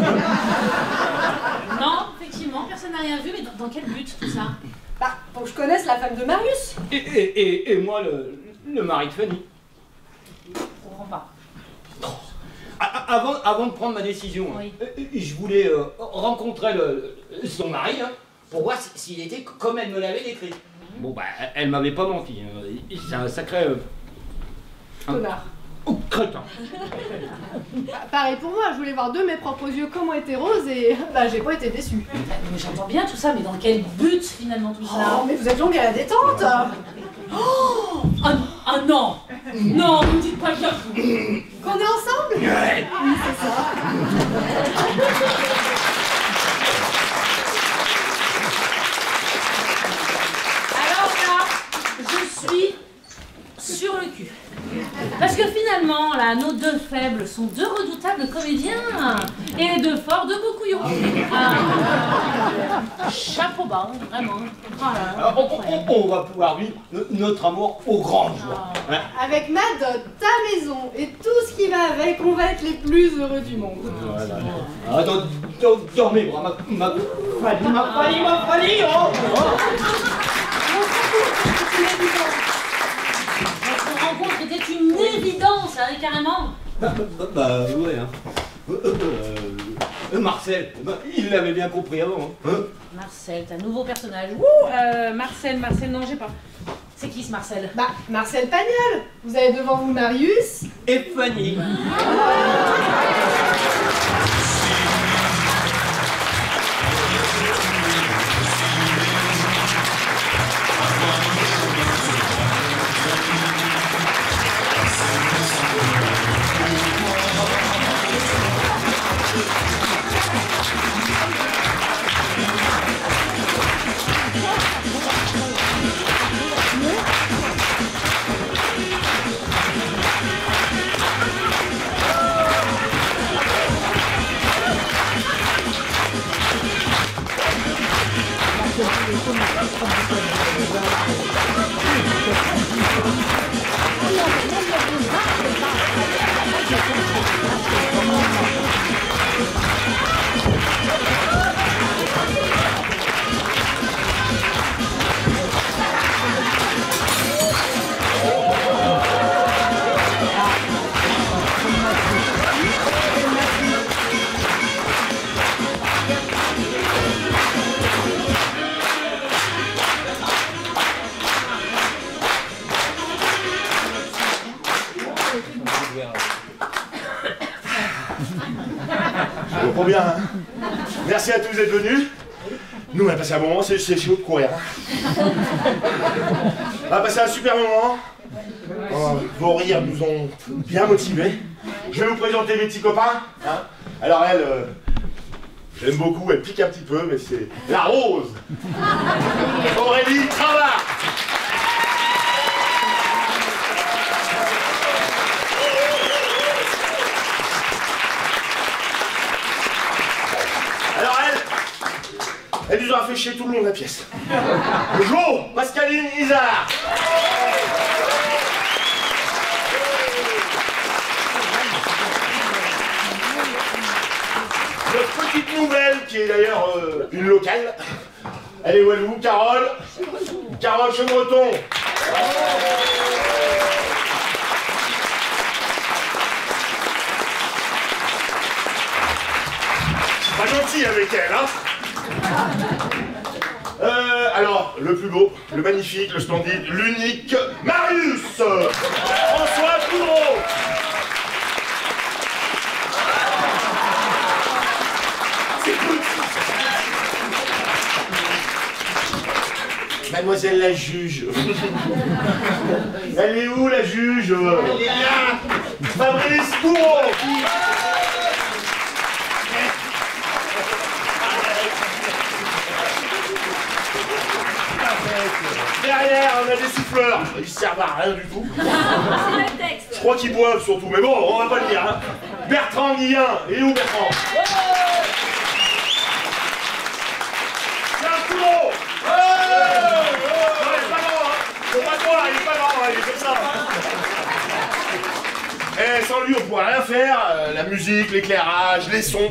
Non, effectivement, personne n'a rien vu, mais dans, dans quel but tout ça? Bah, pour que je connaisse la femme de Marius. Et, et, et, et moi, le, le mari de Fanny. Je comprends pas. Avant, avant de prendre ma décision, Oui. hein, je voulais euh, rencontrer le, son mari hein, pour voir s'il était comme elle me l'avait décrit. Bon, bah, elle m'avait pas menti. Hein. C'est un sacré. Euh, Connard. Oh, crétin. Bah, pareil pour moi, je voulais voir de mes propres yeux comment était Rose et bah j'ai pas été déçue. Mais j'entends bien tout ça, mais dans quel but finalement tout ça? Oh, mais vous êtes longue à la détente. Oh ah, ah non. Non, vous me dites pas que... Qu'on est ensemble? Oui, c'est ça. Alors là, je suis sur le cul. Parce que finalement, là, nos deux faibles sont deux redoutables comédiens et les deux forts de beaux couillons. Ah, chapeau bas, vraiment. Ah là là. Alors, on, on- on va pouvoir vivre notre amour au grand jour. Hein. Avec ma dot, ta maison et tout ce qui va avec, on va être les plus heureux du monde. Voilà. Ah, dans, dans, dans mes bras, ma, ma Fanny, ma Fanny, ma Fanny, oh, oh. Notre rencontre était une évidence, hein, carrément. Bah, bah, bah, ouais, hein. Euh, euh, euh, Marcel, bah, il l'avait bien compris avant. Hein. Marcel, t'as un nouveau personnage. Ouh, euh, Marcel, Marcel, non, j'ai pas. C'est qui ce Marcel? Bah, Marcel Pagnol. Vous avez devant vous Marius. Et Fanny. Je comprends bien, hein. Merci à tous d'être venus. Nous, on a passé un moment, c'est c'est chaud de courir. On a passé un super moment. Oh, vos rires nous ont bien motivés. Je vais vous présenter mes petits copains. Hein. Alors elle, euh, j'aime beaucoup, elle pique un petit peu, mais c'est la Rose. Aurélie Travat. Alors elle, elle nous a fait chier tout le long de la pièce. Jo, Pascaline Isard. une locale. Elle est Walou, Carole. Carole Chevreton. Pas gentil avec elle, hein. Euh, alors, le plus beau, le magnifique, le splendide, l'unique, Marius François Poudreau. Mademoiselle la juge. Elle est où la juge? Elle est là. Fabrice Bourreau. Derrière, on a des souffleurs. Ils servent à rien du tout. Je crois qu'ils boivent surtout, mais bon, on va pas le dire. Hein. Bertrand Guillain. Et où Bertrand? C'est un Poudreau. C'est pas toi, il est pas grand, il est comme ça. Et sans lui, on pourrait rien faire. Euh, la musique, l'éclairage, les sons.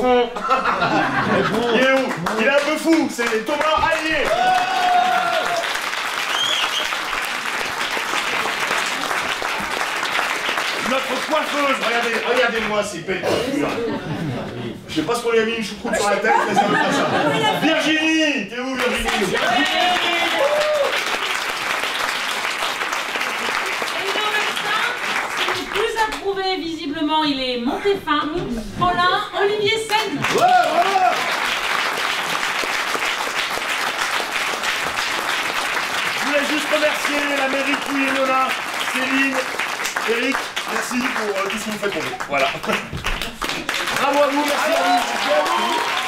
Il est où? Il est un peu fou, c'est Thomas Allier. Notre coiffeuse, regardez, regardez-moi ces belles coiffures. Je sais pas ce qu'on lui a mis une choucroute sur la tête, mais ça veut pas ça. Virginie, t'es où Virginie? Approuvé, visiblement, il est Montéfin, Paulin, Olivier Seine. Ouais, voilà. Je voulais juste remercier la mairie Pouille et Nona, Céline, Eric, merci pour euh, tout ce que vous faites pour nous. Voilà. Bravo à vous, merci à vous.